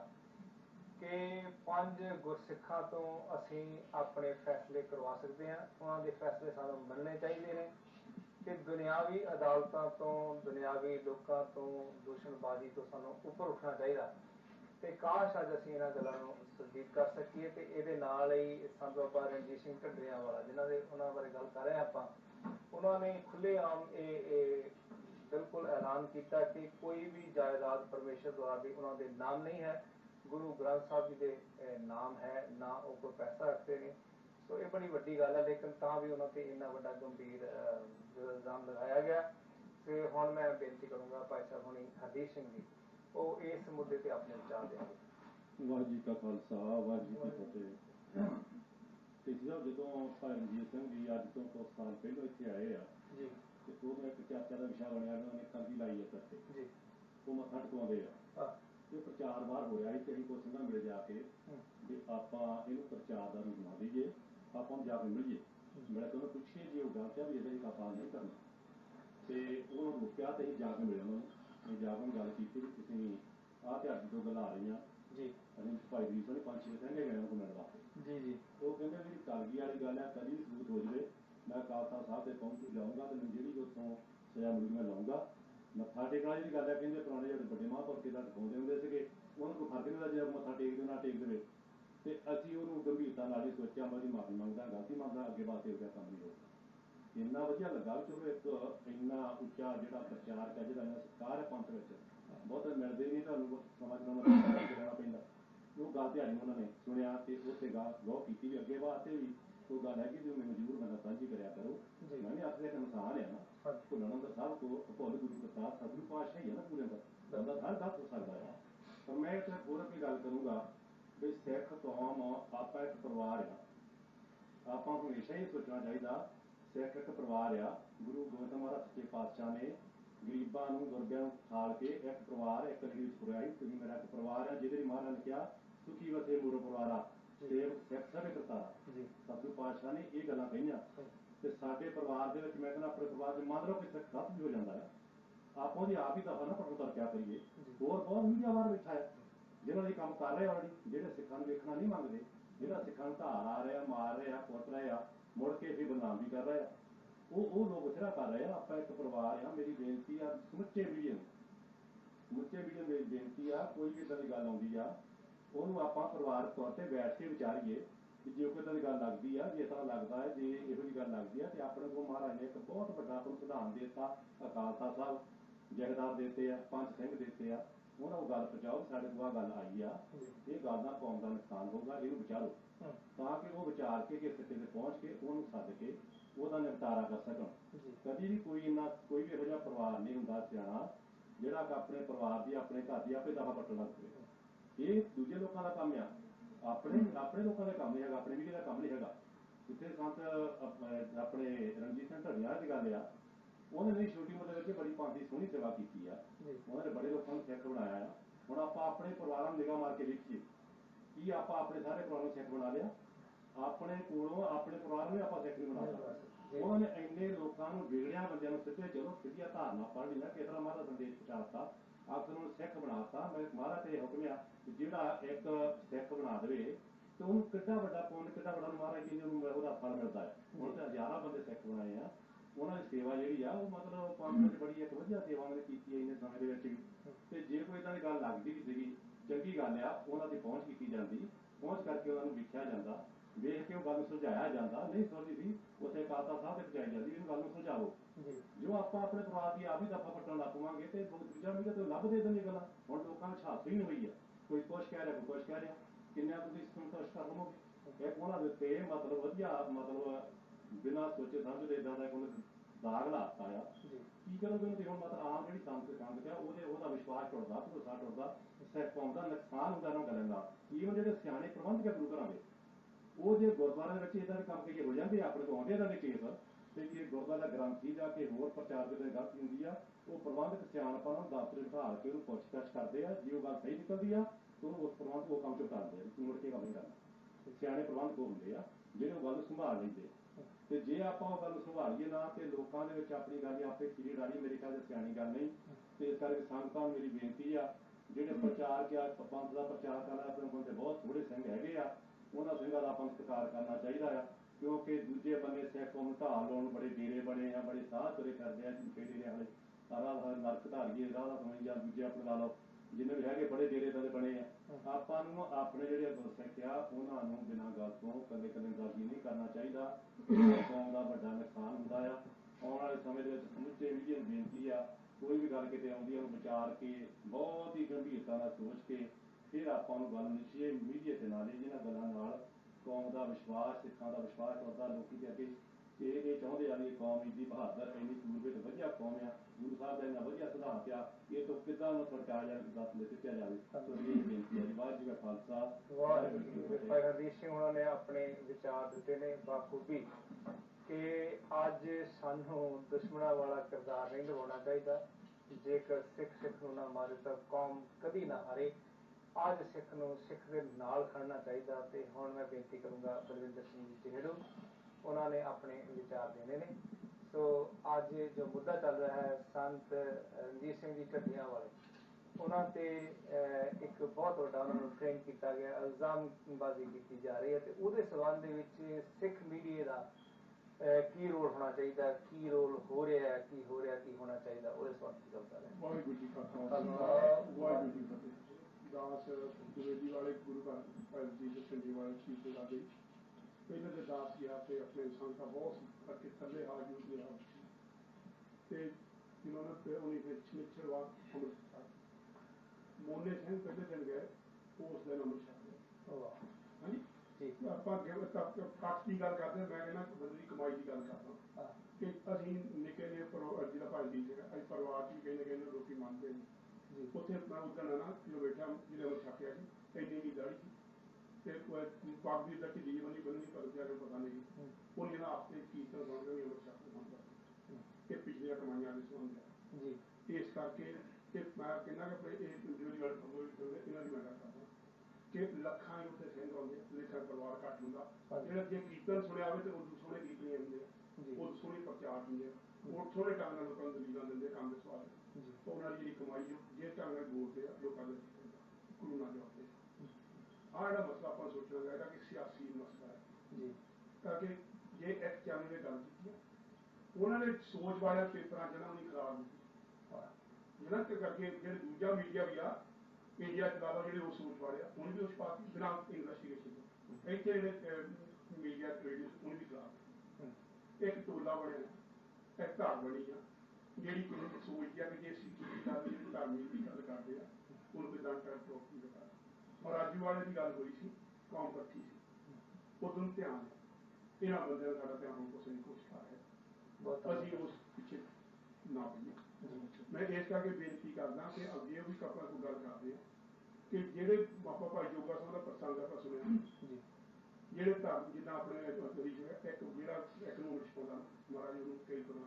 ਕਿ ਪੰਜ ਗੁਰਸਿੱਖਾਂ ਤੋਂ ਅਸੀਂ ਆਪਣੇ ਫੈਸਲੇ ਕਰਵਾ ਸਕਦੇ ਹਾਂ, ਉਹਨਾਂ ਦੇ ਫੈਸਲੇ ਸਾਨੂੰ ਮੰਨਣੇ ਚਾਹੀਦੇ ਨੇ, ਤੇ ਦੁਨਿਆਵੀ ਅਦਾਲਤਾਂ ਤੋਂ, ਦੁਨਿਆਵੀ ਲੋਕਾਂ ਤੋਂ, ਦੂਸ਼ਣਬਾਜ਼ੀ ਤੋਂ ਸਾਨੂੰ ਉੱਪਰ ਉੱਠਣਾ ਚਾਹੀਦਾ। ਤੇ ਕਾਸ਼ ਅੱਜ ਅਸੀਂ ਇਹਨਾਂ ਗੱਲਾਂ ਨੂੰ ਤਸਦੀਕ ਕਰ ਸਕੀਏ। ਤੇ ਇਹਦੇ ਨਾਲ ਹੀ ਸੰਤ ਬਾਬਾ ਰਣਜੀਤ ਸਿੰਘ ਢੱਡਰੀਆਂ ਵਾਲਾ, ਜਿਨ੍ਹਾਂ ਦੇ ਉਹਨਾਂ ਬਾਰੇ ਗੱਲ ਕਰ ਰਹੇ ਆਪਾਂ, ਉਹਨਾਂ ਨੇ ਖੁੱਲ੍ਹੇਆਮ ਇਹ ਇਹ ਬਿਲਕੁਲ ਐਲਾਨ ਕੀਤਾ ਕਿ ਕੋਈ ਵੀ ਜਾਇਦਾਦ ਪਰਮੇਸ਼ਰ ਦੁਆਰਾ ਦੀ ਉਹਨਾਂ ਦੇ ਨਾਮ ਨਹੀਂ ਹੈ, ਗੁਰੂ ਗ੍ਰੰਥ ਸਾਹਿਬ ਜੀ ਦੇ ਨਾਮ ਹੈ, ਨਾ ਉਹ ਕੋਈ ਪੈਸਾ ਰੱਖਦੇ ਨੇ। ਸੋ ਇਹ ਬੜੀ ਵੱਡੀ ਗੱਲ ਹੈ, ਲੇਕਿਨ ਤਾਂ ਵੀ ਉਹਨਾਂ 'ਤੇ ਇੰਨਾ ਵੱਡਾ ਗੰਭੀਰ ਇਲਜ਼ਾਮ ਲਗਾਇਆ ਗਿਆ। ਤੇ ਹੁਣ ਮੈਂ ਬੇਨਤੀ ਕਰੂੰਗਾ ਭਾਈ ਸਾਹਿਬ ਹੁਣੀ ਹਰਦੀਪ ਸਿੰਘ ਜੀ, ਉਹ ਇਸ ਮੁੱਦੇ 'ਤੇ ਆਪਣੇ ਵਿਚਾਰ ਦੇਣਗੇ। ਵਾਹਿਗੁਰੂ ਜੀ ਕਾ ਖਾਲਸਾ, ਵਾਹਿਗੁਰੂ ਜੀ ਕੀ ਫਤਿਹ। ਢੀਸੀ ਸਾਹਿਬ, ਜਦੋਂ ਭਾਈ ਰਣਜੀਤ ਸਿੰਘ ਜੀ ਅੱਜ ਤੋਂ ਕੁਝ ਸਾਲ ਪਹਿਲਾਂ ਇੱਥੇ ਆਏ ਆ ਜੀ, ਤੇ ਉਦੋਂ ਇੱਕ ਚਰਚਾ ਦਾ ਵਿਸ਼ਾ ਬਣਿਆ, ਉਹਨਾਂ ਨੇ ਕੰਗੀ ਲਾਈ ਹੈ ਸਿਰ ਤੇ ਜੀ, ਉਹ ਮੱਥਾ ਟਿਕਾਉਂਦੇ ਆ, ਤੇ ਪ੍ਰਚਾਰ ਬਾਹਰ ਹੋ ਰਿਹਾ ਸੀ ਕਿ ਅਸੀਂ ਕੋਈ ਸਿੰਘਾਂ ਮਿਲ ਜਾ ਕੇ ਵੀ ਆਪਾਂ ਇਹਨੂੰ ਪ੍ਰਚਾਰ ਦਾ ਰੂਪ ਨਾ ਦਈਏ, ਆਪਾਂ ਨੂੰ ਜਾ ਕੇ ਮਿਲੀਏ, ਮਿਲ ਕੇ ਉਹਨੂੰ ਪੁੱਛੀਏ ਜੇ ਉਹ ਗਲਤ ਆ ਵੀ ਇਹਦਾ ਹੀ ਆਪਾਂ ਨਹੀਂ ਕਰਨਾ। ਤੇ ਉਹਨੂੰ ਰੋਕਿਆ ਤੇ ਅਸੀਂ ਜਾ ਕੇ ਮਿਲੇ ਉਹਨਾਂ ਨੂੰ, ਅਸੀਂ ਜਾ ਕੇ ਗੱਲ ਕੀਤੀ ਵੀ ਤੁਸੀਂ ਆਹ ਤੁਹਾਡੀ ਦੋ ਗੱਲਾਂ ਆ ਰਹੀਆਂ ਜੀ, ਅਸੀਂ ਭਾਈ ਗਰੀਬ ਸਿੰਘ ਪੰਜ ਛੇ ਸਿੰਘ ਗਏ ਉਹਨਾਂ ਮਿਲਣ ਵਾਸਤੇ ਜੀ ਜੀ। ਉਹ ਕਹਿੰਦੇ ਜਿਹੜੀ ਕਲਗੀ ਵਾਲੀ ਗੱਲ ਆ ਕਦੀ ਵੀ ਸਬੂਤ ਹੋ ਜਾਵੇ, ਮੈਂ ਖਾਲਸਾ ਸਾਹਿਬ ਤੇ ਪਹੁੰਚ ਜਾਊਂਗਾ ਤੇ ਮੈਨੂੰ ਜਿਹੜੀ ਵੀ ਉੱਥੋਂ ਸਜ਼ਾ ਮਿਲੂਗੀ ਮੈਂ ਲਾਊਂਗਾ। ਮੱਥਾ ਟੇਕਣ ਵਾਲੀ ਗੱਲ ਆ, ਕਹਿੰਦੇ ਪੁਰਾਣੇ ਜਿਹੜੇ ਵੱਡੇ ਮਹਾਂਪੁਰਖ ਦਾ ਟਿਕਾਉਂਦੇ ਹੁੰਦੇ ਸੀਗੇ, ਉਹਨੂੰ ਕੋਈ ਫਰਕ ਨਹੀਂ ਹੁੰਦਾ ਜੇ ਮੱਥਾ ਟੇਕ ਦੇ ਨਾ ਟੇਕ ਦੇਵੇ। ਤੇ ਅਸੀਂ ਉਹਨੂੰ ਗੰਭੀਰਤਾ ਨਾਲ ਹੀ ਸੋਚਿਆ, ਮੈਂ ਉਹਦੀ ਮਾਫੀ ਮੰਗਦਾ, ਗਲਤੀ ਮੰਗਦਾ, ਅੱਗੇ ਵਾਸਤੇ ਹੋ ਗਿਆ ਕੰਮ ਨਹੀਂ ਹੋਊਗਾ। ਇੰਨਾ ਵਧੀਆ ਲੱਗਾ ਵੀ ਚਲੋ ਇੱਕ ਇੰਨਾ ਉੱਚਾ ਜਿਹੜਾ ਪ੍ਰਚਾਰਕ ਹੈ, ਜਿਹੜਾ ਇੰਨਾ ਸਤਿਕਾਰ ਹੈ ਪੰਥ ਵਿੱਚ, ਬਹੁਤ ਮਿਲਦੇ ਨਹੀਂ ਤੁਹਾਨੂੰ ਸਮਾਂ ਚਲਾਉਣਾ ਲੈਣਾ ਪੈਂਦਾ। ਉਹ ਗੱਲ ਦਿਹਾੜੀ ਉਹਨਾਂ ਨੇ ਸੁਣਿਆ ਤੇ ਉੱਥੇ ਗਾ ਗੌਰ ਕੀਤੀ ਵੀ ਅੱਗੇ ਵਾਸਤੇ ਵੀ ਉਹ ਗੱਲ ਹੈਗੀ ਵੀ ਮੈਨੂੰ ਜ਼ਰੂਰ ਬੰਦਾ ਸਾਂਝੀ ਕਰਿਆ ਕਰੋ। ਮੈਂ ਵੀ ਅਸਲ ਇੱਕ ਇਨਸਾਨ ਆ ਨਾ, ਭੁੱਲਣ ਅੰਦਰ ਸਭ ਕੋ ਭੁੱਲ ਗੁਰੂ ਪ੍ਰਸਾਦ ਸਤਿਗੁਰੂ ਪਾਤਸ਼ਾਹ ਹੀ ਹੈ ਨਾ ਪੂਰੇ ਅੰਦਰ, ਬੰਦਾ ਹਰ ਗਲਤ ਹੋ ਸਕਦਾ ਹੈ। ਪਰ ਮੈਂ ਇੱਥੇ ਹੋਰ ਅੱਗੇ ਗੱਲ ਕਰੂੰਗਾ ਵੀ ਸਿੱਖ ਕੌਮ ਆਪਾਂ ਇੱਕ ਪਰਿਵਾਰ ਆ, ਆਪਾਂ ਨੂੰ ਹਮੇਸ਼ਾ ਹੀ ਸੋਚਣਾ ਚਾਹੀਦਾ ਸਿੱਖ ਇੱਕ ਪਰਿਵਾਰ ਆ। ਗੁਰੂ ਗੋਬਿੰਦ ਸਿੰਘ ਮਹਾਰਾਜ ਸੱਚੇ ਪਾਤਸ਼ਾਹ ਨੇ ਗਰੀਬਾਂ ਨੂੰ ਗੁਰਬਿਆਂ ਨੂੰ ਠਾਲ ਕੇ ਇੱਕ ਪਰਿਵਾਰ ਇੱਕ ਲੜੀ ਵਿੱਚ ਪੁਰਿਆ, ਤੁਸੀਂ ਮੇਰਾ ਇੱਕ ਪਰਿਵਾਰ ਆ ਜਿਹਦੇ ਲਈ ਮਹਾਰਾਜ ਨੇ ਕਿਹਾ ਸੁਖੀ ਵਸੇ ਮੂਰੋ ਪਰਿਵਾਰਾ ਸੇਵ ਸਿੱਖ ਸਭੇ ਕਰਤਾਰਾ। ਸਤਿਗੁਰੂ ਪਾਤਸ਼ਾਹ ਨੇ ਇਹ ਗੱਲਾਂ ਕਹੀਆਂ ਤੇ ਸਾਡੇ ਪਰਿਵਾਰ ਦੇ ਵਿੱਚ ਮੈਂ ਕਹਿੰਦਾ ਆਪਣੇ ਪਰਿਵਾਰ 'ਚ ਮੰਨ ਲਓ ਕਿ ਸਿੱਖ ਗਲਤ ਵੀ ਹੋ ਜਾਂਦਾ ਆ, ਆਪਾਂ ਉਹਦੀ ਆਪ ਹੀ ਦਫਾ ਨਾ ਪਟੋ ਤਰ ਕਿਆ ਕਰੀਏ। ਹੋਰ ਬਹੁਤ ਮੀਡੀਆ ਬਾਹਰ ਬੈਠਾ ਹੈ ਜਿਹਨਾਂ ਦੇ ਕੰਮ ਕਰ ਰਹੇ ਆਲਰੇਡੀ, ਜਿਹੜੇ ਸਿੱਖਾਂ ਨੂੰ ਵੇਖਣਾ ਨਹੀਂ ਮੰਗਦੇ, ਜਿਹੜਾ ਸਿੱਖਾਂ ਨੂੰ ਢਾਲ ਆ ਰਿਹਾ, ਮਾਰ ਰਹੇ ਆ, ਕੁੱਟ ਰਹੇ ਆ, ਮੁੜ ਕੇ ਫਿਰ ਬਦਨਾਮ ਵੀ ਕਰ ਰਹੇ ਆ, ਉਹ ਉਹ ਲੋਕ ਬਥੇਰਾ ਕਰ ਰਹੇ ਆ। ਆਪਾਂ ਇੱਕ ਪਰਿਵਾਰ ਆ। ਮੇਰੀ ਬੇਨਤੀ ਆ ਸਮੁੱਚੇ ਮੀਡੀਆ ਨੂੰ, ਸਮੁੱਚੇ ਮੀਡੀਆ ਨੂੰ ਮੇਰੀ ਬੇਨਤੀ ਆ, ਕੋਈ ਵੀ ਇੱਦਾਂ ਦੀ ਗੱਲ ਆਉਂਦੀ ਆ ਉਹਨੂੰ ਆਪਾਂ ਪਰਿਵਾਰਕ ਤੌਰ ਤੇ ਬੈਠ ਕੇ ਵਿਚਾਰੀਏ ਕਿ ਜੇ ਕੋਈ ਇੱਦਾਂ ਦੀ ਗੱਲ ਲੱਗਦੀ ਆ, ਜੇ ਤਰ੍ਹਾਂ ਲੱਗਦਾ ਹੈ, ਜੇ ਇਹੋ ਜਿਹੀ ਗੱਲ ਲੱਗਦੀ ਆ ਤੇ ਆਪਣੇ ਕੋਲ ਮਹਾਰਾਜ ਨੇ ਇੱਕ ਬਹੁਤ ਵੱਡਾ ਆਪਾਂ ਨੂੰ ਸੰਵਿਧਾਨ ਦੇ ਦਿੱਤਾ, ਅਕਾਲ ਤਖ਼ਤ ਸਾਹਿਬ ਜਥੇਦਾਰ ਦਿੱਤੇ ਆ, ਪੰਜ ਸਿੰਘ ਦਿੱਤੇ ਆ, ਉਹਨਾਂ ਨੂੰ ਗੱਲ ਪਹੁੰਚਾਓ ਸਾਡੇ ਕੋਲ ਆਹ ਗੱਲ ਆਈ ਆ, ਇਹ ਗੱਲ ਦਾ ਕੌਮ ਦਾ ਨੁਕਸਾਨ ਹੋਊਗਾ, ਇਹਨੂੰ ਵਿਚਾਰੋ, ਤਾਂ ਕਿ ਉਹ ਵਿਚਾਰ ਕੇ ਕਿਸੇ ਸਿੱਟੇ ਤੇ ਪਹੁੰਚ ਕੇ ਉਹਨੂੰ ਸੱਦ ਕੇ ਉਹਦਾ ਨਿਪਟਾਰਾ ਕਰ ਸਕਣ। ਕਦੀ ਵੀ ਕੋਈ ਇੰਨਾ ਕੋਈ ਵੀ ਇਹੋ ਜਿਹਾ ਪਰਿਵਾਰ ਨਹੀਂ ਹੁੰਦਾ ਸਿਆਣਾ ਜਿਹੜਾ ਕਿ ਆਪਣੇ ਪਰਿਵਾਰ ਦੀ ਆਪਣੇ ਘਰ ਦੀ ਆਪੇ ਦਫਾ ਪੱਟਣ ਲੱਗ ਪਵੇ। ਇਹ ਦੂਜੇ ਲੋਕਾਂ ਦਾ ਕੰਮ ਆ, ਆਪਣੇ ਆਪਣੇ ਲੋਕਾਂ ਦਾ ਕੰਮ ਨਹੀਂ ਹੈਗਾ, ਆਪਣੇ ਮੀਡੀਆ ਦਾ ਕੰਮ ਨਹੀਂ ਹੈਗਾ। ਜਿੱਥੇ ਸੰਤ ਆਪਣੇ ਰਣਜੀਤ ਸਿੰਘ ਢੱਡੀਆਂ ਦੀ ਗੱਲ ਆ, ਉਹਨਾਂ ਨੇ ਛੋਟੀ ਉਮਰ ਦੇ ਵਿੱਚ ਬੜੀ ਭਾਂਤੀ ਸੋਹਣੀ ਸੇਵਾ ਕੀਤੀ ਆ, ਉਹਨਾਂ ਨੇ ਬੜੇ ਲੋਕਾਂ ਨੂੰ ਸਿੱਖ ਬਣਾਇਆ ਆ। ਹੁਣ ਆਪਾਂ ਆਪਣੇ ਪਰਿਵਾਰਾਂ ਨੂੰ ਨਿਗਾਹ ਮਾਰ ਕੇ ਵੇਖੀਏ, ਕੀ ਆਪਾਂ ਆਪਣੇ ਸਾਰੇ ਪਰਿਵਾਰਾਂ ਨੂੰ ਸਿੱਖ ਬਣਾ ਲਿਆ? ਆਪਣੇ ਕੋਲੋਂ ਆਪਣੇ ਪਰਿਵਾਰ ਨੂੰ ਆਪਾਂ ਸਿੱਖ ਨਹੀਂ ਬਣਾ ਸਕਦੇ। ਉਹਨਾਂ ਨੇ ਇੰਨੇ ਲੋਕਾਂ ਨੂੰ ਵਿਗੜਿਆ ਬੰਦਿਆਂ ਨੂੰ ਸਿੱਧੇ ਜਦੋਂ ਸਿੱਧੀਆਂ ਧਾਰਨਾ ਪੜ੍ਹ ਲਈਆਂ, ਕਿਸ ਤਰ੍ਹਾਂ ਮਹਾਰਾਜ ਸੰਦੇਸ਼ ਪਹੁੰਚਾਤਾ, ਆਖਰ ਉਹਨੂੰ ਸਿੱਖ ਬਣਾਤਾ। ਮੈਂ ਮਹਾਰਾਜ ਤੇ ਹੁਕਮ ਆ ਜਿਹੜਾ ਇੱਕ ਸਿੱਖ ਬਣਾ ਦੇਵੇ ਤੇ ਉਹਨੂੰ ਕਿੱਡਾ ਵੱਡਾ ਪੁੰਨ, ਕਿੱਡਾ ਵੱਡਾ ਮਹਾਰਾਜ ਜੀ ਉਹਨੂੰ ਉਹਦਾ ਫਲ ਮਿਲਦਾ ਹੈ। ਹੁਣ ਤੇ ਹਜ਼ਾਰਾਂ ਬੰਦੇ ਸਿੱਖ ਬਣਾਏ ਆ, ਉਹਨਾਂ ਦੀ ਸੇਵਾ ਜਿਹੜੀ ਆ ਉਹ ਮਤਲਬ ਪੰਜ ਵਿੱਚ ਬੜੀ ਇੱਕ ਵਧੀਆ ਸੇਵਾ ਉਹਨਾਂ ਨੇ ਕੀਤੀ ਹੈ ਇੰਨੇ ਸਮੇਂ ਦੇ ਵਿੱਚ ਵੀ। ਤੇ ਜੇ ਕੋਈ ਏਦਾਂ ਦੀ ਗੱਲ ਲੱਗਦੀ ਵੀ ਸੀਗੀ, ਚੰਗੀ ਗੱਲ ਆ, ਉਹਨਾਂ ਦੀ ਪਹੁੰਚ ਕੀਤੀ ਜਾਂਦੀ, ਪਹੁੰਚ ਕਰਕੇ ਉਹਨਾਂ ਨੂੰ ਵੇਖਿਆ ਜਾਂਦਾ, ਵੇਖ ਕੇ ਉਹ ਗੱਲ ਨੂੰ ਸੁਲਝਾਇਆ ਜਾਂਦਾ। ਨਹੀਂ ਸੁਲਝਦੀ ਸੀ ਉੱਥੇ ਅਕਾਲ ਤਖ਼ਤ ਸਾਹਿਬ ਤੇ ਪਹੁੰਚਾਈ ਜਾਂਦੀ, ਇਹਨੂੰ ਗੱਲ ਨੂੰ ਸੁਲਝਾਵੋ। ਜੋ ਆਪਾਂ ਆਪਣੇ ਪਰਿਵਾਰ ਦੀ ਆਪ ਹੀ ਦਫਾ ਪੱਟਣ ਲੱਗ ਪਵਾਂਗੇ ਤੇ ਦੂਜਾ ਮੀਡੀਆ ਤੋਂ ਲੱਭਦੇ ਏਦਾਂ ਦੀਆਂ ਗੱਲਾਂ। ਹੁਣ ਲੋਕਾਂ ਵਿੱਚ ਹਾਦਸੇ ਹੀ ਨਹੀਂ ਹੋਈ ਆ, ਕੋਈ ਕੁਛ ਕਹਿ ਰਿਹਾ, ਕੋਈ ਕੁਛ ਕਹਿ ਰਿਹਾ, ਕਿੰਨਿਆਂ ਤੁਸੀਂ ਸੰਤੁਸ਼ਟ ਕਰ ਲਵੋਗੇ? ਇੱਕ ਉਹਨਾਂ ਦੇ ਉੱਤੇ ਮਤਲਬ ਵਧੀਆ ਮਤਲਬ ਬਿਨਾਂ ਸੋਚੇ ਸਮਝਦੇ ਏਦਾਂ ਦਾ ਉਹਨੇ ਦਾਗ ਲਾਤਾ ਆ, ਕੀ ਕਰੋਗੇ ਉਹਨੂੰ? ਹੁਣ ਮਤਲਬ ਆਮ ਜਿਹੜੀ ਸੰਗਤ ਸੰਗਤ ਆ ਉਹਦੇ ਉਹਦਾ ਵਿਸ਼ਵਾਸ ਟੁੱਟਦਾ, ਭਰੋਸਾ ਟੁੱਟਦਾ, ਸਿੱਖ ਕੌਮ ਦਾ ਨੁਕਸਾਨ ਹੁੰਦਾ ਇਹਨਾਂ ਗੱਲਾਂ ਦਾ। ਈਵਨ ਜਿਹੜੇ ਸਿਆਣੇ ਪ੍ਰਬੰਧਕ ਗੁਰੂ ਘਰਾਂ ਦੇ, ਉਹ ਜੇ ਗੁਰਦੁਆਰਿਆਂ ਦੇ ਵਿੱਚ ਏਦਾਂ ਦੇ ਕੰਮ ਕਈਏ ਹੋ ਜਾਂਦੇ ਆ, ਆਪਣੇ ਕੋਲ ਆਉਂਦੇ ਇਹਨਾਂ ਦੇ ਕੇਸ ਤੇ ਕਿ ਗੁਰਦੁਆਰਾ ਦਾ ਗ੍ਰੰਥੀ ਜਾਂ ਕਿ ਹੋਰ ਪ੍ਰਚਾਰ ਦੇ ਗਲਤੀ ਹੁੰਦੀ ਆ, ਉਹ ਪ੍ਰਬੰਧਕ ਸਿਆਣਪਾਂ ਨੂੰ ਦਫ਼ਤਰ ਬਿਠਾ ਕੇ ਉਹਨੂੰ ਪੁੱਛ-ਗਿੱਛ ਕਰਦੇ ਆ। ਜੇ ਉਹ ਗੱਲ ਸਹੀ ਨਿਕਲਦੀ ਆ ਤਾਂ ਉਹਨੂੰ ਉਸ ਪ੍ਰਬੰਧਕ ਉਹ ਕੰਮ ਚੋਂ ਹਟਾਉਂਦੇ ਆ, ਮੁੜ ਕੇ ਕੰਮ ਨਹੀਂ ਕਰਨਾ। ਸਿਆਣੇ ਪ੍ਰਬੰਧਕ ਉਹ ਹੁੰਦੇ ਆ ਜਿਹੜੇ ਉਹ ਗੱਲ ਨੂੰ ਸੰਭਾਲ ਲੈਂਦੇ। ਤੇ ਜੇ ਆਪਾਂ ਉਹ ਗੱਲ ਨੂੰ ਸੰਭਾਲੀਏ ਨਾ ਤੇ ਲੋਕਾਂ ਦੇ ਵਿੱਚ ਆਪਣੀ ਗੱਲ ਆਪੇ ਖੀਰੀ ਡਾਲੀ, ਮੇਰੇ ਖਿਆਲ ਚ ਸਿਆਣੀ ਗੱਲ ਨਹੀਂ। ਤੇ ਇਸ ਕਰਕੇ ਸੰਗਤਾਂ ਨੂੰ ਮੇਰੀ ਬੇਨਤੀ ਆ, ਜਿਹੜੇ ਪ੍ਰਚਾਰ ਕਿਆ ਪੰਥ ਦਾ ਪ੍ਰਚਾਰ ਕਰਨਾ, ਆਪਣੇ ਬੰਦੇ ਬਹੁਤ ਥੋੜੇ ਸਿੰਘ ਹੈਗੇ ਆ, ਉਹਨਾਂ ਸਿੰਘਾਂ ਦਾ ਆਪਾਂ ਸਤਿਕਾਰ ਕਰਨਾ ਚਾਹੀਦਾ ਆ। ਕਿਉਂਕਿ ਦੂਜੇ ਬੰਨੇ ਸਿੱਖ ਕੌਮ ਨੂੰ ਢਾਲ ਲਾਉਣ ਬੜੇ ਡੇਰੇ ਬਣੇ ਆ, ਬੜੇ ਸਾਧ ਤੁਰੇ ਕਰਦੇ ਆ, ਝੂਠੇ ਡੇਰੇ ਵਾਲੇ ਸਾਰਾ ਨਰਕ ਧਾਰੀਏ ਰਾਹ ਸਮਝ ਜਾਂ ਦੂਜੇ ਆਪਣੇ ਲਾ ਲਓ ਜਿੰਨੇ ਵੀ ਹੈਗੇ ਬੜੇ ਡੇਰੇ ਏਦਾਂ ਦੇ ਬਣੇ ਆ। ਆਪਾਂ ਨੂੰ ਆਪਣੇ ਜਿਹੜੇ ਗੁਰਸਿੱਖ ਆ ਉਹਨਾਂ ਨੂੰ ਬਿਨਾਂ ਗੱਲ ਤੋਂ ਕਦੇ ਕਦੇ ਗਲਤੀ ਨਹੀਂ ਕਰਨਾ ਚਾਹੀਦਾ। ਕੌਮ ਦਾ ਵੱਡਾ ਨੁਕਸਾਨ ਹੁੰਦਾ ਆ। ਆਉਣ ਵਾਲੇ ਸਮੇਂ ਦੇ ਵਿੱਚ ਸਮੁੱਚੇ ਮੀਡੀਆ ਨੂੰ ਬੇਨਤੀ ਆ, ਕੋਈ ਵੀ ਗੱਲ ਕਿਤੇ ਆਉਂਦੀ ਆ ਉਹਨੂੰ ਵਿਚਾਰ ਕੇ ਬਹੁਤ ਹੀ ਗੰਭੀਰਤਾ ਨਾਲ ਸੋਚ ਕੇ ਫਿਰ ਆਪਾਂ ਨੂੰ ਗੱਲ ਨਿਸ਼ਚੇ ਮੀਡੀਆ ਤੇ ਨਾਲ ਜਿਹਨਾਂ ਗੱਲਾਂ ਨਾਲ ਕੌਮ ਦਾ ਵਿਸ਼ਵਾਸ, ਸਿੱਖਾਂ ਦਾ ਵਿਸ਼ਵਾਸ ਟੁੱਟਦਾ। ਲੋਕੀ ਤੇ ਅੱਗੇ ਇਹ ਇਹ ਚਾਹੁੰਦੇ ਆ ਵੀ ਇਹ ਕੌਮ ਇੰਨੀ ਬਹਾਦਰ, ਇੰਨੀ ਸੂਰਬੇ ਤੇ ਵਧੀਆ ਕੌਮ ਆ, ਗੁਰੂ ਸਾਹਿਬ ਦਾ ਇੰਨਾ ਵਧੀਆ ਸਿਧਾਂਤ ਆ, ਇਹ ਤੋਂ ਕਿੱਦਾਂ ਨੂੰ ਛੁਟਕਾਇਆ ਜਾਵੇ, ਦੱਸ ਲੈ ਸਿੱਖਿਆ ਜਾਵੇ। ਤੁਹਾਡੀ ਇਹ ਬੇਨਤੀ ਹੈ ਜੀ। ਵਾਹਿਗੁਰੂ ਜੀ ਕਾ ਖਾਲਸਾ, ਵਾਹਿਗੁਰੂ ਜੀ ਕੀ ਫਤਿਹ। ਭਾਈ ਹਰਦੀਪ ਸਿੰਘ ਉਹਨਾਂ ਨੇ ਆਪਣੇ ਵਿਚਾਰ ਦਿੱਤੇ ਨੇ ਬਾਖੂਬੀ ਕਿ ਅੱਜ ਸਾਨੂੰ ਦੁਸ਼ਮਣਾਂ ਵਾਲਾ ਕਿਰਦਾਰ ਨਹੀਂ ਨਿਭਾਉਣਾ ਚਾਹੀਦਾ। ਜੇਕਰ ਸਿੱਖ ਸਿੱਖ ਨੂੰ ਨਾ ਮਾਰੇ ਤਾਂ ਕੌਮ ਕਦੀ ਨਾ ਹਾਰੇ। ਅੱਜ ਸਿੱਖ ਨੂੰ ਸਿੱਖ ਦੇ ਨਾਲ ਖੜਨਾ ਚਾਹੀਦਾ। ਤੇ ਹੁਣ ਮੈਂ ਬੇਨਤੀ ਕਰੂੰਗਾ ਬਲਵਿੰਦਰ ਸਿੰਘ ਜੀ ਚਿਹੜੂ, ਉਹਨਾਂ ਨੇ ਆਪਣੇ ਵਿਚਾਰ ਦੇਣੇ ਨੇ। ਸੋ ਅੱਜ ਜੋ ਮੁੱਦਾ ਚੱਲ ਰਿਹਾ ਹੈ ਸੰਤ ਰਣਜੀਤ ਸਿੰਘ ਜੀ ਢੱਡੀਆਂ ਵਾਲੇ, ਉਹਨਾਂ ਤੇ ਇੱਕ ਬਹੁਤ ਵੱਡਾ ਉਹਨਾਂ ਨੂੰ ਫਰੇਮ ਕੀਤਾ ਗਿਆ, ਇਲਜ਼ਾਮਬਾਜ਼ੀ ਕੀਤੀ ਜਾ ਰਹੀ ਹੈ ਤੇ ਉਹਦੇ ਸਬੰਧ ਦੇ ਵਿੱਚ ਸਿੱਖ ਮੀਡੀਆ ਦਾ ਕੀ ਰੋਲ ਹੋਣਾ ਚਾਹੀਦਾ, ਕੀ ਰੋਲ ਹੋ ਰਿਹਾ, ਕੀ ਹੋ ਰਿਹਾ, ਕੀ ਹੋਣਾ ਚਾਹੀਦਾ, ਉਹਦੇ ਸਬੰਧ ਵਿੱਚ ਗੱਲ ਕਰ ਰਹੇ ਹਾਂ। ਵਾਹਿਗੁਰੂ ਜੀ ਕਾ ਖਾਲਸਾ, ਵਾਹਿਗੁਰੂ ਜੀ ਕੀ ਫਤਿਹ। ਦਾਸ ਗੁਰੇਦੀ ਵਾਲੇ ਗੁਰੂ ਘਰ ਭਾਈ ਜੀ ਢੱਡੀ ਵਾਲੇ ਸ਼ਹੀਦ ਦਾ ਦੇ ਪਹਿਲੇ ਦੇ ਦਾਸ ਗਿਆ ਤੇ ਆਪਣੇ ਸੰਗਤਾਂ ਬਹੁਤ ਕਰਕੇ ਥੱਲੇ ਹਾਰ ਜੂ ਦੇ ਹਾਲ ਤੇ ਜਿਨ੍ਹਾਂ ਨੇ ਉਹਨੇ ਫਿਰ ਸ਼ਨੀਚਰਵਾਰ ਅੰਮ੍ਰਿਤ ਛਕ ਮੋਨੇ ਸਿੰਘ ਪਹਿਲੇ ਦਿਨ ਗਏ, ਉਸ ਦਿਨ ਅੰਮ੍ਰਿਤ ਛਕ ਲਿਆ। ਹਾਂਜੀ, ਆਪਾਂ ਕੱਟ ਦੀ ਗੱਲ ਕਰਦੇ, ਮੈਂ ਕਹਿੰਦਾ ਬੰਦੇ ਦੀ ਕਮਾਈ ਦੀ ਗੱਲ ਕਰਦਾ ਕਿ ਅਸੀਂ ਨਿੱਕੇ ਜਿਹੇ ਜਿਹੜਾ ਭਾਈ ਜੀ ਸੀਗਾ ਅਸੀਂ ਪਰਿਵਾਰ 'ਚ ਵੀ ਕਹਿੰਦੇ ਕਹਿੰਦੇ ਲੋਕੀ ਮੰਨਦੇ ਨੇ। ਉੱਥੇ ਮੈਂ ਉਦਣ ਨਾ ਜਦੋਂ ਬੈਠਾ ਜਿਹਦੇ ਅੰਮ੍ਰਿਤ ਛਕਿਆ ਸੀ ਇੰਨੀ ਇੰਨੀ ਦਾੜੀ ਸੀ, ਤੇ ਪੱਗ ਦੀ ਲੱਟੀ ਦੀ ਬਣੀ ਬੰਨੀ ਪਰ ਜਾ ਕੇ ਪਤਾ ਨਹੀਂ ਉਹਨੇ ਨਾ ਆਪੇ ਕੀਰਤਨ ਸੁਣ ਕੇ ਉਹ ਸ਼ਬਦ ਸੁਣਦਾ ਕਿ ਪਿਛਲੀਆਂ ਕਮਾਈਆਂ ਦੇ ਸੁਣਦੇ ਜੀ। ਇਸ ਕਰਕੇ ਇਹ ਮੈਂ ਕਹਿੰਦਾ ਕਿ ਆਪਣੇ ਇਹ ਜਿਹੜੀ ਗੱਲ ਇਹਨਾਂ ਦੀ ਮੈਂ ਗੱਲ ਕਰਦਾ ਕਿ ਲੱਖਾਂ ਹੀ ਉੱਤੇ ਸਿੰਘ ਆਉਂਦੇ ਲੇਖਾ ਪਰਿਵਾਰ ਘੱਟ ਹੁੰਦਾ ਜਿਹੜਾ ਜੇ ਕੀਰਤਨ ਸੁਣਿਆ ਹੋਵੇ ਤੇ ਉਦੋਂ ਸੋਹਣੇ ਕੀਰਤਨੀਏ ਹੁੰਦੇ ਆ ਉਦੋਂ ਸੋਹਣੇ ਪ੍ਰਚਾਰ ਹੁੰਦੇ ਆ ਉਹ ਸੋਹਣੇ ਢੰਗ ਨਾਲ ਲੋਕਾਂ ਨੂੰ ਦਲੀਲਾਂ ਦਿੰਦੇ ਕੰਮ ਦੇ ਸਵਾਲ ਉਹਨਾਂ ਦੀ ਜਿਹੜੀ ਕਮਾਈ ਜੇ ਢੰਗ ਨਾਲ ਬੋਲਦੇ ਆ ਲੋਕਾਂ ਦੇ ਗੁਰੂ ਨਾਲ ਜੋੜਦੇ ਆਹ ਜਿਹੜਾ ਮਸਲਾ ਆਪਾਂ ਸੋਚਣਾ ਚਾਹੀਦਾ ਕਿ ਸਿਆਸੀ ਮਸਲਾ ਹੈ ਜੀ। ਕਰਕੇ ਜੇ ਇੱਕ ਚੈਨਲ ਨੇ ਗੱਲ ਕੀਤੀ ਹੈ ਉਹਨਾਂ ਨੇ ਸੋਚ ਵਾਲਿਆਂ ਪੇਪਰਾਂ ਚ ਨਾ ਉਹਨੀ ਖਰਾਬ ਦਿੱਤੀ ਜਿਹਨਾਂ ਕਰਕੇ ਜਿਹੜੇ ਦੂਜਾ ਮੀਡੀਆ ਵੀ ਆ ਇੰਡੀਆ ਚ ਲਾ ਲਓ ਜਿਹੜੇ ਉਹ ਸੋਚ ਵਾਲੇ ਆ ਉਹਨੇ ਵੀ ਉਸ ਪਾਤੀ ਬਿਨਾਂ ਇਨਵੈਸਟੀਗੇਸ਼ਨ ਤੋਂ ਇੱਥੇ ਜਿਹੜੇ ਮੀਡੀਆ ਰੇਡੀਓ ਉਹਨੇ ਵੀ ਖਰਾਬ ਇੱਕ ਟੋਲਾ ਬਣਿਆ ਇੱਕ ਧਾਰ ਬਣੀ ਆ ਜਿਹੜੀ ਕਿਸੇ ਸੋਚਦੀ ਆ ਕਿ ਜੇ ਅਸੀਂ ਕਿਸੇ ਗੱਲ ਜਿਹੜੀ ਧਾਰਮਿਕ ਦੀ ਗੱਲ ਕਰਦੇ ਆ ਉਹਨੂੰ ਕਿਦਾਂ ਟਰੋਕੀ ਲਗਾ ਔਰ ਰਾਜੂ ਵਾਲੇ ਦੀ ਗੱਲ ਹੋਈ ਸੀ ਕੌਮ ਇਕੱਠੀ ਸੀ ਉਦੋਂ ਧਿਆਨ ਇਹਨਾਂ ਬੰਦਿਆਂ ਦਾ ਸਾਡਾ ਧਿਆਨ ਹੁਣ ਕੁਛ ਨਹੀਂ ਕੁਛ ਕਰ ਰਿਹਾ ਅਸੀਂ ਉਸ ਪਿੱਛੇ ਨਾ ਪਈਏ। ਮੈਂ ਇਸ ਕਰਕੇ ਬੇਨਤੀ ਕਰਦਾ ਕਿ ਅੱਗੇ ਵੀ ਆਪਾਂ ਕੋਈ ਗੱਲ ਕਰਦੇ ਹਾਂ ਕਿ ਜਿਹੜੇ ਬਾਬਾ ਭਾਈ ਜੋਗਾ ਸਿੰਘ ਦਾ ਪ੍ਰਸੰਗ ਆਪਾਂ ਸੁਣਿਆ ਜਿਹੜੇ ਧਰਮ ਜਿੱਦਾਂ ਆਪਣੇ ਇੱਕ ਜਿਹੜਾ ਇਕਨੋਮਿਕ ਛਕਾਉਂਦਾ ਮਹਾਰਾਜ ਉਹਨੂੰ ਕਈ ਗੁਣਾ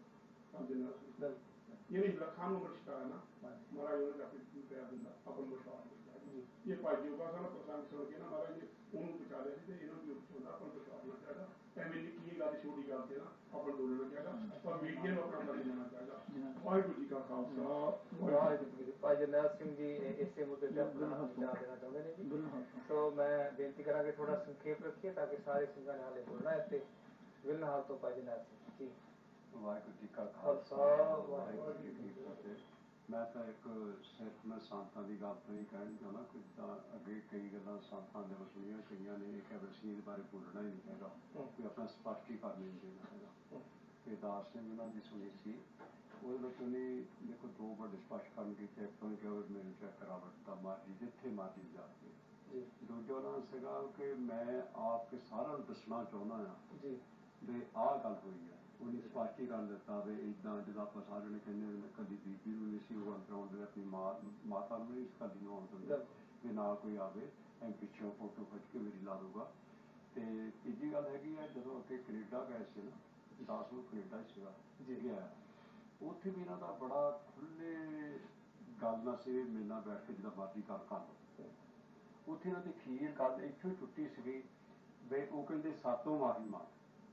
ਦਾ ਜਿਹਨੇ ਲੱਖਾਂ ਨੂੰ ਅਮਰ ਛਕਾਇਆ ਨਾ ਮਹਾਰਾਜ ਉਹਨੇ ਜਾ ਕੇ ਪਿਆਰ ਦਿੰਦਾ ਆਪਾਂ ਨੂੰ ਵਿਸ਼ਵਾਸ ਇਹ ਭਾਈ ਜੋਗਾ ਸਿੰਘ ਦਾ ਪ੍ਰਸੰਗ ਸੁਣ ਕੇ ਨਾ ਮਹਾਰਾਜ ਨੇ ਉਹਨੂੰ ਬਚਾ ਲਿਆ ਸੀ ਤੇ ਇਹਨਾਂ ਨੂੰ ਵੀ ਚਾਹੁੰਦਾ ਆਪਾਂ ਨੂੰ ਵਿਸ਼ਵਾਸ ਹੋਣਾ ਚਾਹੀਦਾ ਐਵੇਂ ਨਿੱਕੀ ਜਿਹੀ ਗੱਲ ਛੋਟੀ ਗੱਲ ਤੇ ਨਾ ਆਪਾਂ ਨੂੰ ਬੋਲਣਾ ਚਾਹੀਦਾ ਪਰ ਮੀਡੀਆ ਨੂੰ ਆਪਣਾ ਫਰਜ਼ ਲੈਣਾ ਚਾਹੀਦਾ। ਵਾਹਿਗੁਰੂ ਜੀ ਕਾ ਖਾਲਸਾ ਵਾਹਿਗੁਰੂ ਜੀ। ਭਾਈ ਜਰਨੈਲ ਸਿੰਘ ਜੀ ਇਸੇ ਮੁੱਦੇ ਤੇ ਆਪਣਾ ਵਿਚਾਰ ਦੇਣਾ ਚਾਹੁੰਦੇ ਨੇ ਜੀ। ਸੋ ਮੈਂ ਬੇਨਤੀ ਕਰਾਂਗੇ ਥੋੜਾ ਸੰਖੇਪ ਰੱਖੀਏ ਤਾਂ ਕਿ ਸਾਰੇ ਸਿੰਘਾਂ ਨੇ ਹਾਲੇ ਬੋਲਣਾ ਹੈ ਤੇ ਵਿਲਨ ਹਾਲ ਤੋਂ ਭਾਈ ਜਰਨੈਲ ਸਿੰਘ ਜੀ। ਵਾਹਿਗੁਰੂ ਜੀ ਕਾ ਖਾਲਸਾ ਵਾਹਿਗੁਰੂ ਜੀ ਕੀ ਫਤਿਹ। ਮੈਂ ਤਾਂ ਇੱਕ ਸਿਰਫ ਮੈਂ ਸੰਤਾਂ ਦੀ ਗੱਲ ਤੋਂ ਹੀ ਕਹਿਣਾ ਚਾਹੁੰਦਾ ਕਿ ਜਿੱਦਾਂ ਅੱਗੇ ਕਈ ਗੱਲਾਂ ਸੰਤਾਂ ਦੇ ਸੁਣੀਆਂ ਕਈਆਂ ਨੇ ਇਹ ਕਿਹਾ ਅਸੀਂ ਇਹਦੇ ਬਾਰੇ ਬੋਲਣਾ ਹੀ ਨਹੀਂ ਹੈਗਾ ਕੋਈ ਆਪਣਾ ਸਪਸ਼ਟੀਕਰਨ ਨਹੀਂ ਦੇਣਾ ਹੈਗਾ ਤੇ ਦਾਸ ਸਿੰਘ ਉਹਨਾਂ ਦੀ ਸੁਣੀ ਸੀ ਉਹਦੇ ਵਿੱਚ ਉਹਨੇ ਦੇਖੋ ਦੋ ਵੱਡੇ ਸਪਸ਼ਟੀਕਰਨ ਕੀਤੇ ਇੱਕ ਉਹਨੇ ਕਿਹਾ ਵੀ ਮੈਨੂੰ ਚੈੱਕ ਕਰਾ ਵੱਟਦਾ ਮਰਜ਼ੀ ਜਿੱਥੇ ਮਰਜ਼ੀ ਜਾ ਕੇ ਦੂਜਾ ਉਹਨਾਂ ਸੀਗਾ ਕਿ ਮੈਂ ਆਪ ਕੇ ਸਾਰਿਆਂ ਨੂੰ ਦੱਸਣਾ ਚਾਹੁੰਦਾ ਹਾਂ ਵੀ ਆਹ ਗੱਲ ਹੋਈ ਹੈ ਉਹਨੇ ਸਪਸ਼ਟੀਕਰਨ ਦਿੱਤਾ ਵੀ ਇੱਦਾਂ ਜਦੋਂ ਆਪਾਂ ਸਾਰਿਆਂ ਨੇ ਕਹਿੰਦੇ ਕਦੀ ਬੀਬੀ ਨੂੰ ਨਹੀਂ ਸੀ ਉਹ ਅੰਦਰ ਆਉਣ ਦਿੰਦੇ ਆਪਣੀ ਮਾਂ ਮਾਤਾ ਨੂੰ ਨਹੀਂ ਕਦੀ ਨੂੰ ਆਉਣ ਦਿੰਦੇ ਵੀ ਨਾਲ ਕੋਈ ਆਵੇ ਐਂ ਪਿੱਛੋਂ ਫੋਟੋ ਖਿੱਚ ਕੇ ਮੇਰੀ ਲਾ ਦਊਗਾ। ਤੇ ਤੀਜੀ ਗੱਲ ਹੈਗੀ ਆ ਜਦੋਂ ਅੱਗੇ ਕੈਨੇਡਾ ਗਏ ਸੀ ਨਾ ਦਾਸ ਨੂੰ ਕੈਨੇਡਾ ਹੀ ਸੀਗਾ ਗਿਆ ਉੱਥੇ ਵੀ ਇਹਨਾਂ ਦਾ ਬੜਾ ਖੁੱਲੇ ਗੱਲ ਨਾਲ ਸੀ ਮੇਰੇ ਨਾਲ ਬੈਠ ਕੇ ਜਿੱਦਾਂ ਮਰਜ਼ੀ ਗੱਲ ਕਰ ਲਓ ਉੱਥੇ ਇਹਨਾਂ ਦੀ ਅਖੀਰ ਗੱਲ ਇੱਥੋਂ ਹੀ ਟੁੱਟੀ ਸੀਗੀ ਵੀ ਉਹ ਕਹਿੰਦੇ ਸਾਤੋਂ ਮਾਫੀ ਮੰਗ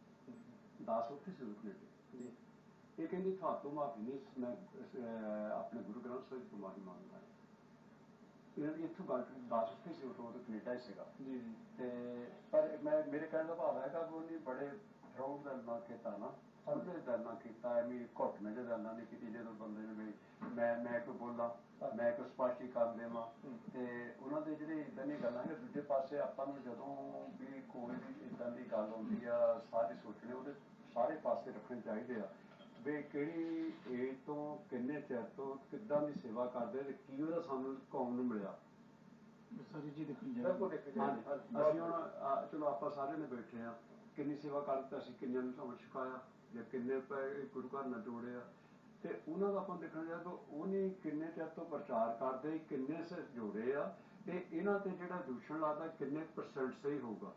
ਦਾਸ ਉੱਥੇ ਸੀ ਕੈਨੇਡਾ ਇਹ ਕਹਿੰਦੀ ਤੁਹਾਤੋਂ ਮਾਫੀ ਨਹੀਂ ਮੈਂ ਆਪਣੇ ਗੁਰੂ ਗ੍ਰੰਥ ਸਾਹਿਬ ਤੋਂ ਮਾਫੀ ਮੰਗਦਾ ਇਹਨਾਂ ਦੀ ਇੱਥੋਂ ਗੱਲ ਦਾਸ ਉੱਥੇ ਸੀ ਉਦੋਂ ਉਦੋਂ ਕੈਨੇਡਾ ਹੀ ਸੀਗਾ ਤੇ ਪਰ ਮੈਂ ਮੇਰੇ ਕਹਿਣ ਦਾ ਭਾਵ ਹੈਗਾ ਵੀ ਉਹਨੇ ਬੜੇ ਫਰਾਊਡ ਦਿਲ ਨਾਲ ਕੀਤਾ ਨਾ ਖੁੱਲੇ ਦਿਲ ਨਾਲ ਕੀਤਾ ਐਵੇਂ ਘੁੱਟਵੇਂ ਜਿਹੇ ਦਿਲ ਨਾਲ ਨਹੀਂ ਕੀਤੀ ਜਦੋਂ ਬੰਦੇ ਨੇ ਵੀ ਮੈਂ ਮੈਂ ਕੋਈ ਬੋਲਾਂ ਮੈਂ ਕੋਈ ਸਪਸ਼ਟੀਕਰਨ ਦੇਵਾਂ ਤੇ ਉਹਨਾਂ ਦੇ ਜਿਹੜੇ ਇੱਦਾਂ ਦੀਆਂ ਗੱਲਾਂ ਨੇ ਦੂਜੇ ਪਾਸੇ ਆਪਾਂ ਨੂੰ ਜਦੋਂ ਵੀ ਕੋਈ ਵੀ ਇੱਦਾਂ ਦੀ ਗੱਲ ਆਉਂਦੀ ਆ ਸਾਰੇ ਸੋਚਣੇ ਉਹਦੇ ਸਾਰੇ ਪਾਸੇ ਰੱਖਣੇ ਚਾਹੀਦੇ ਆ ਵੀ ਕਿਹੜੀ ਏਜ ਤੋਂ ਕਿੰਨੇ ਚਿਰ ਤੋਂ ਕਿੱਦਾਂ ਦੀ ਸੇਵਾ ਕਰਦੇ ਤੇ ਕੀ ਉਹਦਾ ਸਾਨੂੰ ਕੌਮ ਨੂੰ ਮਿਲਿਆ ਸਾਰੀ ਜੀ ਦੇਖਣੀ ਅਸੀਂ ਹੁਣ ਚਲੋ ਆਪਾਂ ਸਾਰਿਆਂ ਨੇ ਬੈਠੇ ਆ ਕਿੰਨੀ ਸੇਵਾ ਕਰ ਦਿੱਤਾ ਅਸੀਂ ਕਿੰਨਿਆਂ ਨੂੰ ਸਮਝ ਛਕਾਇਆ ਜਾਂ ਕਿੰਨੇ ਗੁਰੂ ਘਰ ਨਾਲ ਜੋੜੇ ਆ ਤੇ ਉਹਨਾਂ ਦਾ ਆਪਾਂ ਦੇਖਣਾ ਚਾਹੀਦਾ ਉਹਨੇ ਕਿੰਨੇ ਚਿਰ ਤੋਂ ਪ੍ਰਚਾਰ ਕਰਦੇ ਕਿੰਨੇ ਸੇ ਜੋੜੇ ਆ ਤੇ ਇਹਨਾਂ ਤੇ ਜਿਹੜਾ ਦੂਸ਼ਣ ਲੱਗਦਾ ਕਿੰਨੇ ਪਰਸੈਂਟ ਸਹੀ ਹੋਊਗਾ।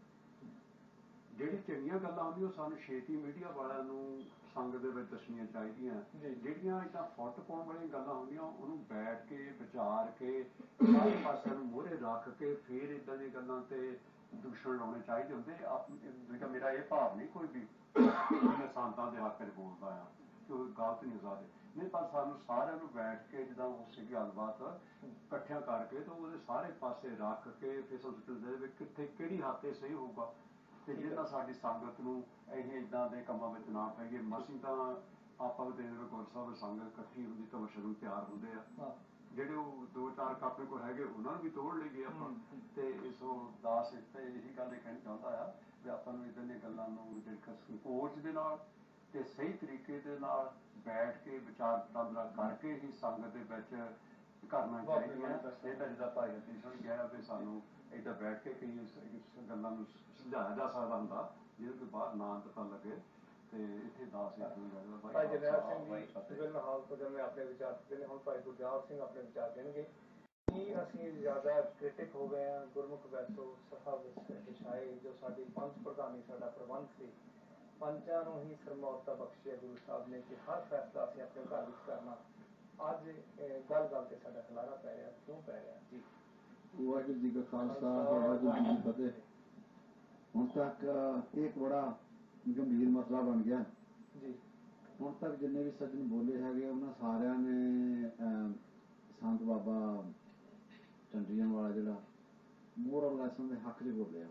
ਜਿਹੜੀ ਚੰਗੀਆਂ ਗੱਲਾਂ ਹੁੰਦੀਆਂ ਉਹ ਸਾਨੂੰ ਛੇਤੀ ਮੀਡੀਆ ਵਾਲਿਆਂ ਨੂੰ ਸੰਗ ਦੇ ਵਿੱਚ ਦੱਸਣੀਆਂ ਚਾਹੀਦੀਆਂ ਜਿਹੜੀਆਂ ਇੱਦਾਂ ਫੁੱਟ ਪਾਉਣ ਵਾਲੀਆਂ ਗੱਲਾਂ ਹੁੰਦੀਆਂ ਉਹਨੂੰ ਬੈਠ ਕੇ ਵਿਚਾਰ ਕੇ ਸਾਰੇ ਪਾਸਿਆਂ ਨੂੰ ਮੂਹਰੇ ਰੱਖ ਕੇ ਫਿਰ ਇੱਦਾਂ ਦੀਆਂ ਗੱਲਾਂ ਤੇ ਦੂਸ਼ਣ ਲਾਉਣੇ ਚਾਹੀਦੇ ਹੁੰਦੇ ਦੂਜਾ ਮੇਰਾ ਇਹ ਭਾਵ ਨਹੀਂ ਕੋਈ ਵੀ ਮੈਂ ਸੰਤਾਂ ਦੇ ਹੱਕ 'ਚ ਬੋਲਦਾ ਆ ਕਿ ਉਹ ਗਲਤ ਨਹੀਂ ਸਕਦੇ ਨਹੀਂ ਪਰ ਸਾਨੂੰ ਸਾਰਿਆਂ ਨੂੰ ਬੈਠ ਕੇ ਜਿੱਦਾਂ ਉਹ ਸੀਗੀ ਗੱਲਬਾਤ ਇਕੱਠਿਆਂ ਕਰਕੇ ਤੇ ਉਹਦੇ ਸਾਰੇ ਪਾਸੇ ਰੱਖ ਕੇ ਫਿਰ ਸੋਚਦੇ ਵੀ ਕਿੱਥੇ ਕਿਹੜੀ ਹੱਦ ਤੇ ਸਹੀ ਹੋਊਗਾ ਤੇ ਜਿਹਨਾਂ ਸਾਡੀ ਸੰਗਤ ਨੂੰ ਇਹ ਇੱਦਾਂ ਦੇ ਕੰਮਾਂ ਵਿੱਚ ਨਾ ਪਈਏ ਮਸੀਂ ਤਾਂ ਆਪਾਂ ਵੀ ਦੇਖਦੇ ਗੁਰੂ ਸਾਹਿਬ ਸੰਗਤ ਇਕੱਠੀ ਹੁੰਦੀ ਤਾਂ ਵਰਸ਼ਣ ਤਿਆਰ ਹੁੰਦੇ ਆ ਜਿਹੜੇ ਉਹ ਦੋ ਚਾਰ ਕਾਪੇ ਕੋਲ ਹੈਗੇ ਉਹਨਾਂ ਨੂੰ ਵੀ ਤੋੜ ਲਈਏ ਆਪਾਂ ਤੇ ਇਸ ਦਾਸ ਤੇ ਇਹੀ ਗੱਲ ਇਹ ਕਹਿਣੀ ਚਾਹੁੰਦਾ ਆ ਵੀ ਆਪਾਂ ਨੂੰ ਇੱਦਾਂ ਦੀਆਂ ਗੱਲਾਂ ਨੂੰ ਜਿਹੜੀ ਸੰਕੋਚ ਦੇ ਨਾਲ ਤੇ ਸਹੀ ਤਰੀਕੇ ਦੇ ਨਾਲ ਬੈਠ ਕੇ ਵਿਚਾਰ ਵਟਾਂਦਰਾ ਕਰਕੇ ਹੀ ਸੰਗਤ ਦੇ ਵਿੱਚ ਕਰਨਾ ਚਾਹੀਦੀਆਂ ਇਹ ਤਾਂ ਜਿੱਦਾਂ ਭਾਈ ਹਰਦੀਪ ਸਿੰਘ ਕਿਹਾ ਵੀ ਸਾਨੂੰ ਏਦਾਂ ਬੈਠ ਕੇ ਕਈ ਗੱਲਾਂ ਨੂੰ ਸਮਝਾਇਆ ਜਾ ਸਕਦਾ ਹੁੰਦਾ ਜਿਹਨੂੰ ਕਿ ਬਾਹਰ ਨਾ ਪਤਾ ਲੱਗੇ ਤੇ ਇੱਥੇ ਦਾਸ ਭਾਈ ਜਰਨੈਲ ਸਿੰਘ ਜੀ ਵਿਲਨ ਹਾਲ ਤੋਂ ਜਦ ਮੈਂ ਆਪਣੇ ਵਿਚਾਰ ਦਿੱਤੇ ਨੇ ਹੁਣ ਭਾਈ ਗੁਰਦਿਆਲ ਸਿੰਘ ਆਪਣੇ ਵਿਚਾਰ ਦੇਣਗੇ। ਕੀ ਅਸੀਂ ਜ਼ਿਆਦਾ ਕ੍ਰਿਟਿਕ ਹੋ ਗਏ ਹਾਂ? ਗੁਰਮੁਖ ਵੈਸੋ ਸਫਾ ਵਿਛਾਏ, ਜੋ ਸਾਡੀ ਪੰਥ ਪ੍ਰਧਾਨੀ ਸਾਡਾ ਪ੍ਰਬੰਧ ਸੀ, ਪੰਚਾਂ ਨੂੰ ਹੀ ਸਰਮੌਰਤਾ ਬਖਸ਼ੀ ਹੈ ਗੁਰੂ ਸਾਹਿਬ ਨੇ ਕਿ ਹਰ ਫੈਸਲਾ ਅਸੀਂ ਆਪਣੇ ਘਰ ਵਿੱਚ ਕਰਨਾ। ਅੱਜ ਗੱਲ ਗੱਲ ਤੇ ਸਾਡਾ ਖਿਲਾਰਾ ਪੈ ਰਿਹਾ, ਕਿਉਂ ਪੈ ਰਿਹਾ ਜੀ? ਵਾਹਿਗੁਰੂ ਜੀ ਕਾ ਖਾਲਸਾ, ਵਾਹਿਗੁਰੂ ਜੀ ਕੀ ਫਤਿਹ। ਹੁਣ ਤੱਕ ਇਹ ਇੱਕ ਬੜਾ ਗੰਭੀਰ ਮਸਲਾ ਬਣ ਗਿਆ ਜੀ। ਹੁਣ ਤੱਕ ਜਿੰਨੇ ਵੀ ਸੱਜਣ ਬੋਲੇ ਹੈਗੇ ਉਹਨਾਂ ਸਾਰਿਆਂ ਨੇ ਸੰਤ ਬਾਬਾ ਝੰਡੀਆਂ ਵਾਲਾ ਜਿਹੜਾ ਮੋਰਲ ਲੈਸਨ ਦੇ ਹੱਕ 'ਚ ਬੋਲਿਆ।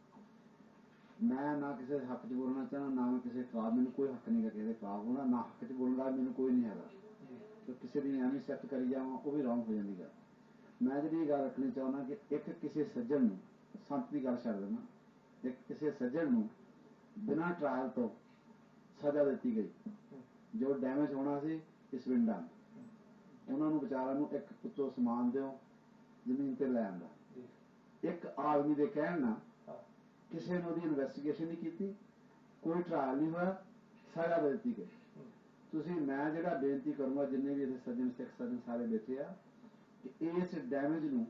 ਮੈਂ ਨਾ ਕਿਸੇ ਹੱਕ 'ਚ ਬੋਲਣਾ ਚਾਹੁੰਦਾ, ਨਾ ਮੈਂ ਕਿਸੇ ਖਿਲਾਫ, ਮੈਨੂੰ ਕੋਈ ਹੱਕ ਨਹੀਂ ਗਾ ਕਿਸੇ ਦੇ ਖਿਲਾਫ ਹੋਣਾ, ਨਾ ਹੱਕ 'ਚ ਬੋਲਣ ਦਾ ਮੈਨੂੰ ਕੋਈ ਨਹੀਂ ਹੈਗਾ। ਤੇ ਕਿਸੇ ਦੀ ਐਵੇਂ ਸਿਫਤ ਕਰੀ ਜਾਵਾਂ ਉਹ ਵੀ ਰੌਂਗ ਹੋ ਜਾਂਦੀ ਗੱਲ। ਮੈਂ ਜਿਹੜੀ ਇਹ ਗੱਲ ਰੱਖਣੀ ਚਾਹੁੰਦਾ ਕਿ ਇੱਕ ਕਿਸੇ ਸੱਜਣ ਨੂੰ, ਸੰਤ ਦੀ ਗੱਲ ਛੱਡ ਦੇਣਾ, ਇੱਕ ਕਿਸੇ ਸੱਜਣ ਨੂੰ ਬਿਨਾਂ ਟਰਾਇਲ ਤੋਂ ਸਜ਼ਾ ਦਿੱਤੀ ਗਈ। ਜੋ ਡੈਮੇਜ ਹੋਣਾ ਸੀ ਇਸ ਵਿੰਡਾਂ ਉਹਨਾਂ ਨੂੰ ਵਿਚਾਰਿਆਂ ਨੂੰ ਇੱਕ ਪੁੱਤੋਂ ਸਮਾਨ ਦਿਓ ਜ਼ਮੀਨ ਤੇ ਲੈਣ ਦਾ। ਇੱਕ ਆਦਮੀ ਦੇ ਕਹਿਣ ਨਾਲ ਕਿਸੇ ਨੂੰ ਉਹਦੀ ਇਨਵੈਸਟੀਗੇਸ਼ਨ ਨਹੀਂ ਕੀਤੀ, ਕੋਈ ਟਰਾਇਲ ਨਹੀਂ ਹੋਇਆ, ਸਜ਼ਾ ਦੇ ਦਿੱਤੀ ਗਈ। ਤੁਸੀਂ ਮੈਂ ਜਿਹੜਾ ਬੇਨਤੀ ਕਰੂੰਗਾ ਜਿੰਨੇ ਵੀ ਇੱਥੇ ਸੱਜਣ ਸਿੱਖ ਸੱਜਣ ਸਾਰੇ ਬੈਠੇ ਆ ਕਿ ਇਸ ਡੈਮੇਜ ਨੂੰ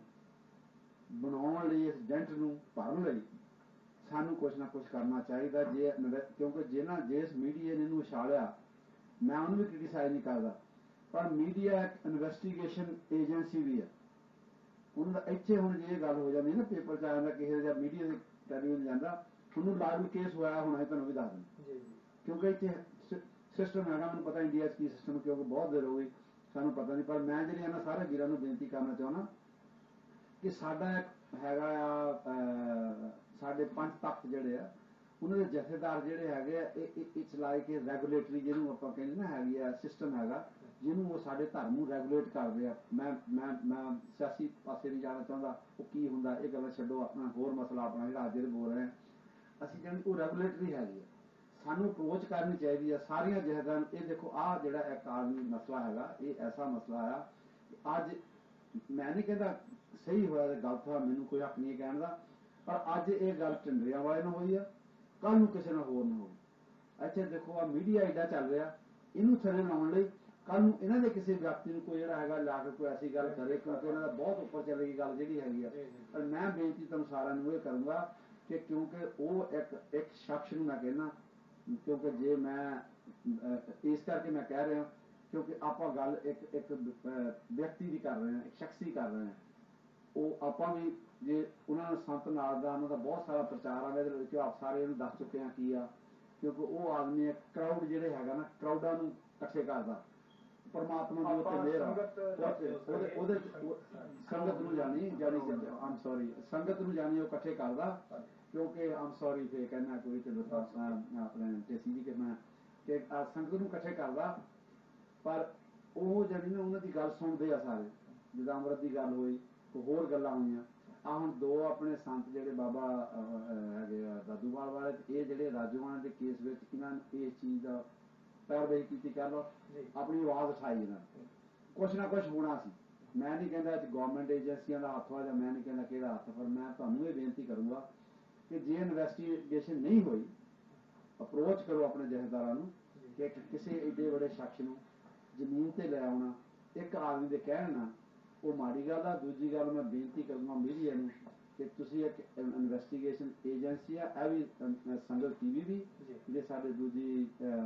ਬਣਾਉਣ ਲਈ, ਇਸ ਡੈਂਟ ਨੂੰ ਭਰਨ ਲਈ ਸਾਨੂੰ ਕੁਛ ਨਾ ਕੁਛ ਕਰਨਾ ਚਾਹੀਦਾ। ਜੇ ਕਿਉਂਕਿ ਜਿਹਨਾਂ ਜਿਸ ਮੀਡੀਆ ਨੇ ਇਹਨੂੰ ਉਛਾਲਿਆ, ਮੈਂ ਉਹਨੂੰ ਵੀ ਕ੍ਰਿਟੀਸਾਈਜ਼ ਨਹੀਂ ਕਰਦਾ, ਪਰ ਮੀਡੀਆ ਇੱਕ ਇਨਵੈਸਟੀਗੇਸ਼ਨ ਏਜੰਸੀ ਵੀ ਹੈ। ਉਹਨਾਂ ਦਾ ਇੱਥੇ ਹੁਣ ਜੇ ਇਹ ਗੱਲ ਹੋ ਜਾਂਦੀ ਨਾ, ਪੇਪਰ 'ਚ ਆ ਜਾਂਦਾ, ਕਿਸੇ ਜਾਂ ਮੀਡੀਆ ਦੇ ਟੈਲੀਵਿਜ਼ਨ ਜਾਂਦਾ, ਤੁਹਾਨੂੰ ਲਾਈਵ ਕੇਸ ਹੋਇਆ ਹੋਣਾ, ਤੁਹਾਨੂੰ ਵੀ ਦੱਸ ਦਿੰਦਾ। ਕਿਉਂਕਿ ਇੱਥੇ ਸਿਸਟਮ ਹੈਗਾ, ਮੈਨੂੰ ਪਤਾ ਇੰਡੀਆ 'ਚ ਕੀ ਸਿਸਟਮ, ਕਿਉਂਕਿ ਬਹੁਤ ਦੇਰ ਹੋ ਗਈ ਸਾਨੂੰ ਪਤਾ ਨਹੀਂ। ਪਰ ਮੈਂ ਜਿਹੜੀ ਇਹਨਾਂ ਸਾਰੇ ਵੀਰਾਂ ਨੂੰ ਬੇਨਤੀ ਕਰਨਾ ਚਾਹੁੰਦਾ ਕਿ ਸਾਡਾ ਇੱਕ ਹੈਗਾ ਆ, ਸਾਡੇ ਪੰਜ ਤਖਤ ਜਿਹੜੇ ਆ ਉਹਨਾਂ ਦੇ ਜਥੇਦਾਰ ਜਿਹੜੇ ਹੈਗੇ ਆ, ਇਹ ਇਟਸ ਲਾਈਕ ਇਹ ਰੈਗੂਲੇਟਰੀ ਜਿਹਨੂੰ ਆਪਾਂ ਕਹਿੰਦੇ ਨਾ ਹੈਗੀ ਆ ਸਿਸਟਮ ਹੈਗਾ, ਜਿਹਨੂੰ ਉਹ ਸਾਡੇ ਧਰਮ ਨੂੰ ਰੈਗੂਲੇਟ ਕਰਦੇ ਆ। ਮੈਂ ਮੈਂ ਮੈਂ ਸਿਆਸੀ ਪਾਸੇ ਨਹੀਂ ਜਾਣਾ ਚਾਹੁੰਦਾ, ਉਹ ਕੀ ਹੁੰਦਾ ਇਹ ਗੱਲਾਂ ਛੱਡੋ, ਆਪਣਾ ਹੋਰ ਮਸਲਾ ਆਪਣਾ ਜਿਹੜਾ ਅੱਜ ਦੇ ਬੋਲ ਰਹੇ ਹਾਂ ਅਸੀਂ, ਜਾਣੀ ਉਹ ਰੈਗੂਲੇਟਰੀ ਹੈਗੀ ਆ। ਸਾਨੂੰ ਅਪਰੋਚ ਕਰਨੀ ਚਾਹੀਦੀ ਆ ਸਾਰੀਆਂ ਜਥੇਦਾਰਾਂ ਨੂੰ। ਇਹ ਦੇਖੋ ਆਹ ਜਿਹੜਾ ਇੱਕ ਆਦਮੀ ਮਸਲਾ ਹੈਗਾ, ਇਹ ਐਸਾ ਮਸਲਾ ਆ ਕਿ ਅੱਜ ਮੈਂ ਨਹੀਂ ਕਹਿੰਦਾ ਸਹੀ ਹੋਇਆ ਤੇ ਗਲਤ ਹੋਇਆ, ਮੈਨੂੰ ਕੋਈ ਹੱਕ ਨਹੀਂ ਕਹਿਣ ਦਾ, ਪਰ ਅੱਜ ਇਹ ਗੱਲ ਢਿੰਡਰਿਆਂ ਵਾਲੇ ਨੂੰ ਹੋਈ ਆ, ਕੱਲ ਨੂੰ ਕਿਸੇ ਨਾਲ ਹੋਰ ਨੂੰ ਹੋਊ। ਇੱਥੇ ਦੇਖੋ ਆ ਮੀਡੀਆ ਐਡਾ ਚੱਲ ਰਿਹਾ, ਇਹਨੂੰ ਥੱਲੇ ਲਾਉਣ ਲਈ ਕੱਲ ਨੂੰ ਇਹਨਾਂ ਦੇ ਕਿਸੇ ਵਿਅਕਤੀ ਨੂੰ ਕੋਈ ਜਿਹੜਾ ਹੈਗਾ ਲਾ ਕੇ ਕੋਈ ਐਸੀ ਗੱਲ ਕਰੇ, ਕਿਉਂਕਿ ਇਹਨਾਂ ਦਾ ਬਹੁਤ ਉੱਪਰ ਚੱਲੇਗੀ ਗੱਲ ਜਿਹੜੀ ਹੈਗੀ ਆ। ਪਰ ਮੈਂ ਬੇਨਤੀ ਤੁਹਾਨੂੰ ਸਾਰਿਆਂ ਨੂੰ ਇਹ ਕਰੂੰਗਾ ਕਿ ਕਿਉਂਕਿ ਉਹ ਇੱਕ ਇੱਕ ਸ਼ਖਸ ਨੂੰ ਮੈਂ ਕਹਿੰਦਾ, ਕਿਉਂਕਿ ਜੇ ਮੈਂ ਇਸ ਕਰਕੇ ਮੈਂ ਕਹਿ ਰਿਹਾ ਕਿਉਂਕਿ ਆਪਾਂ ਗੱਲ ਇੱਕ ਇੱਕ ਵਿਅਕਤੀ ਦੀ ਕਰ ਰਹੇ ਹਾਂ, ਇੱਕ ਸ਼ਖਸ ਦੀ ਕਰ ਰਹੇ ਹਾਂ। ਉਹ ਆਪਾਂ ਵੀ ਜੇ ਉਹਨਾਂ ਨੂੰ ਸੰਤ ਨਾਲ ਦਾ ਉਹਨਾਂ ਦਾ ਬਹੁਤ ਸਾਰਾ ਪ੍ਰਚਾਰ ਆ, ਇਹਦੇ ਵਿੱਚ ਆਪ ਸਾਰੇ ਇਹਨੂੰ ਦੱਸ ਚੁੱਕੇ ਹਾਂ ਕੀ ਆ। ਕਿਉਂਕਿ ਉਹ ਆਦਮੀ ਇੱਕ ਕਰਾਊਡ ਜਿਹੜੇ ਹੈਗਾ ਨਾ, ਕਰਾਊਡਾਂ ਨੂੰ ਇਕੱਠੇ ਕਰਦਾ। ਪਰਮਾਤਮਾ ਦੀ ਉੱਤੇ ਮਿਹਰ ਆ, ਉਹਦੇ ਉਹਦੇ ਸੰਗਤ ਨੂੰ ਜਾਣੀ ਜਾਣੀ ਆਮ ਸੌਰੀ ਸੰਗਤ ਨੂੰ ਜਾਣੀ ਉਹ ਇਕੱਠੇ ਕਰਦਾ। ਕਿਉਂਕਿ ਆਮ ਸੌਰੀ ਫੇ ਕਹਿਣਾ ਕੋਈ ਤੇ ਆਪਣੇ ਟੇਸੀ ਜੀ ਕਿ ਮੈਂ ਕਿ ਸੰਗਤ ਨੂੰ ਇਕੱਠੇ ਕਰਦਾ, ਪਰ ਉਹ ਜਿਹੜੀ ਨਾ ਉਹਨਾਂ ਦੀ ਗੱਲ ਸੁਣਦੇ ਆ ਸਾਰੇ। ਜਿੱਦਾਂ ਅੰਮ੍ਰਿਤ ਦੀ ਗੱਲ ਹੋਈ, ਹੋਰ ਗੱਲਾਂ ਹੋਈਆਂ। ਆਹ ਹੁਣ ਦੋ ਆਪਣੇ ਸੰਤ ਜਿਹੜੇ ਬਾਬਾ ਹੈਗੇ ਆ ਦਾਦੂਵਾਲ ਵਾਲੇ, ਤੇ ਇਹ ਜਿਹੜੇ ਰਾਜੋਆਣਾ ਦੇ ਕੇਸ ਵਿੱਚ ਇਹਨਾਂ ਨੂੰ ਇਸ ਚੀਜ਼ ਦਾ ਪੈਰਵਾਈ ਕੀਤੀ, ਕਹਿ ਲਓ ਆਪਣੀ ਆਵਾਜ਼ ਉਠਾਈ ਇਹਨਾਂ ਨੇ। ਕੁਛ ਨਾ ਕੁਛ ਹੋਣਾ ਸੀ। ਮੈਂ ਨਹੀਂ ਕਹਿੰਦਾ ਅੱਜ ਗੌਰਮੈਂਟ ਏਜੰਸੀਆਂ ਦਾ ਹੱਥ ਵਾ, ਜਾਂ ਮੈਂ ਨਹੀਂ ਕਹਿੰਦਾ ਕਿਹੜਾ ਹੱਥ, ਪਰ ਮੈਂ ਤੁਹਾਨੂੰ ਇਹ ਬੇਨਤੀ ਕਰੂੰਗਾ ਕਿ ਜੇ ਇਨਵੈਸਟੀਗੇਸ਼ਨ ਨਹੀਂ ਹੋਈ, ਅਪਰੋਚ ਕਰੋ ਆਪਣੇ ਜਥੇਦਾਰਾਂ ਨੂੰ ਕਿ ਕਿਸੇ ਏਡੇ ਵੱਡੇ ਸ਼ਖਸ ਨੂੰ ਜ਼ਮੀਨ ਤੇ ਲੈ ਆਉਣਾ ਇੱਕ ਆਦਮੀ ਦੇ ਕਹਿਣ ਨਾਲ ਉਹ ਮਾੜੀ ਗੱਲ ਆ। ਦੂਜੀ ਗੱਲ ਮੈਂ ਬੇਨਤੀ ਕਰੂੰਗਾ ਮੀਡੀਆ ਨੂੰ ਕਿ ਤੁਸੀਂ ਇੱਕ ਇਨਵੈਸਟੀਗੇਸ਼ਨ ਏਜੰਸੀ ਆ, ਇਹ ਵੀ ਸੰਗਤ ਟੀਵੀ ਵੀ, ਜਿਹੜੇ ਸਾਡੇ ਦੂਜੀ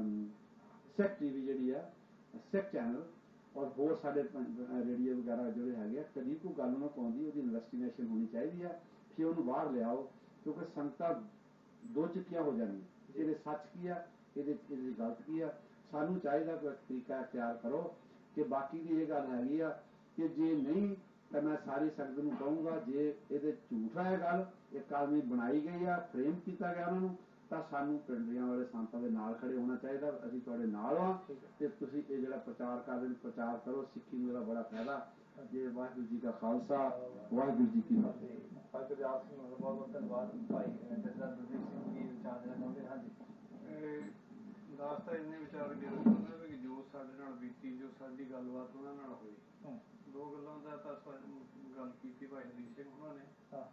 ਸਿੱਖ ਟੀਵੀ ਜਿਹੜੀ ਆ, ਸਿੱਖ ਚੈਨਲ, ਔਰ ਹੋਰ ਸਾਡੇ ਰੇਡੀਓ ਵਗੈਰਾ ਜਿਹੜੇ ਹੈਗੇ ਆ, ਕਦੀ ਕੋਈ ਗੱਲ ਉਹਨਾਂ ਕੋਲ ਆਉਂਦੀ ਉਹਦੀ ਇਨਵੈਸਟੀਗੇਸ਼ਨ ਹੋਣੀ ਚਾਹੀਦੀ ਆ, ਫਿਰ ਉਹਨੂੰ ਬਾਹਰ ਲਿਆਓ। ਕਿਉਂਕਿ ਸੰਗਤਾਂ ਦੋ ਚੁੱਕੀਆਂ ਹੋ ਜਾਂਦੀਆਂ, ਇਹਦੇ ਸੱਚ ਕੀ ਆ, ਇਹਦੇ ਇਹਦੀ ਗਲਤ ਕੀ ਆ। ਸਾਨੂੰ ਚਾਹੀਦਾ ਕੋਈ ਤਰੀਕਾ ਅਖਤਿਆਰ ਕਰੋ। ਕਿ ਬਾਕੀ ਦੀ ਇਹ ਗੱਲ ਹੈਗੀ ਆ ਕਿ ਜੇ ਨਹੀਂ ਤਾਂ ਮੈਂ ਸਾਰੀ ਸੰਗਤ ਨੂੰ ਕਹੂੰਗਾ, ਜੇ ਇਹਦੇ ਝੂਠ ਹੈ ਗੱਲ, ਇੱਕ ਆਦਮੀ ਬਣਾਈ ਗਈ ਆ, ਫਰੇਮ ਕੀਤਾ ਗਿਆ ਉਹਨਾਂ ਨੂੰ, ਤਾਂ ਸਾਨੂੰ ਪਿੰਡਰੀਆਂ ਵਾਲੇ ਸੰਤਾਂ ਦੇ ਨਾਲ ਖੜੇ ਹੋਣਾ ਚਾਹੀਦਾ। ਅਸੀਂ ਤੁਹਾਡੇ ਨਾਲ ਆ ਤੇ ਤੁਸੀਂ ਇਹ ਜਿਹੜਾ ਪ੍ਰਚਾਰ ਕਰਦੇ ਨੇ ਪ੍ਰਚਾਰ ਕਰੋ, ਸਿੱਖੀ ਨੂੰ ਇਹਦਾ ਬੜਾ ਫਾਇਦਾ। ਜੇ ਵਾਹਿਗੁਰੂ ਜੀ ਦਾ ਖਾਲਸਾ, ਵਾਹਿਗੁਰੂ ਜੀ ਕੀ ਫਤਿਹ। ਭਾਈ ਗੁਰਜਾਤ ਸਿੰਘ ਦਾ ਬਹੁਤ ਬਹੁਤ ਧੰਨਵਾਦ। ਭਾਈ ਜਥੇਦਾਰ ਦਲਜੀਤ ਸਿੰਘ ਕੀ ਵਿਚਾਰ ਦੇਣਾ ਚਾਹੁੰਦੇ ਨੇ? ਹਾਂਜੀ, ਦਾਸ ਤਾਂ ਇੰਨੇ ਵਿਚਾਰ ਦੇਣਾ ਚਾਹੁੰਦਾ ਵੀ ਜੋ ਸਾਡੇ ਨਾਲ ਬੀਤੀ, ਜੋ ਸਾਡੀ ਗੱਲਬਾਤ ਉਹਨਾਂ ਨਾਲ ਹੋਈ, ਦੋ ਗੱਲਾਂ ਦਾ ਤਾਂ ਗੱਲ ਕੀਤੀ ਭਾਈ ਹਰਦੀਪ ਸਿੰਘ ਉਹਨਾਂ ਨੇ,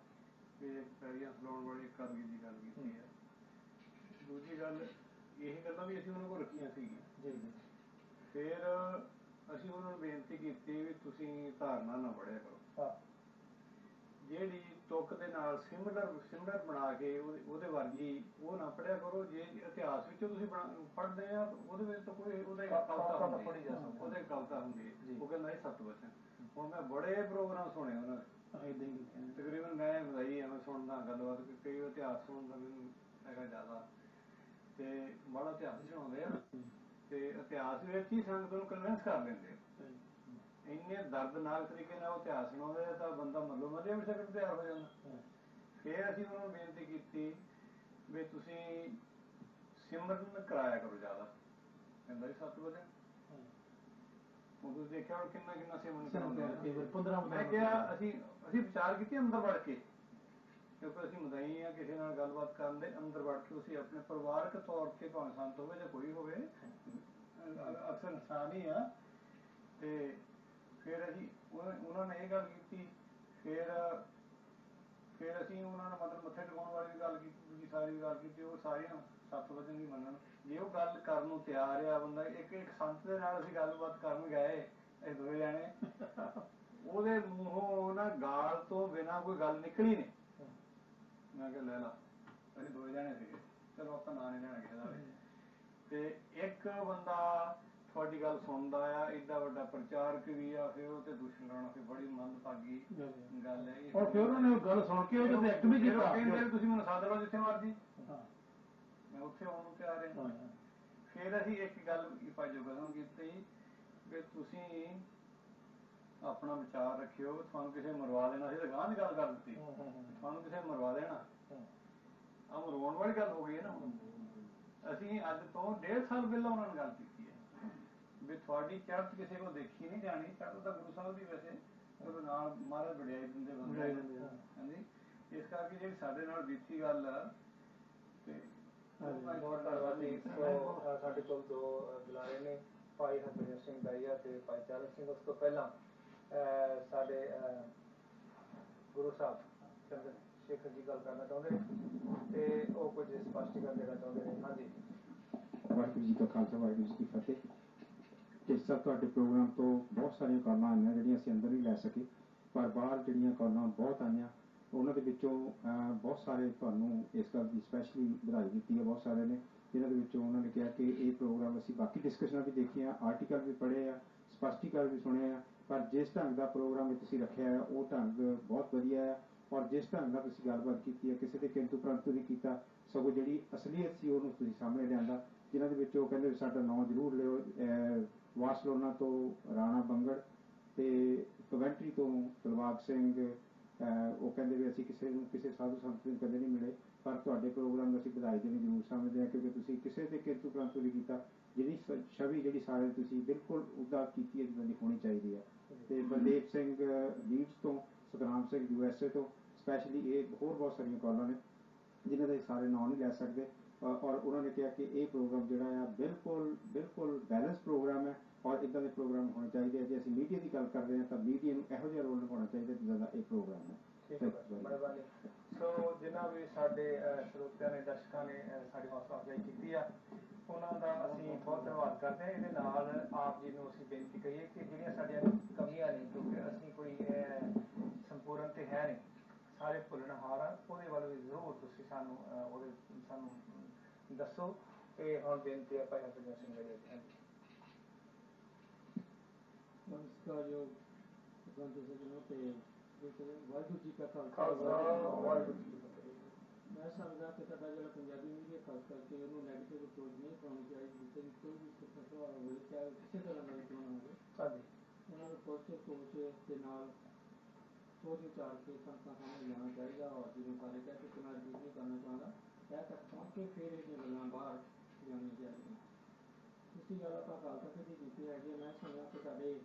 ਵੀ ਇੱਕ ਪੈਰੀਆਂ ਸਲਾਉਣ ਵਾਲੀ ਇੱਕ ਕਦਗੀ ਦੀ ਗੱਲ ਕੀਤੀ ਹੈ। ਦੂਜੀ ਗੱਲ ਇਹ ਗੱਲਾਂ ਵੀ ਅਸੀਂ ਉਹਨਾਂ ਕੋਲ ਰੱਖੀਆਂ ਸੀਗੀਆਂ। ਫਿਰ ਅਸੀਂ ਉਹਨਾਂ ਨੂੰ ਬੇਨਤੀ ਕੀਤੀ ਵੀ ਤੁਸੀਂ ਧਾਰਨਾ ਨਾ ਪੜ੍ਹਿਆ ਕਰੋ। ਜਿਹੜੀ ਤੁਕ ਦੇ ਨਾਲ ਸਿਮਲਰ ਸਿਮਲਰ ਬਣਾ ਕੇ ਉਹਦੇ ਉਹਦੇ ਵਰਗੀ ਉਹ ਨਾ ਪੜਿਆ ਕਰੋ। ਜੇ ਇਤਿਹਾਸ ਵਿੱਚੋਂ ਤੁਸੀਂ ਪੜ੍ਹਦੇ ਆ ਉਹਦੇ ਵਿੱਚ ਤਾਂ ਕੋਈ ਉਹਦੇ ਕਵਿਤਾ ਹੁੰਦੀ ਉਹਦੇ ਕਵਿਤਾ ਹੁੰਦੀ ਹੈ। ਉਹ ਕਹਿੰਦਾ ਸੀ ਸੱਤ ਵਚਨ। ਹੁਣ ਮੈਂ ਬੜੇ ਪ੍ਰੋਗਰਾਮ ਸੁਣੇ ਉਹਨਾਂ ਦੇ, ਤਕਰੀਬਨ ਮੈਂ ਵਧਾਈ ਆ, ਮੈਂ ਸੁਣਦਾ ਗੱਲਬਾਤ, ਕਈ ਇਤਿਹਾਸ ਸੁਣਨ ਦਾ ਮੈਨੂੰ ਹੈਗਾ ਜ਼ਿਆਦਾ, ਤੇ ਬੜਾ ਇਤਿਹਾਸ ਸੁਣਾਉਂਦੇ ਆ ਤੇ ਇਤਿਹਾਸ ਵਿੱਚ ਹੀ ਸੰਗਤ ਨੂੰ ਕਨਵਿੰਸ ਕਰ ਦਿੰਦੇ ਆ। ਇੰਨੇ ਦਰਦਨਾਕ ਤਰੀਕੇ ਨਾਲ ਉਹ ਇਤਿਹਾਸ ਸੁਣਾਉਂਦੇ ਤਾਂ ਬੰਦਾ ਮੱਲੋ ਮੱਲੇ ਵੀ ਸਕਣ ਤਿਆਰ ਹੋ ਜਾਂਦਾ। ਫਿਰ ਅਸੀਂ ਉਹਨਾਂ ਨੂੰ ਬੇਨਤੀ ਕੀਤੀ ਵੀ ਤੁਸੀਂ ਸਿਮਰਨ ਕਰਾਇਆ ਕਰੋ ਜ਼ਿਆਦਾ। ਕਹਿੰਦਾ ਜੀ ਸੱਤ ਵਜੇ ਹੁਣ ਤੁਸੀਂ ਦੇਖਿਆ ਹੁਣ ਕਿੰਨਾ ਕਿੰਨਾ ਸਿਮਰਨ ਕਰਾਉਂਦੇ। ਮੈਂ ਕਿਹਾ ਅਸੀਂ ਅਸੀਂ ਵਿਚਾਰ ਕੀਤੀ ਅੰਦਰ ਵੜ ਕੇ, ਕਿਉਂਕਿ ਅਸੀਂ ਮਦਾਈ ਆ, ਕਿਸੇ ਨਾਲ ਗੱਲਬਾਤ ਕਰਨ ਦੇ ਅੰਦਰ ਵੜ ਕੇ ਤੁਸੀਂ ਆਪਣੇ ਪਰਿਵਾਰਕ ਤੌਰ ਤੇ ਭਾਵੇਂ ਸੰਤ ਹੋਵੇ ਜਾਂ ਕੋਈ ਹੋਵੇ, ਅਕਸਰ ਇਨਸਾਨ ਹੀ ਆ। ਤੇ ਫਿਰ ਅਸੀਂ ਉਹਨਾਂ ਨੇ ਇਹ ਗੱਲ ਕੀਤੀ। ਫਿਰ ਫਿਰ ਅਸੀਂ ਉਹਨਾਂ ਨੇ ਮਤਲਬ ਮੱਥੇ ਟਿਕਾਉਣ ਵਾਲੀ ਵੀ ਗੱਲ ਕੀਤੀ, ਦੂਜੀ ਸਾਰੀ ਵੀ ਗੱਲ ਕੀਤੀ। ਉਹ ਸਾਰੀਆਂ ਸੱਤ ਵਚਨ ਵੀ ਮੰਨਣ। ਜੇ ਉਹ ਗੱਲ ਕਰਨ ਨੂੰ ਤਿਆਰ ਆ ਬੰਦਾ, ਇੱਕ ਇੱਕ ਸੰਤ ਦੇ ਨਾਲ ਅਸੀਂ ਗੱਲਬਾਤ ਕਰਨ ਗਏ, ਅਸੀਂ ਦੋਵੇਂ ਜਾਣੇ, ਉਹਦੇ ਮੂੰਹੋਂ ਨਾ ਗਾਲ ਤੋਂ ਬਿਨਾਂ ਕੋਈ ਗੱਲ ਨਿਕਲੀ ਨਹੀਂ। ਮੈਂ ਕਿਹਾ ਲੈ ਲਾ, ਅਸੀਂ ਦੋਵੇਂ ਜਾਣੇ ਸੀਗੇ, ਚਲੋ ਆਪਾਂ ਨਾਂ ਨਹੀਂ ਲੈਣਾ ਕਿਸੇ ਦਾ। ਤੇ ਇੱਕ ਬੰਦਾ ਤੁਹਾਡੀ ਗੱਲ ਸੁਣਦਾ ਆ, ਏਡਾ ਵੱਡਾ ਪ੍ਰਚਾਰਕ ਵੀ ਆ, ਫਿਰ ਉਹ ਤੇ ਦੁਸ਼ਮਣ ਲਾਉਣਾ ਫਿਰ ਬੜੀ ਮੰਦਭਾਗੀ ਗੱਲ ਹੈ। ਔਰ ਫਿਰ ਉਹਨੇ ਗੱਲ ਸੁਣ ਕੇ ਉਹਦੇ ਤੇ ਐਕਟ ਵੀ ਕੀਤਾ। ਕਹਿੰਦੇ ਤੁਸੀਂ ਮੈਨੂੰ ਸੱਦ ਲਓ ਜਿੱਥੇ ਮਰਜੀ, ਮੈਂ ਉੱਥੇ ਆਉਣ ਨੂੰ ਤਿਆਰ ਹਾਂ। ਫਿਰ ਅਸੀਂ ਇੱਕ ਗੱਲ ਭਾਜੋ ਕੀਤੀ ਵੀ ਤੁਸੀਂ ਆਪਣਾ ਵਿਚਾਰ ਰੱਖਿਓ, ਤੁਹਾਨੂੰ ਕਿਸੇ ਮਰਵਾ ਦੇਣਾ। ਅਸੀਂ ਤਾਂ ਗਾਂਹ ਦੀ ਗੱਲ ਕਰ ਦਿੱਤੀ, ਤੁਹਾਨੂੰ ਕਿਸੇ ਮਰਵਾ ਦੇਣਾ। ਆਹ ਮਰਵਾਉਣ ਵਾਲੀ ਗੱਲ ਹੋ ਗਈ ਹੈ ਨਾ। ਹੁਣ ਅਸੀਂ ਅੱਜ ਤੋਂ ਡੇਢ ਸਾਲ ਪਹਿਲਾਂ ਉਹਨਾਂ ਨਾਲ ਗੱਲ ਕੀਤੀ ਹੈ ਵੀ ਤੁਹਾਡੀ ਚੜ੍ਹਤ ਕਿਸੇ ਕੋਲ ਦੇਖੀ ਨਹੀਂ ਜਾਣੀ। ਚੜ੍ਹਤ ਤਾਂ ਗੁਰੂ ਸਾਹਿਬ ਦੀ, ਵੈਸੇ ਚਲੋ ਨਾਲ ਮਹਾਰਾਜ ਵਡਿਆਈ ਦਿੰਦੇ ਬੰਦੇ। ਹਾਂਜੀ, ਇਸ ਕਰਕੇ ਜਿਹੜੀ ਸਾਡੇ ਨਾਲ ਬੀਤੀ ਗੱਲ ਆ ਤੇ ਬਹੁਤ ਧੰਨਵਾਦ ਜੀ। ਸੋ ਸਾਡੇ ਕੋਲ ਦੋ ਬੁਲਾਰੇ ਨੇ, ਭਾਈ ਹਰਭਜਨ ਸਿੰਘ ਦਾਈਆ ਤੇ ਭਾਈ ਚਰਨ ਸਿੰਘ। ਉਸ ਤੋਂ ਪਹਿਲਾਂ ਸਾਡੇ ਗੁਰੂ ਸਾਹਿਬ ਚੰਦਰ ਸ਼ੇਖਰ ਜੀ ਗੱਲ ਕਰਨਾ ਚਾਹੁੰਦੇ ਨੇ ਤੇ ਉਹ ਕੁਝ ਸਪਸ਼ਟੀਕਰਨ ਦੇਣਾ ਚਾਹੁੰਦੇ ਨੇ। ਹਾਂਜੀ। ਵਾਹਿਗੁਰੂ ਜੀ ਕਾ ਖਾਲਸਾ, ਵਾਹਿਗੁਰੂ ਜੀ ਕੀ ਫਤਿਹ। ਜਿਸ ਤਰ੍ਹਾਂ ਤੁਹਾਡੇ ਪ੍ਰੋਗਰਾਮ ਤੋਂ ਬਹੁਤ ਸਾਰੀਆਂ ਕਾਲਾਂ ਆਈਆਂ ਜਿਹੜੀਆਂ ਅਸੀਂ ਅੰਦਰ ਨਹੀਂ ਲੈ ਸਕੇ, ਪਰ ਬਾਹਰ ਜਿਹੜੀਆਂ ਕਾਲਾਂ ਬਹੁਤ ਆਈਆਂ, ਉਹਨਾਂ ਦੇ ਵਿੱਚੋਂ ਬਹੁਤ ਸਾਰੇ ਤੁਹਾਨੂੰ ਇਸ ਗੱਲ ਦੀ ਸਪੈਸ਼ਲੀ ਵਧਾਈ ਦਿੱਤੀ ਹੈ। ਬਹੁਤ ਸਾਰਿਆਂ ਨੇ ਜਿਹਨਾਂ ਦੇ ਵਿੱਚੋਂ ਉਹਨਾਂ ਨੇ ਕਿਹਾ ਕਿ ਇਹ ਪ੍ਰੋਗਰਾਮ ਅਸੀਂ ਬਾਕੀ ਡਿਸਕਸ਼ਨਾਂ ਵੀ ਦੇਖੀਆਂ, ਆਰਟੀਕਲ ਵੀ ਪੜ੍ਹੇ ਆ, ਸਪਸ਼ਟੀਕਰਨ ਵੀ ਸੁਣੇ ਆ, ਪਰ ਜਿਸ ਢੰਗ ਦਾ ਪ੍ਰੋਗਰਾਮ ਵਿੱਚ ਤੁਸੀਂ ਰੱਖਿਆ ਹੈ ਉਹ ਢੰਗ ਬਹੁਤ ਵਧੀਆ ਹੈ। ਔਰ ਜਿਸ ਢੰਗ ਨਾਲ ਤੁਸੀਂ ਗੱਲਬਾਤ ਕੀਤੀ ਹੈ, ਕਿਸੇ ਦੇ ਕਿੰਤੂ ਪ੍ਰੰਤੂ ਨਹੀਂ ਕੀਤਾ, ਸਗੋਂ ਜਿਹੜੀ ਅਸਲੀਅਤ ਸੀ ਉਹਨੂੰ ਤੁਸੀਂ ਸਾਹਮਣੇ ਲਿਆਂਦਾ। ਜਿਨ੍ਹਾਂ ਦੇ ਵਿੱਚ ਉਹ ਕਹਿੰਦੇ ਵੀ ਸਾਡਾ ਨਾਂ ਜ਼ਰੂਰ ਲਿਓ, ਵਾਸਲੋਨਾ ਤੋਂ ਰਾਣਾ ਬੰਗੜ ਤੇ ਕਵੈਂਟਰੀ ਤੋਂ ਦਿਲਬਾਗ ਸਿੰਘ। ਉਹ ਕਹਿੰਦੇ ਵੀ ਅਸੀਂ ਕਿਸੇ ਨੂੰ ਕਿਸੇ ਸਾਧੂ ਸੰਤ ਨੂੰ ਕਦੇ ਨਹੀਂ ਮਿਲੇ, ਪਰ ਤੁਹਾਡੇ ਪ੍ਰੋਗਰਾਮ ਨੂੰ ਅਸੀਂ ਵਧਾਈ ਦੇਣੀ ਜ਼ਰੂਰ ਸਮਝਦੇ ਹਾਂ, ਕਿਉਂਕਿ ਤੁਸੀਂ ਕਿਸੇ ਦੇ ਕਿੰਤੂ ਪ੍ਰੰਤੂ ਨਹੀਂ ਕੀਤਾ। ਜਿਹੜੀ ਛਵੀ ਜਿਹੜੀ ਸਾਰੇ ਤੁਸੀਂ ਬਿਲਕੁਲ ਉੱਦਾਂ ਕੀਤੀ ਹੈ ਜਿੱਦਾਂ ਦੀ ਹੋਣੀ ਚਾਹੀਦੀ ਹੈ। ਤੇ ਬਲਦੇਵ ਸਿੰਘ ਲੀਡਸ ਤੋਂ, Satnam Singh U S A ਤੋਂ, ਸਪੈਸ਼ਲੀ ਇਹ ਹੋਰ ਬਹੁਤ ਸਾਰੀਆਂ ਕਾਲਾਂ ਨੇ ਜਿਨ੍ਹਾਂ ਦੇ ਸਾਰੇ ਨਾਂ ਨਹੀਂ ਲੈ ਸਕਦੇ। ਔਰ ਉਹਨਾਂ ਨੇ ਕਿਹਾ ਕਿ ਇਹ ਪ੍ਰੋਗਰਾਮ ਜਿਹੜਾ ਆ ਬਿਲਕੁਲ ਬਿਲਕੁਲ ਬੈਲੈਂਸ ਪ੍ਰੋਗਰਾਮ ਹੈ ਔਰ ਇੱਦਾਂ ਦੇ ਪ੍ਰੋਗਰਾਮ ਹੋਣੇ ਚਾਹੀਦੇ ਆ। ਜੇ ਅਸੀਂ ਮੀਡੀਆ ਦੀ ਗੱਲ ਕਰ ਰਹੇ ਹਾਂ ਤਾਂ ਮੀਡੀਆ ਨੂੰ ਇਹੋ ਜਿਹਾ ਰੋਲ ਨਿਭਾਉਣਾ ਚਾਹੀਦਾ ਜਿੱਦਾਂ ਦਾ ਇਹ ਪ੍ਰੋਗਰਾਮ ਹੈ। ਮਿਹਰਬਾਨੀ। ਸੋ ਜਿਨ੍ਹਾਂ ਵੀ ਸਾਡੇ ਸਰੋਤਿਆਂ ਨੇ, ਦਰਸ਼ਕਾਂ ਨੇ ਸਾਡੀ ਹੌਸਲਾ ਅਫਜ਼ਾਈ ਕੀਤੀ ਆ, ਉਹਨਾਂ ਦਾ ਅਸੀਂ ਬਹੁਤ ਧੰਨਵਾਦ ਕਰਦੇ ਹਾਂ। ਇਹਦੇ ਨਾਲ ਆਪ ਜੀ ਨੂੰ ਅਸੀਂ ਬੇਨਤੀ ਕਰੀਏ ਕਿ ਜਿਹੜੀਆਂ ਸਾਡੀਆਂ ਕਮੀਆਂ ਨੇ, ਕਿਉਂਕਿ ਅਸੀਂ ਕੋਈ ਸੰਪੂਰਨ ਤੇ ਹੈ ਨਹੀਂ, ਸਾਰੇ ਭੁੱਲਣਹਾਰ ਆ, ਉਹਦੇ ਵੱਲ ਵੀ ਜ਼ਰੂਰ ਤੁਸੀਂ ਸਾਨੂੰ ਉਹਦੇ ਸਾਨੂੰ ਦੱਸੋ। ਤੇ ਹੁਣ ਬੇਨਤੀ ਹੈ ਭਾਈ ਹਰਭਜਨ ਸਿੰਘ ਦਾਈਆ ਜੀ। ਹਾਂਜੀ। ਨਮਸਕਾਰਯੋਗ ਸੰਤ ਸੱਜਣੋ ਤੇ ਵਾਹਿਗੁਰੂ ਜੀ ਕਾ ਖਾਲਸਾ, ਵਾਹਿਗੁਰੂ ਜੀ ਕੀ ਫਤਿਹ। ਮੈਂ ਸਮਝਦਾ ਕਿ ਸਾਡਾ ਜਿਹੜਾ ਪੰਜਾਬੀ ਮੀਡੀਆ ਖਾਸ ਕਰਕੇ ਉਹਨੂੰ ਨੈਗੇਟਿਵ ਅਪਰੋਚ ਨਹੀਂ ਪਾਉਣੀ ਚਾਹੀਦੀ। ਜਿੱਥੇ ਵੀ ਕੋਈ ਵੀ ਸਿੱਖਿਆ ਸਵਾਲ ਹੋਵੇ, ਚਾਹੇ ਕਿਸੇ ਤਰ੍ਹਾਂ ਦਾ ਵੀ ਕਿਉਂ ਨਾ ਹੋਵੇ, ਹਾਂਜੀ, ਉਹਨਾਂ ਨੂੰ ਪੋਜ਼ਿਟਿਵ ਸੋਚ ਦੇ ਨਾਲ ਸੋਚ ਵਿਚਾਰ ਕੇ ਸੰਤਾਂ ਸਾਹਮਣੇ ਲਿਆਉਣਾ ਚਾਹੀਦਾ। ਔਰ ਜਿਵੇਂ ਸਾਰੇ ਕਹਿ ਚੁੱਕੇ, ਮੈਂ ਰਿਪੀਟ ਨਹੀਂ ਕਰਨਾ ਚਾਹੁੰਦਾ, ਤਹਿ ਤੱਕ ਪਹੁੰਚ ਕੇ ਫਿਰ ਇਹਦੀਆਂ ਗੱਲਾਂ ਬਾਹਰ ਲਿਆਉਣੀਆਂ ਚਾਹੀਦੀਆਂ। ਦੂਸਰੀ ਗੱਲ ਆਪਾਂ ਅਕਾਲ ਤਖਤ ਦੀ ਕੀਤੀ ਹੈਗੀ ਹੈ। ਮੈਂ ਸਮਝਦਾ ਕਿ ਸਾਡੇ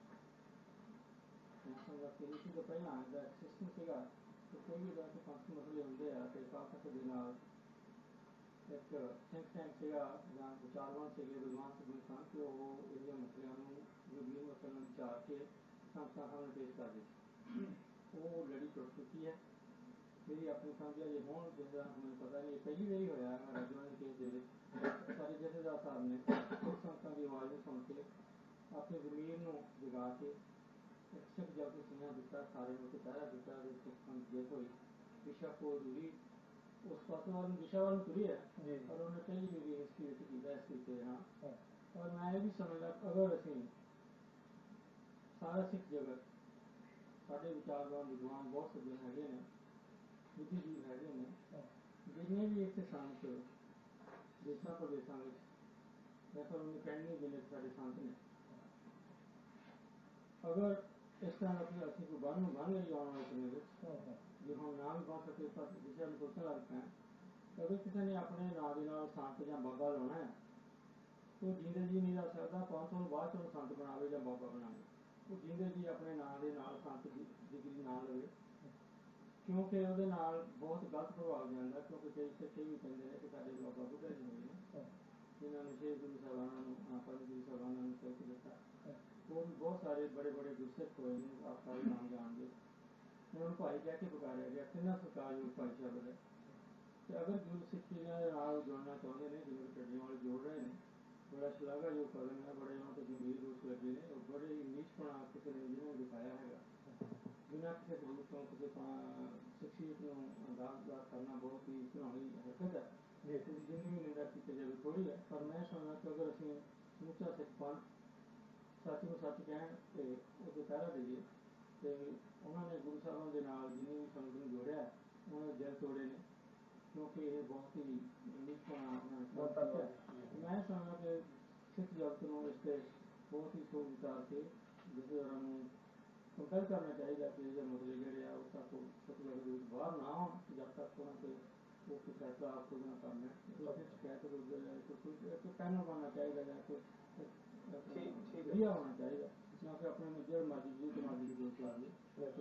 ਮੈਂ ਸਮਝਦਾ ਕਿ ਨੀਤੀ ਤੋਂ ਪਹਿਲਾਂ ਦਾ ਇੱਕ ਸਿਸਟਮ ਸੀਗਾ ਕਿ ਕੋਈ ਵੀ ਅਗਰ ਪੰਥਕ ਮਸਲੇ ਹੁੰਦੇ ਆ ਅਤੇ ਅਕਾਲ ਤਖਤ ਦੇ ਨਾਲ ਇੱਕ ਥਿੰਕ ਟੈਂਕ ਸੀਗਾ ਜਾਂ ਵਿਚਾਰਵਾਨ ਸੀਗੇ, ਵਿਦਵਾਨ ਸਿੱਧ ਸਨ, ਕਿ ਉਹ ਇਹੋ ਜਿਹੇ ਮਸਲਿਆਂ ਨੂੰ ਗੰਭੀਰ ਮਸਲਿਆਂ ਨੂੰ ਵਿਚਾਰ ਕੇ ਸੰਸਥਾ ਸਾਹਮਣੇ ਪੇਸ਼ ਕਰਦੇ ਸੀ। ਉਹ ਲੜੀ ਟੁੱਟ ਚੁੱਕੀ ਹੈ। ਮੇਰੀ ਆਪਣੀ ਸਮਝ ਹੈ ਜੇ ਹੁਣ ਜਿਸ ਤਰ੍ਹਾਂ ਮੈਨੂੰ ਪਤਾ ਨਹੀਂ, ਪਹਿਲੀ ਵਾਰੀ ਹੋਇਆ ਰਾਜੋਆਣਾ ਦੇ ਕੇਸ ਦੇ ਵਿੱਚ ਸਾਰੇ ਜਥੇਦਾਰ ਸਾਹਿਬ ਨੇ ਸਿੱਖ ਸੰਗਤਾਂ ਦੀ ਆਵਾਜ਼ ਨੂੰ ਸੁਣ ਕੇ ਆਪਣੇ ਜ਼ਮੀਰ ਨੂੰ ਜਗਾ ਕੇ ਸਿੱਖ ਜਗਤ ਨੂੰ ਸੁਨੇਹਾ ਦਿੱਤਾ, ਸਾਰੇ ਨੂੰ ਉੱਤੇ ਪਹਿਰਾ ਦਿੱਤਾ ਤੇ ਸਿੱਖਾਂ ਦੀ ਜਿੱਤ ਹੋਈ। ਬਿਸ਼ਪ ਉਹ ਦੂਰੀ ਉਸ ਪਾਸੇ ਵੱਲ ਨੂੰ ਦਿਸ਼ਾ ਵੱਲ ਨੂੰ ਤੁਰੀ ਹੈ, ਪਰ ਉਹਨੇ ਪਹਿਲੀ ਜਿਹੜੀ ਹਿਸਟਰੀ ਵਿੱਚ ਕੀਤਾ ਇਸ ਤਰੀਕੇ ਦੇ ਨਾਲ। ਪਰ ਮੈਂ ਇਹ ਵੀ ਸਮਝਦਾ ਅਗਰ ਅਸੀਂ ਸਾਰਾ ਸਿੱਖ ਜਗਤ, ਸਾਡੇ ਵਿਚਾਰਵਾਨ ਵਿਦਵਾਨ ਬਹੁਤ ਸੱਜਣ ਹੈਗੇ ਨੇ, ਬੁੱਧੀਜੀਵ ਹੈਗੇ ਨੇ, ਜਿੰਨੇ ਵੀ ਇੱਥੇ ਸੰਤ ਦੇਸ਼ਾਂ ਪ੍ਰਦੇਸ਼ਾਂ ਵਿੱਚ, ਮੈਂ ਤੁਹਾਨੂੰ ਨਹੀਂ ਕਹਿਣੀ ਜਿੰਨੇ ਸਾਡੇ ਸੰਤ ਨੇ, ਅਗਰ ਇਸ ਤਰ੍ਹਾਂ ਦਾ ਕੋਈ ਅਸੀਂ ਕੋਈ ਬੰਨ ਨੂੰ ਬੰਨ ਲਈ ਆਉਣ ਵਾਲੇ ਸਮੇਂ ਵਿੱਚ, ਜੇ ਹੁਣ ਨਾ ਵੀ ਬੰਨ ਸਕੇ ਪਰ ਵਿਸ਼ਿਆਂ ਨੂੰ ਸੋਚਣ ਲੱਗ ਪਏ, ਅਗਰ ਕਿਸੇ ਨੇ ਆਪਣੇ ਨਾਂ ਦੇ ਨਾਲ ਸੰਤ ਜਾਂ ਬਾਬਾ ਲਾਉਣਾ ਹੈ, ਉਹ ਜਿੰਦੇ ਜੀ ਨਹੀਂ ਰਹਿ ਸਕਦਾ, ਪੰਜ ਸੌ ਨੂੰ ਬਾਅਦ ਚ ਉਹਨੂੰ ਸੰਤ ਬਣਾਵੇ ਜਾਂ ਬਾਬਾ ਬਣਾਵੇ। ਉਹ ਜਿੰਦੇ ਜੀ ਆਪਣੇ ਨਾਂ ਦੇ ਨਾਲ ਸੰਤ ਦੀ ਡਿਗਰੀ ਨਾ ਲਵੇ, ਕਿਉਂਕਿ ਉਹਦੇ ਨਾਲ ਬਹੁਤ ਗਲਤ ਪ੍ਰਭਾਵ ਜਾਂਦਾ। ਕਿਉਂਕਿ ਕਈ ਸਿੱਖ ਵੀ ਕਹਿੰਦੇ ਨੇ ਕਿ ਸਾਡੇ ਬਾਬਾ ਬੁੱਢਾ ਜੀ ਹੋਏ ਨੇ, ਜਿਨ੍ਹਾਂ ਨੇ ਛੇ ਗੁਰੂ ਸਾਹਿਬਾਨਾਂ ਨੂੰ ਪੰਜ ਗੁਰੂ ਸਾਹਿਬਾਨਾਂ ਨੂੰ ਸਿੱਖ ਦਿੱਤਾ। ਉਹ ਵੀ ਬਹੁਤ ਸਾਰੇ ਬੜੇ ਬੜੇ ਗੁਰਸਿੱਖ ਹੋਏ ਨੇ, ਆਪ ਸਾਰੇ ਨਾਮ ਜਾਣਦੇ। ਉਹਨਾਂ ਨੂੰ ਭਾਈ ਕਹਿ ਕੇ ਪੁਕਾਰਿਆ ਗਿਆ, ਕਿੰਨਾ ਸਤਿਕਾਰਯੋਗ ਭਾਈ ਸ਼ਬਦ ਹੈ। ਤੇ ਅਗਰ ਗੁਰੂ ਸਿੱਖੀ ਦੇ ਨਾਲ ਜੁੜਨਾ ਚਾਹੁੰਦੇ ਨੇ, ਜਿਵੇਂ ਕਿ ਢੱਡੀਆਂ ਵਾਲੇ ਜੋੜ ਰਹੇ ਨੇ, ਬੜਾ ਸ਼ਲਾਘਾਯੋਗ ਕਦਮ ਹੈ, ਬੜੇ ਉਹਨਾਂ ਤੇ ਗੰਭੀਰ ਦੋਸ਼ ਲੱਗੇ ਨੇ। ਉਹ ਬੜੇ ਹੀ ਨੀਚਪਣਾ ਕਿਸੇ ਨੇ ਜਿਹਨਾਂ ਨੂੰ ਦਿਖਾਇਆ ਹੈਗਾ, ਬਿਨਾਂ ਕਿਸੇ ਸਬੂਤ ਤੋਂ ਕਿਸੇ ਸ਼ਖਸੀਅਤ ਨੂੰ ਦਾਗ ਕਰਨਾ ਬਹੁਤ ਹੀ ਘਿਨਾਉਣੀ ਹਰਕਤ ਹੈ। ਤੁਸੀਂ ਜਿੰਨੀ ਵੀ ਨਿੰਦਾ ਕੀਤੀ ਜਾਵੇ ਥੋੜ੍ਹੀ ਹੈ। ਪਰ ਮੈਂ ਸਮਝਦਾ ਕਿ ਅਗਰ ਅਸੀਂ ਸਮੁੱਚਾ ਸਿੱਖ ਪੰਥ ਸੱਚ ਨੂੰ ਸੱਚ ਕਹਿਣ ਤੇ ਉਹਦੇ ਪਹਿਰਾ ਦੇਈਏ, ਤੇ ਉਹਨਾਂ ਨੇ ਗੁਰੂ ਸਾਹਿਬਾਨ ਦੇ ਨਾਲ ਜਿੰਨੀ ਵੀ ਸੰਗਤ ਨੂੰ ਜੋੜਿਆ, ਉਹਨਾਂ ਦੇ ਦਿਲ ਤੋੜੇ ਨੇ, ਕਿਉਂਕਿ ਇਹ ਬਹੁਤ ਹੀ ਨੀਚਪਣਾ ਉਹਨਾਂ ਨੇ। ਮੈਂ ਸਮਝਦਾ ਕਿ ਸਿੱਖ ਜਗਤ ਨੂੰ ਇਸ ਤੇ ਬਹੁਤ ਹੀ ਸੋਚ ਵਿਚਾਰ ਕੇ ਜਥੇਦਾਰਾਂ ਨੂੰ ਕੰਪੇਲ ਕਰਨਾ ਚਾਹੀਦਾ ਕਿ ਇਹਦੇ ਮਸਲੇ ਜਿਹੜੇ ਆ ਉਹ ਤੱਕ ਸਿੱਖ ਜਗਤ ਦੇ ਵਿੱਚ ਬਾਹਰ ਨਾ ਆਉਣ, ਜਦ ਤੱਕ ਉਹਨਾਂ ਤੇ ਉਹ ਕੋਈ ਫੈਸਲਾ ਆਪ ਖੁਦ ਨਾ ਕਰ ਲੈਣ। ਕੋਈ ਸ਼ਿਕਾਇਤ ਕੋਈ ਪੈਨਲ ਬਣਨਾ ਚਾਹੀਦਾ ਜਾਂ ਕੋਈ ਵਧੀਆ ਹੋਣਾ ਚਾਹੀਦਾ, ਨਾ ਕਿ ਆਪਣੇ ਨੂੰ ਜਿਹੜਾ ਮਰਜ਼ੀ ਜੀ ਤੇ ਮਰਜ਼ੀ ਦੀ ਦੋਸ਼ ਲਾ ਲਈਏ।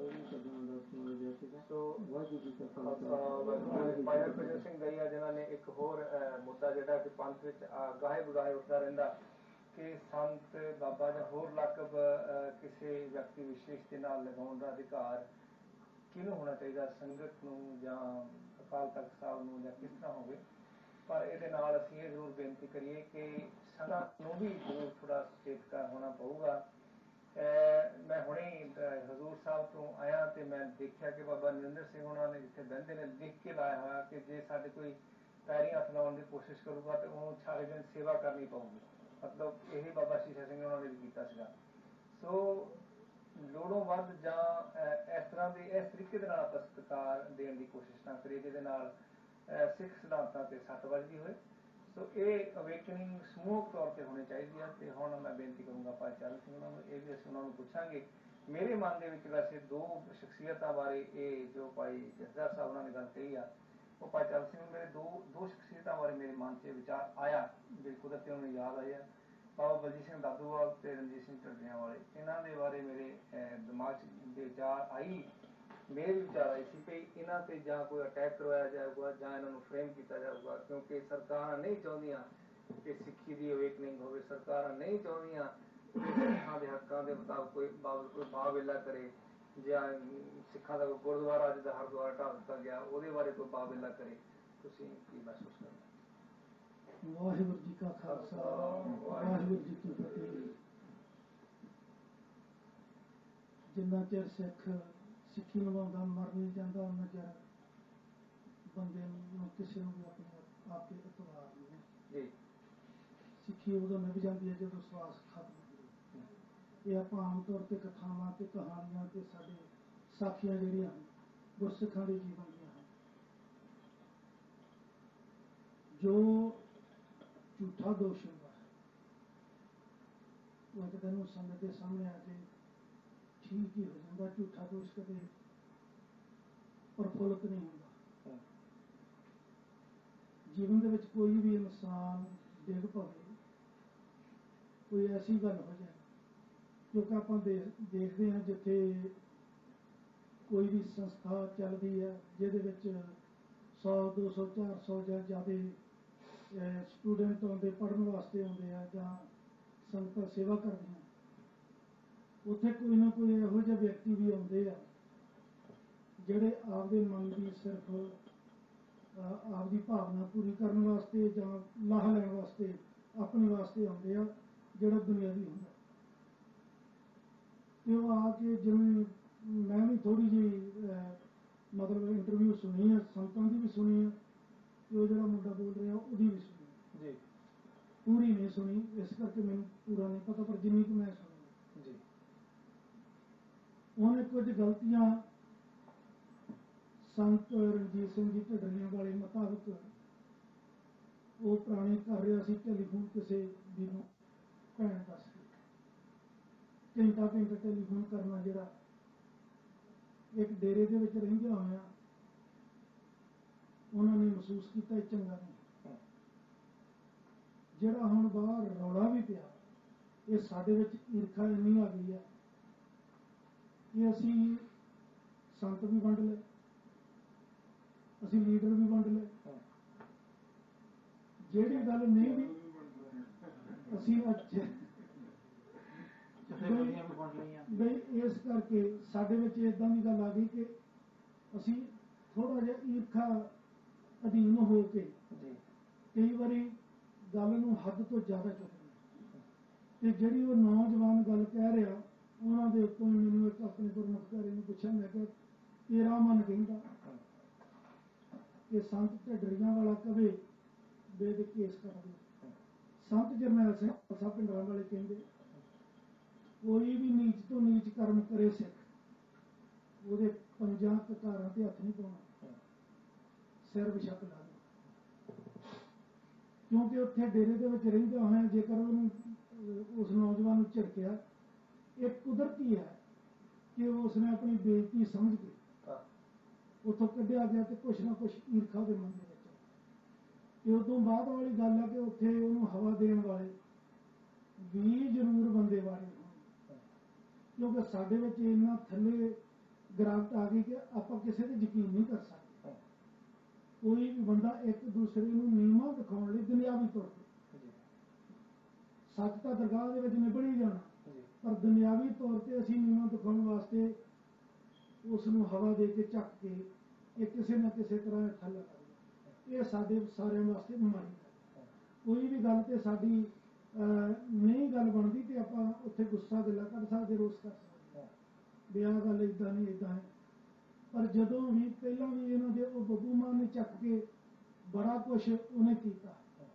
ਵਾਹਿਗੁਰੂ ਜੀ ਕਾ ਖਾਲਸਾ। ਭਾਈ ਹਰਭਜਨ ਸਿੰਘ ਦਈਆ ਜਿਨ੍ਹਾਂ ਨੇ ਇੱਕ ਹੋਰ ਮੁੱਦਾ ਜਿਹੜਾ ਕਿ ਪੰਥ ਵਿੱਚ ਗਾਹੇ ਬਗਾਹੇ ਉੱਠਦਾ ਰਹਿੰਦਾ ਕਿ ਸੰਤ ਬਾਬਾ ਜਾਂ ਹੋਰ ਲਕਬ ਕਿਸੇ ਵਿਅਕਤੀ ਵਿਸ਼ੇਸ਼ ਦੇ ਨਾਲ ਲਗਾਉਣ ਦਾ ਅਧਿਕਾਰ ਕਿਹਨੂੰ ਹੋਣਾ ਚਾਹੀਦਾ, ਸੰਗਤ ਨੂੰ ਜਾਂ ਅਕਾਲ ਤਖਤ ਸਾਹਿਬ ਨੂੰ ਜਾਂ ਕਿਸ ਤਰ੍ਹਾਂ ਹੋਵੇ। ਪਰ ਇਹਦੇ ਨਾਲ ਅਸੀਂ ਇਹ ਜ਼ਰੂਰ ਬੇਨਤੀ ਕਰੀਏ ਕਿ ਸੰਗਤ ਨੂੰ ਵੀ ਜ਼ਰੂਰ ਥੋੜ੍ਹਾ ਸੁਚੇਤ ਹੋਣਾ ਪਊਗਾ। ਮੈਂ ਹੁਣੇ ਹਜ਼ੂਰ ਸਾਹਿਬ ਤੋਂ ਆਇਆ ਤੇ ਮੈਂ ਦੇਖਿਆ ਕਿ ਬਾਬਾ ਨਰਿੰਦਰ ਸਿੰਘ ਉਹਨਾਂ ਨੇ ਜਿੱਥੇ ਬਹਿੰਦੇ ਨੇ ਲਿਖ ਕੇ ਲਾਇਆ ਹੋਇਆ ਕਿ ਜੇ ਸਾਡੇ ਕੋਈ ਪੈਰੀਂ ਹੱਥ ਲਾਉਣ ਦੀ ਕੋਸ਼ਿਸ਼ ਕਰੂਗਾ ਤੇ ਉਹਨੂੰ ਸਾਰੇ ਦਿਨ ਸੇਵਾ ਕਰਨੀ ਪਊਗੀ। ਮਤਲਬ ਇਹੀ ਬਾਬਾ ਸ਼ੀਸ਼ਾ ਸਿੰਘ ਉਹਨਾਂ ਨੇ ਵੀ ਕੀਤਾ ਸੀਗਾ। ਸੋ ਲੋੜੋਂ ਵੱਧ ਜਾਂ ਇਸ ਤਰ੍ਹਾਂ ਦੀ ਇਸ ਤਰੀਕੇ ਦੇ ਨਾਲ ਆਪਾਂ ਸਤਿਕਾਰ ਦੇਣ ਦੀ ਕੋਸ਼ਿਸ਼ ਨਾ ਕਰੀਏ ਜਿਹਦੇ ਨਾਲ ਸਿੱਖ ਸਿਧਾਂਤਾਂ ਤੇ ਸੱਟ ਵੱਜਦੀ ਹੋਏ। ਸੋ ਇਹ ਅਵੇਕਨਿੰਗ ਸਮੂਹਕ ਤੌਰ ਤੇ ਹੋਣੀ ਚਾਹੀਦੀ ਹੈ। ਤੇ ਹੁਣ ਮੈਂ ਬੇਨਤੀ ਕਰੂੰਗਾ ਭਾਈ ਚਰਨ ਸਿੰਘ ਉਹਨਾਂ ਨੂੰ, ਇਹ ਵੀ ਅਸੀਂ ਉਹਨਾਂ ਨੂੰ ਪੁੱਛਾਂਗੇ। ਮੇਰੇ ਮਨ ਦੇ ਵਿੱਚ ਵੈਸੇ ਦੋ ਸ਼ਖਸੀਅਤਾਂ ਬਾਰੇ ਇਹ ਜੋ ਭਾਈ ਜਥੇਦਾਰ ਸਾਹਿਬ ਉਹਨਾਂ ਨੇ ਗੱਲ ਕਹੀ ਆ, ਉਹ ਭਾਈ ਚਰਨ ਸਿੰਘ ਮੇਰੇ ਦੋ ਦੋ ਸ਼ਖਸੀਅਤਾਂ ਬਾਰੇ ਮੇਰੇ ਮਨ 'ਚ ਵਿਚਾਰ ਆਇਆ, ਜਿਹੜੀ ਕੁਦਰਤੀ ਉਹਨਾਂ ਨੂੰ ਯਾਦ ਆਈ ਆ। ਬਾਬਾ ਬਲਜੀਤ ਸਿੰਘ ਦਾਦੂਵਾਲ ਤੇ ਰਣਜੀਤ ਸਿੰਘ ਢੱਡਰੀਆਂ ਵਾਲੇ, ਇਹਨਾਂ ਦੇ ਬਾਰੇ ਮੇਰੇ ਦਿਮਾਗ 'ਚ ਵਿਚਾਰ ਆਈ, ਮੇਰੇ ਵੀ ਵਿਚਾਰ ਆਏ ਸੀ ਕਿ ਇਹਨਾਂ ਤੇ ਜਾਂ ਕੋਈ ਅਟੈਕ ਕਰਵਾਇਆ ਜਾਊਗਾ ਜਾਂ ਇਹਨਾਂ ਨੂੰ ਫਰੇਮ ਕੀਤਾ ਜਾਊਗਾ, ਕਿਉਂਕਿ ਸਰਕਾਰਾਂ ਨਹੀਂ ਚਾਹੁੰਦੀਆਂ ਕਿ ਸਿੱਖੀ ਦੀ ਅਵੇਕਨਿੰਗ ਹੋਵੇ। ਸਰਕਾਰਾਂ ਨਹੀਂ ਚਾਹੁੰਦੀਆਂ ਕਿ ਸਿੱਖਾਂ ਦੇ ਹੱਕਾਂ ਦੇ ਮੁਤਾਬਕ ਕੋਈ ਬਾਬਤ ਕੋਈ ਬਾਵੇਲਾ ਕਰੇ, ਜਾਂ ਸਿੱਖਾਂ ਦਾ ਕੋਈ ਗੁਰਦੁਆਰਾ ਜਿੱਦਾਂ ਹਰਿਦੁਆਰਾ ਢਾਹ ਦਿੱਤਾ ਗਿਆ ਉਹਦੇ ਬਾਰੇ ਕੋਈ ਬਾਵੇਲਾ ਕਰੇ। ਤੁਸੀਂ ਕੀ ਮਹਿਸੂਸ ਕਰਦੇ? ਵਾਹਿਗੁਰੂ ਜੀ ਕਾ ਖਾਲਸਾ, ਵਾਹਿਗੁਰੂ ਜੀ ਕੀ ਫਤਿਹ। ਜਿੰਨਾ ਚਿਰ ਸਿੱਖ ਸਿੱਖੀ ਨਿਭਾਉਂਦਾ ਮਰ ਨਹੀਂ ਜਾਂਦਾ, ਉਹਨਾਂ ਚਿਰ ਬੰਦੇ ਨੂੰ ਕਿਸੇ ਨੂੰ ਵੀ ਆਪਣੇ ਆਪ ਤੇ ਇਤਬਾਰ ਨਹੀਂ ਹੈ। ਸਿੱਖੀ ਉਦੋਂ ਨਿਭ ਜਾਂਦੀ ਹੈ ਜਦੋਂ ਸਵਾਸ ਖਤਮ ਹੋਵੇ। ਇਹ ਆਪਾਂ ਆਮ ਤੌਰ ਤੇ ਕਥਾਵਾਂ ਤੇ ਕਹਾਣੀਆਂ ਤੇ ਸਾਡੇ ਸਾਖੀਆਂ ਜਿਹੜੀਆਂ ਹਨ ਗੁਰਸਿੱਖਾਂ ਦੇ ਜੀਵਨ ਦੀਆਂ ਹਨ। ਜੋ ਝੂਠਾ ਦੋਸ਼ ਹੁੰਦਾ ਹੈ ਉਹ ਇੱਕ ਦਿਨ ਸੰਗਤ ਦੇ ਸਾਹਮਣੇ ਆ ਕੇ ਠੀਕ ਹੀ ਹੋ ਜਾਂਦਾ। ਝੂਠਾ ਦੋਸ਼ ਕਦੇ ਪ੍ਰਫੁੱਲਤ ਨਹੀਂ ਹੁੰਦਾ। ਜੀਵਨ ਦੇ ਵਿੱਚ ਕੋਈ ਵੀ ਇਨਸਾਨ ਡਿੱਗ ਪਵੇ, ਕੋਈ ਐਸੀ ਗੱਲ ਹੋ ਜਾਏ, ਕਿਉਂਕਿ ਆਪਾਂ ਦੇਖ ਦੇਖਦੇ ਹਾਂ ਜਿੱਥੇ ਕੋਈ ਵੀ ਸੰਸਥਾ ਚੱਲਦੀ ਹੈ ਜਿਹਦੇ ਵਿੱਚ ਸੌ ਦੋ ਸੌ ਚਾਰ ਸੌ ਜਾਂ ਜ਼ਿਆਦਾ ਸਟੂਡੈਂਟ ਆਉਂਦੇ ਪੜ੍ਹਨ ਵਾਸਤੇ ਆਉਂਦੇ ਆ ਜਾਂ ਸੰਗਤਾਂ ਸੇਵਾ ਕਰਦੀਆਂ, ਉੱਥੇ ਕੋਈ ਨਾ ਕੋਈ ਇਹੋ ਜਿਹੇ ਵਿਅਕਤੀ ਵੀ ਆਉਂਦੇ ਆ ਜਿਹੜੇ ਆਪਦੇ ਮਨ ਦੀ ਸਿਰਫ ਆਪਦੀ ਭਾਵਨਾ ਪੂਰੀ ਕਰਨ ਵਾਸਤੇ ਜਾਂ ਲਾਹਾ ਲੈਣ ਵਾਸਤੇ ਆਪਣੇ ਵਾਸਤੇ ਆਉਂਦੇ ਆ, ਜਿਹੜਾ ਦੁਨਿਆਵੀ ਹੁੰਦਾ। ਤੇ ਉਹ ਆ ਕੇ ਜਿਵੇਂ ਮੈਂ ਵੀ ਥੋੜੀ ਜਿਹੀ ਮਤਲਬ ਇੰਟਰਵਿਊ ਸੁਣੀ ਹੈ, ਸੰਤਾਂ ਦੀ ਵੀ ਸੁਣੀ ਹੈ, ਤੇ ਉਹ ਜਿਹੜਾ ਮੁੰਡਾ ਬੋਲ ਰਿਹਾ ਉਹਦੀ ਵੀ ਸੁਣੀ ਜੀ, ਪੂਰੀ ਨਹੀਂ ਸੁਣੀ, ਇਸ ਕਰਕੇ ਮੈਨੂੰ ਪੂਰਾ ਨਹੀਂ ਪਤਾ, ਪਰ ਜਿੰਨੀ ਕੁ ਮੈਂ ਸੁਣੀ ਜੀ, ਉਹਨੇ ਕੁਝ ਗਲਤੀਆਂ ਸੰਤ ਰਣਜੀਤ ਸਿੰਘ ਜੀ ਢੱਡਰੀਆਂ ਵਾਲੇ ਮੁਤਾਬਕ ਉਹ ਪੁਰਾਣੇ ਕਰ ਰਿਹਾ ਸੀ ਟੈਲੀਫੋਨ ਕਿਸੇ ਦੀ ਨੂੰ ਭੈਣ ਦੱਸ ਕੇ ਘੰਟਾ ਘੰਟਾ ਟੈਲੀਫੋਨ ਕਰਨਾ, ਜਿਹੜਾ ਇੱਕ ਡੇਰੇ ਦੇ ਵਿੱਚ ਰਹਿੰਦਿਆਂ ਹੋਇਆ ਉਹਨਾਂ ਨੇ ਮਹਿਸੂਸ ਕੀਤਾ ਇਹ ਚੰਗਾ ਨਹੀਂ। ਜਿਹੜਾ ਹੁਣ ਬਾਹਰ ਰੌਲਾ ਵੀ ਪਿਆ, ਇਹ ਸਾਡੇ ਵਿੱਚ ਈਰਖਾ ਇੰਨੀ ਆ ਗਈ ਹੈ ਕਿ ਅਸੀਂ ਸੰਤ ਵੀ ਵੰਡ ਲਏ, ਅਸੀਂ ਲੀਡਰ ਵੀ ਵੰਡ ਲਏ, ਜਿਹੜੀ ਗੱਲ ਨਹੀਂ ਵੀ ਅਸੀਂ ਅੱਜ ਬਈ ਇਸ ਕਰਕੇ ਸਾਡੇ ਵਿੱਚ ਏਦਾਂ ਦੀ ਗੱਲ ਆ ਗਈ ਕਿ ਅਸੀਂ ਥੋੜਾ ਜਿਹਾ ਈਰਖਾ ਅਧੀਨ ਹੋ ਕੇ ਕਈ ਵਾਰੀ ਗੱਲ ਨੂੰ ਹੱਦ ਤੋਂ ਜ਼ਿਆਦਾ ਚੁੱਕਦੇ, ਤੇ ਜਿਹੜੀ ਉਹ ਨੌਜਵਾਨ ਗੱਲ ਕਹਿ ਰਿਹਾ ਉਹਨਾਂ ਦੇ ਉੱਤੋਂ ਮੈਨੂੰ ਇੱਕ ਆਪਣੇ ਗੁਰਮੁਖ ਪਿਆਰੇ ਨੂੰ ਪੁੱਛਿਆ, ਮੈਂ ਕਿਹਾ ਤੇਰਾ ਮਨ ਕਹਿੰਦਾ ਕਿ ਸੰਤ ਢੱਡਰੀਆਂ ਵਾਲਾ ਕਵੇ ਬੇਦ ਕੇਸ ਕਰ ਦਿਓ, ਸੰਤ ਜਰਨੈਲ ਸਿੰਘ ਖਾਲਸਾ ਪਿੰਡਰਾਂ ਵਾਲੇ ਕਹਿੰਦੇ ਕੋਈ ਵੀ ਨੀਚ ਤੋਂ ਨੀਚ ਕਰਮ ਕਰੇ ਸਿੱਖ, ਉਹਦੇ ਪੰਜਾਂ ਕਤਾਰਾਂ ਤੇ ਹੱਥ ਨਹੀਂ ਪਾਉਣਾ, ਸਿਰ ਵਿਛਕ ਲਾ ਦਿਓ। ਕਿਉਂਕਿ ਉੱਥੇ ਡੇਰੇ ਦੇ ਵਿੱਚ ਰਹਿੰਦੇ ਹੋਏ ਜੇਕਰ ਉਹਨੂੰ ਉਸ ਨੌਜਵਾਨ ਨੂੰ ਝਿੜਕਿਆ, ਇਹ ਕੁਦਰਤੀ ਹੈ ਕਿ ਉਸਨੇ ਆਪਣੀ ਬੇਇੱਜ਼ਤੀ ਸਮਝ ਕੇ ਉੱਥੋਂ ਕੱਢਿਆ ਗਿਆ ਤੇ ਕੁਛ ਨਾ ਕੁਛ ਈਰਖਾ ਦੇ ਮਨ ਦੇ ਵਿੱਚ। ਤੇ ਉਦੋਂ ਬਾਅਦ ਵਾਲੀ ਗੱਲ ਹੈ ਕਿ ਉੱਥੇ ਉਹਨੂੰ ਹਵਾ ਦੇਣ ਵਾਲੇ ਵੀ ਜ਼ਰੂਰ ਬੰਦੇ ਵਾਲੇ ਹੋਣ, ਕਿਉਂਕਿ ਸਾਡੇ ਵਿੱਚ ਇੰਨਾ ਥੱਲੇ ਗਿਰਾਵਟ ਆ ਗਈ ਕਿ ਆਪਾਂ ਕਿਸੇ ਤੇ ਯਕੀਨ ਨਹੀਂ ਕਰ ਸਕਦੇ। ਕੋਈ ਵੀ ਬੰਦਾ ਇੱਕ ਦੂਸਰੇ ਨੂੰ ਨੀਵਾਂ ਦਿਖਾਉਣ ਲਈ ਦੁਨਿਆਵੀ ਤੌਰ ਤੇ, ਸੱਚ ਤਾਂ ਦਰਗਾਹ ਦੇ ਵਿੱਚ ਨਿਬੜ ਹੀ ਜਾਣਾ, ਪਰ ਦੁਨਿਆਵੀ ਤੌਰ ਤੇ ਅਸੀਂ ਨੀਵਾਂ ਦਿਖਾਉਣ ਵਾਸਤੇ ਉਸ ਨੂੰ ਹਵਾ ਦੇ ਕੇ ਚੱਕ ਕੇ ਇਹ ਕਿਸੇ ਨਾ ਕਿਸੇ ਤਰ੍ਹਾਂ ਥੱਲੇ ਕਰਦਾ, ਇਹ ਸਾਡੇ ਸਾਰਿਆਂ ਵਾਸਤੇ ਮਾੜੀ ਗੱਲ। ਕੋਈ ਵੀ ਗੱਲ ਤੇ ਸਾਡੀ ਨਹੀਂ ਗੱਲ ਬਣਦੀ ਤੇ ਆਪਾਂ ਉੱਥੇ ਗੁੱਸਾ ਗਿਲਾ ਕਰ ਸਕਦੇ, ਰੋਸ ਕਰ ਸਕਦੇ ਵੀ ਆਹ ਗੱਲ ਏਦਾਂ ਨਹੀਂ ਏਦਾਂ ਹੈ। ਪਰ ਜਦੋਂ ਵੀ ਪਹਿਲਾਂ ਵੀ ਇਹਨਾਂ ਦੇ ਉਹ ਬੱਬੂ ਮਾਨ ਨੇ ਚੱਕ ਕੇ ਬੜਾ ਕੁਛ ਉਹਨੇ ਕੀਤਾ,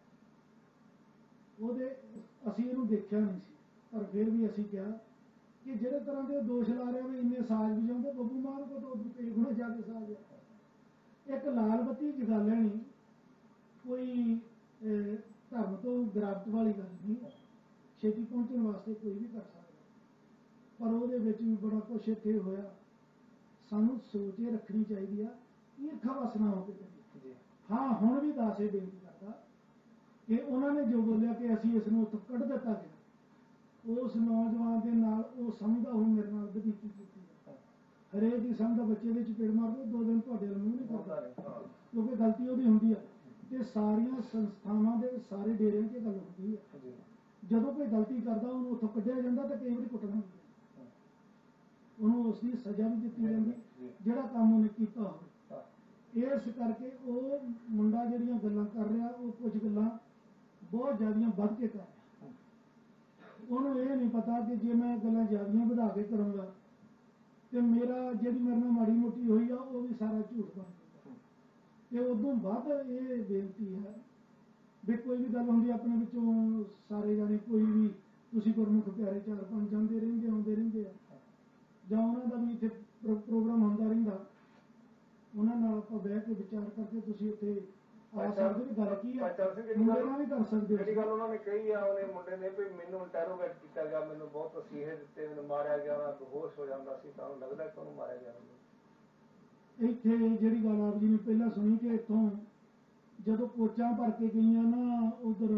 ਉਹਦੇ ਅਸੀਂ ਇਹਨੂੰ ਦੇਖਿਆ ਨਹੀਂ ਸੀ, ਪਰ ਫਿਰ ਵੀ ਅਸੀਂ ਕਿਹਾ ਕਿ ਜਿਹੜੇ ਤਰ੍ਹਾਂ ਦੇ ਦੋਸ਼ ਲਾ ਰਿਹਾ ਵੀ ਇੰਨੇ ਸਾਜ਼ ਵੀ ਜਾਂਦੇ, ਬੱਬੂ ਮਾਨ ਕੋ ਤਾਂ ਕਈ ਗੁਣਾ ਜ਼ਿਆਦਾ ਸਾਜ਼ ਹੈ। ਇੱਕ ਲਾਲ ਬੱਤੀ ਜਗਾ ਲੈਣੀ ਕੋਈ ਧਰਮ ਤੋਂ ਗਿਰਾਵਟ ਵਾਲੀ ਗੱਲ ਨਹੀਂ, ਛੇਤੀ ਪਹੁੰਚਣ ਵਾਸਤੇ ਕੋਈ ਵੀ ਕਰ ਸਕਦਾ, ਪਰ ਉਹਦੇ ਵਿੱਚ ਵੀ ਬੜਾ ਕੁਛ ਇੱਥੇ ਹੋਇਆ। ਸਾਨੂੰ ਸੋਚ ਇਹ ਰੱਖਣੀ ਚਾਹੀਦੀ ਆ, ਈਰਖਾ ਵਸ ਨਾ ਹੋ ਕੇ ਕਰੀਏ। ਹਾਂ ਹੁਣ ਵੀ ਦਾਸ ਇਹ ਬੇਨਤੀ ਕਰਦਾ ਕਿ ਉਹਨਾਂ ਨੇ ਜੋ ਬੋਲਿਆ ਕਿ ਅਸੀਂ ਇਸ ਨੂੰ ਉੱਥੋਂ ਕੱਢ ਦਿੱਤਾ ਗਿਆ, ਉਸ ਨੌਜਵਾਨ ਦੇ ਨਾਲ ਉਹ ਸਮਝਦਾ ਹੁਣ ਮੇਰੇ ਨਾਲ ਵਧੀਕੀ ਕੀਤੀ ਹੈ। ਹਰੇਕ ਦੀ ਸਮਝਦਾ ਬੱਚੇ ਦੇ ਚਪੇੜ ਮਾਰ ਦੋ, ਦੋ ਦਿਨ ਤੁਹਾਡੇ ਵੱਲ ਮੂੰਹ ਨਹੀਂ ਕਰਦਾ, ਕਿਉਂਕਿ ਗਲਤੀ ਉਹਦੀ ਹੁੰਦੀ ਹੈ। ਤੇ ਸਾਰੀਆਂ ਸੰਸਥਾਵਾਂ ਦੇ ਸਾਰੇ ਡੇਰਿਆਂ 'ਚ ਗੱਲ ਹੁੰਦੀ ਹੈ, ਜਦੋਂ ਕੋਈ ਗਲਤੀ ਕਰਦਾ ਉਹਨੂੰ ਉੱਥੋਂ ਕੱਢਿਆ ਜਾਂਦਾ ਤੇ ਕਈ ਵਾਰੀ ਕੁੱਟਣਾ ਹੁੰਦਾ, ਉਹਨੂੰ ਉਸ ਦੀ ਸਜ਼ਾ ਵੀ ਦਿੱਤੀ ਜਾਂਦੀ ਜਿਹੜਾ ਕੰਮ ਉਹਨੇ ਕੀਤਾ ਹੋਵੇ। ਇਸ ਕਰਕੇ ਉਹ ਮੁੰਡਾ ਜਿਹੜੀਆਂ ਗੱਲਾਂ ਕਰ ਰਿਹਾ, ਉਹ ਕੁਝ ਗੱਲਾਂ ਬਹੁਤ ਜ਼ਿਆਦੀਆਂ ਵੱਧ ਕੇ ਕਰ ਰਿਹਾ। ਉਹਨੂੰ ਇਹ ਨਹੀਂ ਪਤਾ ਕਿ ਜੇ ਮੈਂ ਗੱਲਾਂ ਜ਼ਿਆਦੀਆਂ ਵਧਾ ਕੇ ਕਰਾਂਗਾ ਤੇ ਮੇਰਾ ਜਿਹੜੀ ਮੇਰੇ ਨਾਲ ਮਾੜੀ ਮੋਟੀ ਹੋਈ ਆ ਉਹ ਵੀ ਸਾਰਾ ਝੂਠ ਬਣ ਜਾਊਗਾ। ਤੇ ਉਦੋਂ ਬਾਅਦ ਇਹ ਬੇਨਤੀ ਹੈ ਵੀ ਕੋਈ ਵੀ ਗੱਲ ਹੁੰਦੀ ਆਪਣੇ ਵਿੱਚੋਂ ਸਾਰੇ ਜਾਣੇ ਕੋਈ ਵੀ ਤੁਸੀਂ ਗੁਰਮੁਖ ਪਿਆਰੇ ਚਾਰ ਪੰਜ ਜਾਂਦੇ ਰਹਿੰਦੇ ਆਉਂਦੇ ਰਹਿੰਦੇ ਆ, ਜਾਂ ਉਹਨਾਂ ਦਾ ਵੀ ਇੱਥੇ ਪ੍ਰੋਗਰਾਮ ਹੁੰਦਾ ਰਹਿੰਦਾ, ਉਹਨਾਂ ਨਾਲ ਆਪਾਂ ਬਹਿ ਕੇ ਵਿਚਾਰ ਕਰਕੇ ਤੁਸੀਂ ਉੱਥੇ ਆ ਸਕਦੇ ਵੀ ਗੱਲ ਕੀ ਹੈ, ਮੁੰਡੇ ਨਾਲ ਵੀ ਕਰ ਸਕਦੇ ਹੋ। ਜਿਹੜੀ ਗੱਲ ਉਹਨਾਂ ਨੇ ਕਹੀ ਆ ਉਹਨੇ ਮੁੰਡੇ ਨੇ ਵੀ ਮੈਨੂੰ ਇੰਟਰੋਗੇਟ ਕੀਤਾ ਗਿਆ, ਮੈਨੂੰ ਬਹੁਤ ਵਸੀਹੇ ਦਿੱਤੇ, ਮੈਨੂੰ ਮਾਰਿਆ ਗਿਆ, ਉਹਨਾਂ ਬੇਹੋਸ਼ ਹੋ ਜਾਂਦਾ ਸੀ, ਤਾਂ ਉਹਨੂੰ ਲੱਗਦਾ ਕਿ ਉਹਨੂੰ ਮਾਰਿਆ ਗਿਆ। ਇੱਥੇ ਜਿਹੜੀ ਗੱਲ ਆਪ ਜੀ ਨੇ ਪਹਿਲਾਂ ਸੁਣੀ ਕਿ ਇੱਥੋਂ ਜਦੋਂ ਕੋਚਾਂ ਭਰ ਕੇ ਗਈਆਂ ਨਾ ਉਧਰ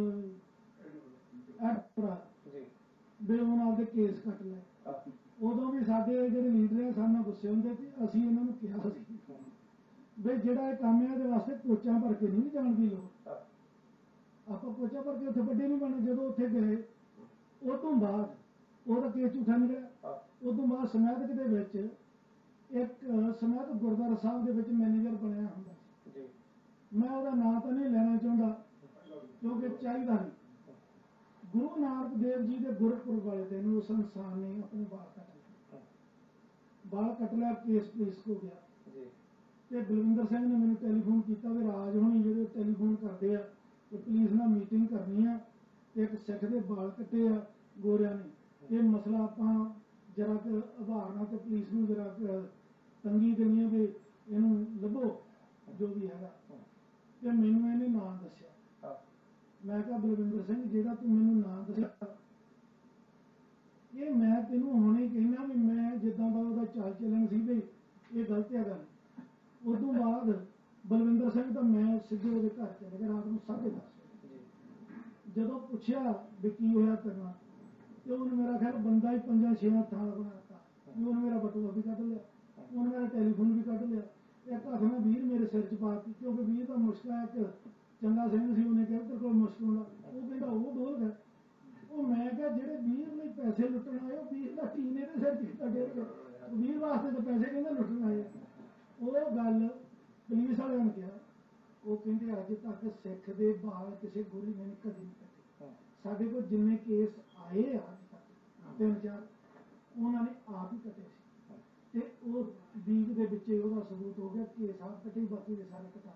ਐਪਰਾ ਵੀ ਉਹਨਾਂ ਆਪਦੇ ਕੇਸ ਕੱਟ ਲਏ, ਉਦੋਂ ਵੀ ਸਾਡੇ ਜਿਹੜੇ ਲੀਡਰ ਆ ਸਾਡੇ ਨਾਲ ਗੁੱਸੇ ਹੁੰਦੇ ਕਿ ਅਸੀਂ ਇਹਨਾਂ ਨੂੰ ਕਿਹਾ ਸੀ ਵੀ ਜਿਹੜਾ ਇਹ ਕੰਮ ਹੈ ਇਹਦੇ ਵਾਸਤੇ ਕੋਚਾਂ ਭਰ ਕੇ ਨਹੀਂ ਜਾਣ ਦੀ ਲੋੜ, ਆਪਾਂ ਕੋਚਾਂ ਭਰ ਕੇ ਉੱਥੇ ਵੱਡੇ ਨਹੀਂ ਬਣੇ। ਜਦੋਂ ਉੱਥੇ ਗਏ ਉਹ ਤੋਂ ਬਾਅਦ ਉਹਦਾ ਕੇਸ ਝੂਠਾ ਨਿਕਲਿਆ। ਉਹ ਤੋਂ ਬਾਅਦ ਸਮੈਦਕ ਦੇ ਵਿੱਚ ਇੱਕ ਸਮੈਦਕ ਗੁਰਦੁਆਰਾ ਸਾਹਿਬ ਦੇ ਵਿੱਚ ਮੈਨੇਜਰ ਬਣਿਆ ਹੁੰਦਾ ਸੀ, ਮੈਂ ਉਹਦਾ ਨਾਂ ਤਾਂ ਨਹੀਂ ਲੈਣਾ ਚਾਹੁੰਦਾ ਕਿਉਂਕਿ ਚਾਹੀਦਾ ਨਹੀਂ। ਗੁਰੂ ਨਾਨਕ ਦੇਵ ਜੀ ਦੇ ਗੁਰਪੁਰਬ ਵਾਲੇ ਦਿਨ ਉਸ ਇਨਸਾਨ ਨੇ ਆਪਣੇ ਬਾਲ ਕੱਟ ਲਏ। ਬਾਲ ਕੱਟ ਲਿਆ, ਕੇਸ ਪੁਲਿਸ ਕੋ ਗਿਆ ਜੀ। ਤੇ ਬਲਵਿੰਦਰ ਸਿੰਘ ਨੇ ਮੈਨੂੰ ਟੈਲੀਫੋਨ ਕੀਤਾ ਵੀ ਰਾਜ ਹੋਣੀ ਜਿਹੜੇ ਟੈਲੀਫੋਨ ਕਰਦੇ ਆ ਤੇ ਪੁਲਿਸ ਨਾਲ ਮੀਟਿੰਗ ਕਰਨੀ ਆ ਤੇ ਇੱਕ ਸਿੱਖ ਦੇ ਬਾਲ ਕੱਟੇ ਆ ਗੋਰਿਆਂ ਨੇ, ਇਹ ਮਸਲਾ ਆਪਾਂ ਜਰਾ ਕੁ ਆਧਾਰ ਨਾਲ ਤੇ ਪੁਲਿਸ ਨੂੰ ਜਰਾ ਤੰਗੀ ਦੇਣੀ ਆ ਵੀ ਇਹਨੂੰ ਲੱਭੋ ਜੋ ਵੀ ਹੈਗਾ। ਤੇ ਮੈਨੂੰ ਇਹਨੇ ਨਾਂ ਦੱਸਿਆ। ਮੈਂ ਕਿਹਾ ਬਲਵਿੰਦਰ ਸਿੰਘ ਜਿਹੜਾ ਤੂੰ ਮੈਨੂੰ ਨਾਂ ਦੱਸਿਆ ਇਹ ਮੈਂ ਤੈਨੂੰ ਹੁਣੇ ਕਹਿਣਾ ਵੀ ਮੈਂ ਜਿੱਦਾਂ ਦਾ ਉਹਦਾ ਚਾਲ ਚੱਲਣ ਸੀ ਵੀ ਇਹ ਗਲਤ ਹੈ ਗੱਲ। ਉਦੋਂ ਬਾਅਦ ਬਲਵਿੰਦਰ ਸਿੰਘ ਤਾਂ ਮੈਂ ਸਿੱਧੇ ਉਹਦੇ ਘਰ ਚਲੇ ਗਿਆ ਰਾਤ ਨੂੰ ਸਾਢੇ ਦਸ ਵਜੇ। ਜਦੋਂ ਪੁੱਛਿਆ ਵੀ ਕੀ ਹੋਇਆ ਕਰਨਾ ਤੇ ਉਹਨੇ ਮੇਰਾ ਖਿਆਲ ਬੰਦਾ ਹੀ ਪੰਜਾਂ ਛੇਆਂ ਥਾਂ ਬਣਾਤਾ। ਉਹਨੇ ਮੇਰਾ ਬਟੂਆ ਵੀ ਕੱਢ ਲਿਆ, ਉਹਨੇ ਮੇਰਾ ਟੈਲੀਫੋਨ ਵੀ ਕੱਢ ਲਿਆ, ਇੱਕ ਹੱਥ ਨਾਲ ਵੀਰ ਮੇਰੇ ਸਿਰ 'ਚ ਪਾ ਦਿੱਤੀ ਕਿਉਂਕਿ ਵੀਰ ਦਾ ਮੁਸ਼ਕਾ ਇੱਕ ਚੰਗਾ ਸਿੰਘ ਸੀ। ਉਹਨੇ ਕਿਹਾ ਤੇਰੇ ਕੋਲ ਮੁਸ਼ਕ ਹੁੰਦਾ, ਉਹ ਕਹਿੰਦਾ ਉਹ ਡੋਲ ਗਿਆ। ਉਹ ਮੈਂ ਕਿਹਾ ਜਿਹੜੇ ਵੀਰ ਲਈ ਪੈਸੇ ਲੁੱਟਣ ਆਏ ਉਹ ਵੀਰ ਦਾ ਟੀਨ ਇਹਦੇ ਸਿਰ 'ਚ ਕਿੱਦਾਂ ਡੇਢ ਗਿਆ, ਵੀਰ ਵਾਸਤੇ ਤਾਂ ਪੈਸੇ ਕਹਿੰਦਾ ਲੁੱਟਣ ਆਏ। ਉਹ ਗੱਲ ਪੁਲਿਸ ਵਾਲਿਆਂ ਨੇ ਕਿਹਾ, ਉਹ ਕਹਿੰਦੇ ਅੱਜ ਤੱਕ ਸਿੱਖ ਦੇ ਬਾਲ ਕਿਸੇ ਗੋਰੀ ਨੇ ਕਦੇ ਨਹੀਂ ਕੱਟੇ। ਸਾਡੇ ਕੋਲ ਜਿੰਨੇ ਕੇਸ ਆਏ ਆ ਅੱਜ ਤੱਕ ਤਿੰਨ ਚਾਰ ਉਹਨਾਂ ਨੇ ਆਪ ਹੀ ਕੱਟੇ ਸੀ ਤੇ ਉਹ ਵੀਕ ਦੇ ਵਿੱਚ ਉਹਦਾ ਸਬੂਤ ਹੋ ਗਿਆ ਕੇਸ ਆਪ ਕੱਟੇ, ਬਾਕੀ ਦੇ ਸਾਰੇ ਕਟਾ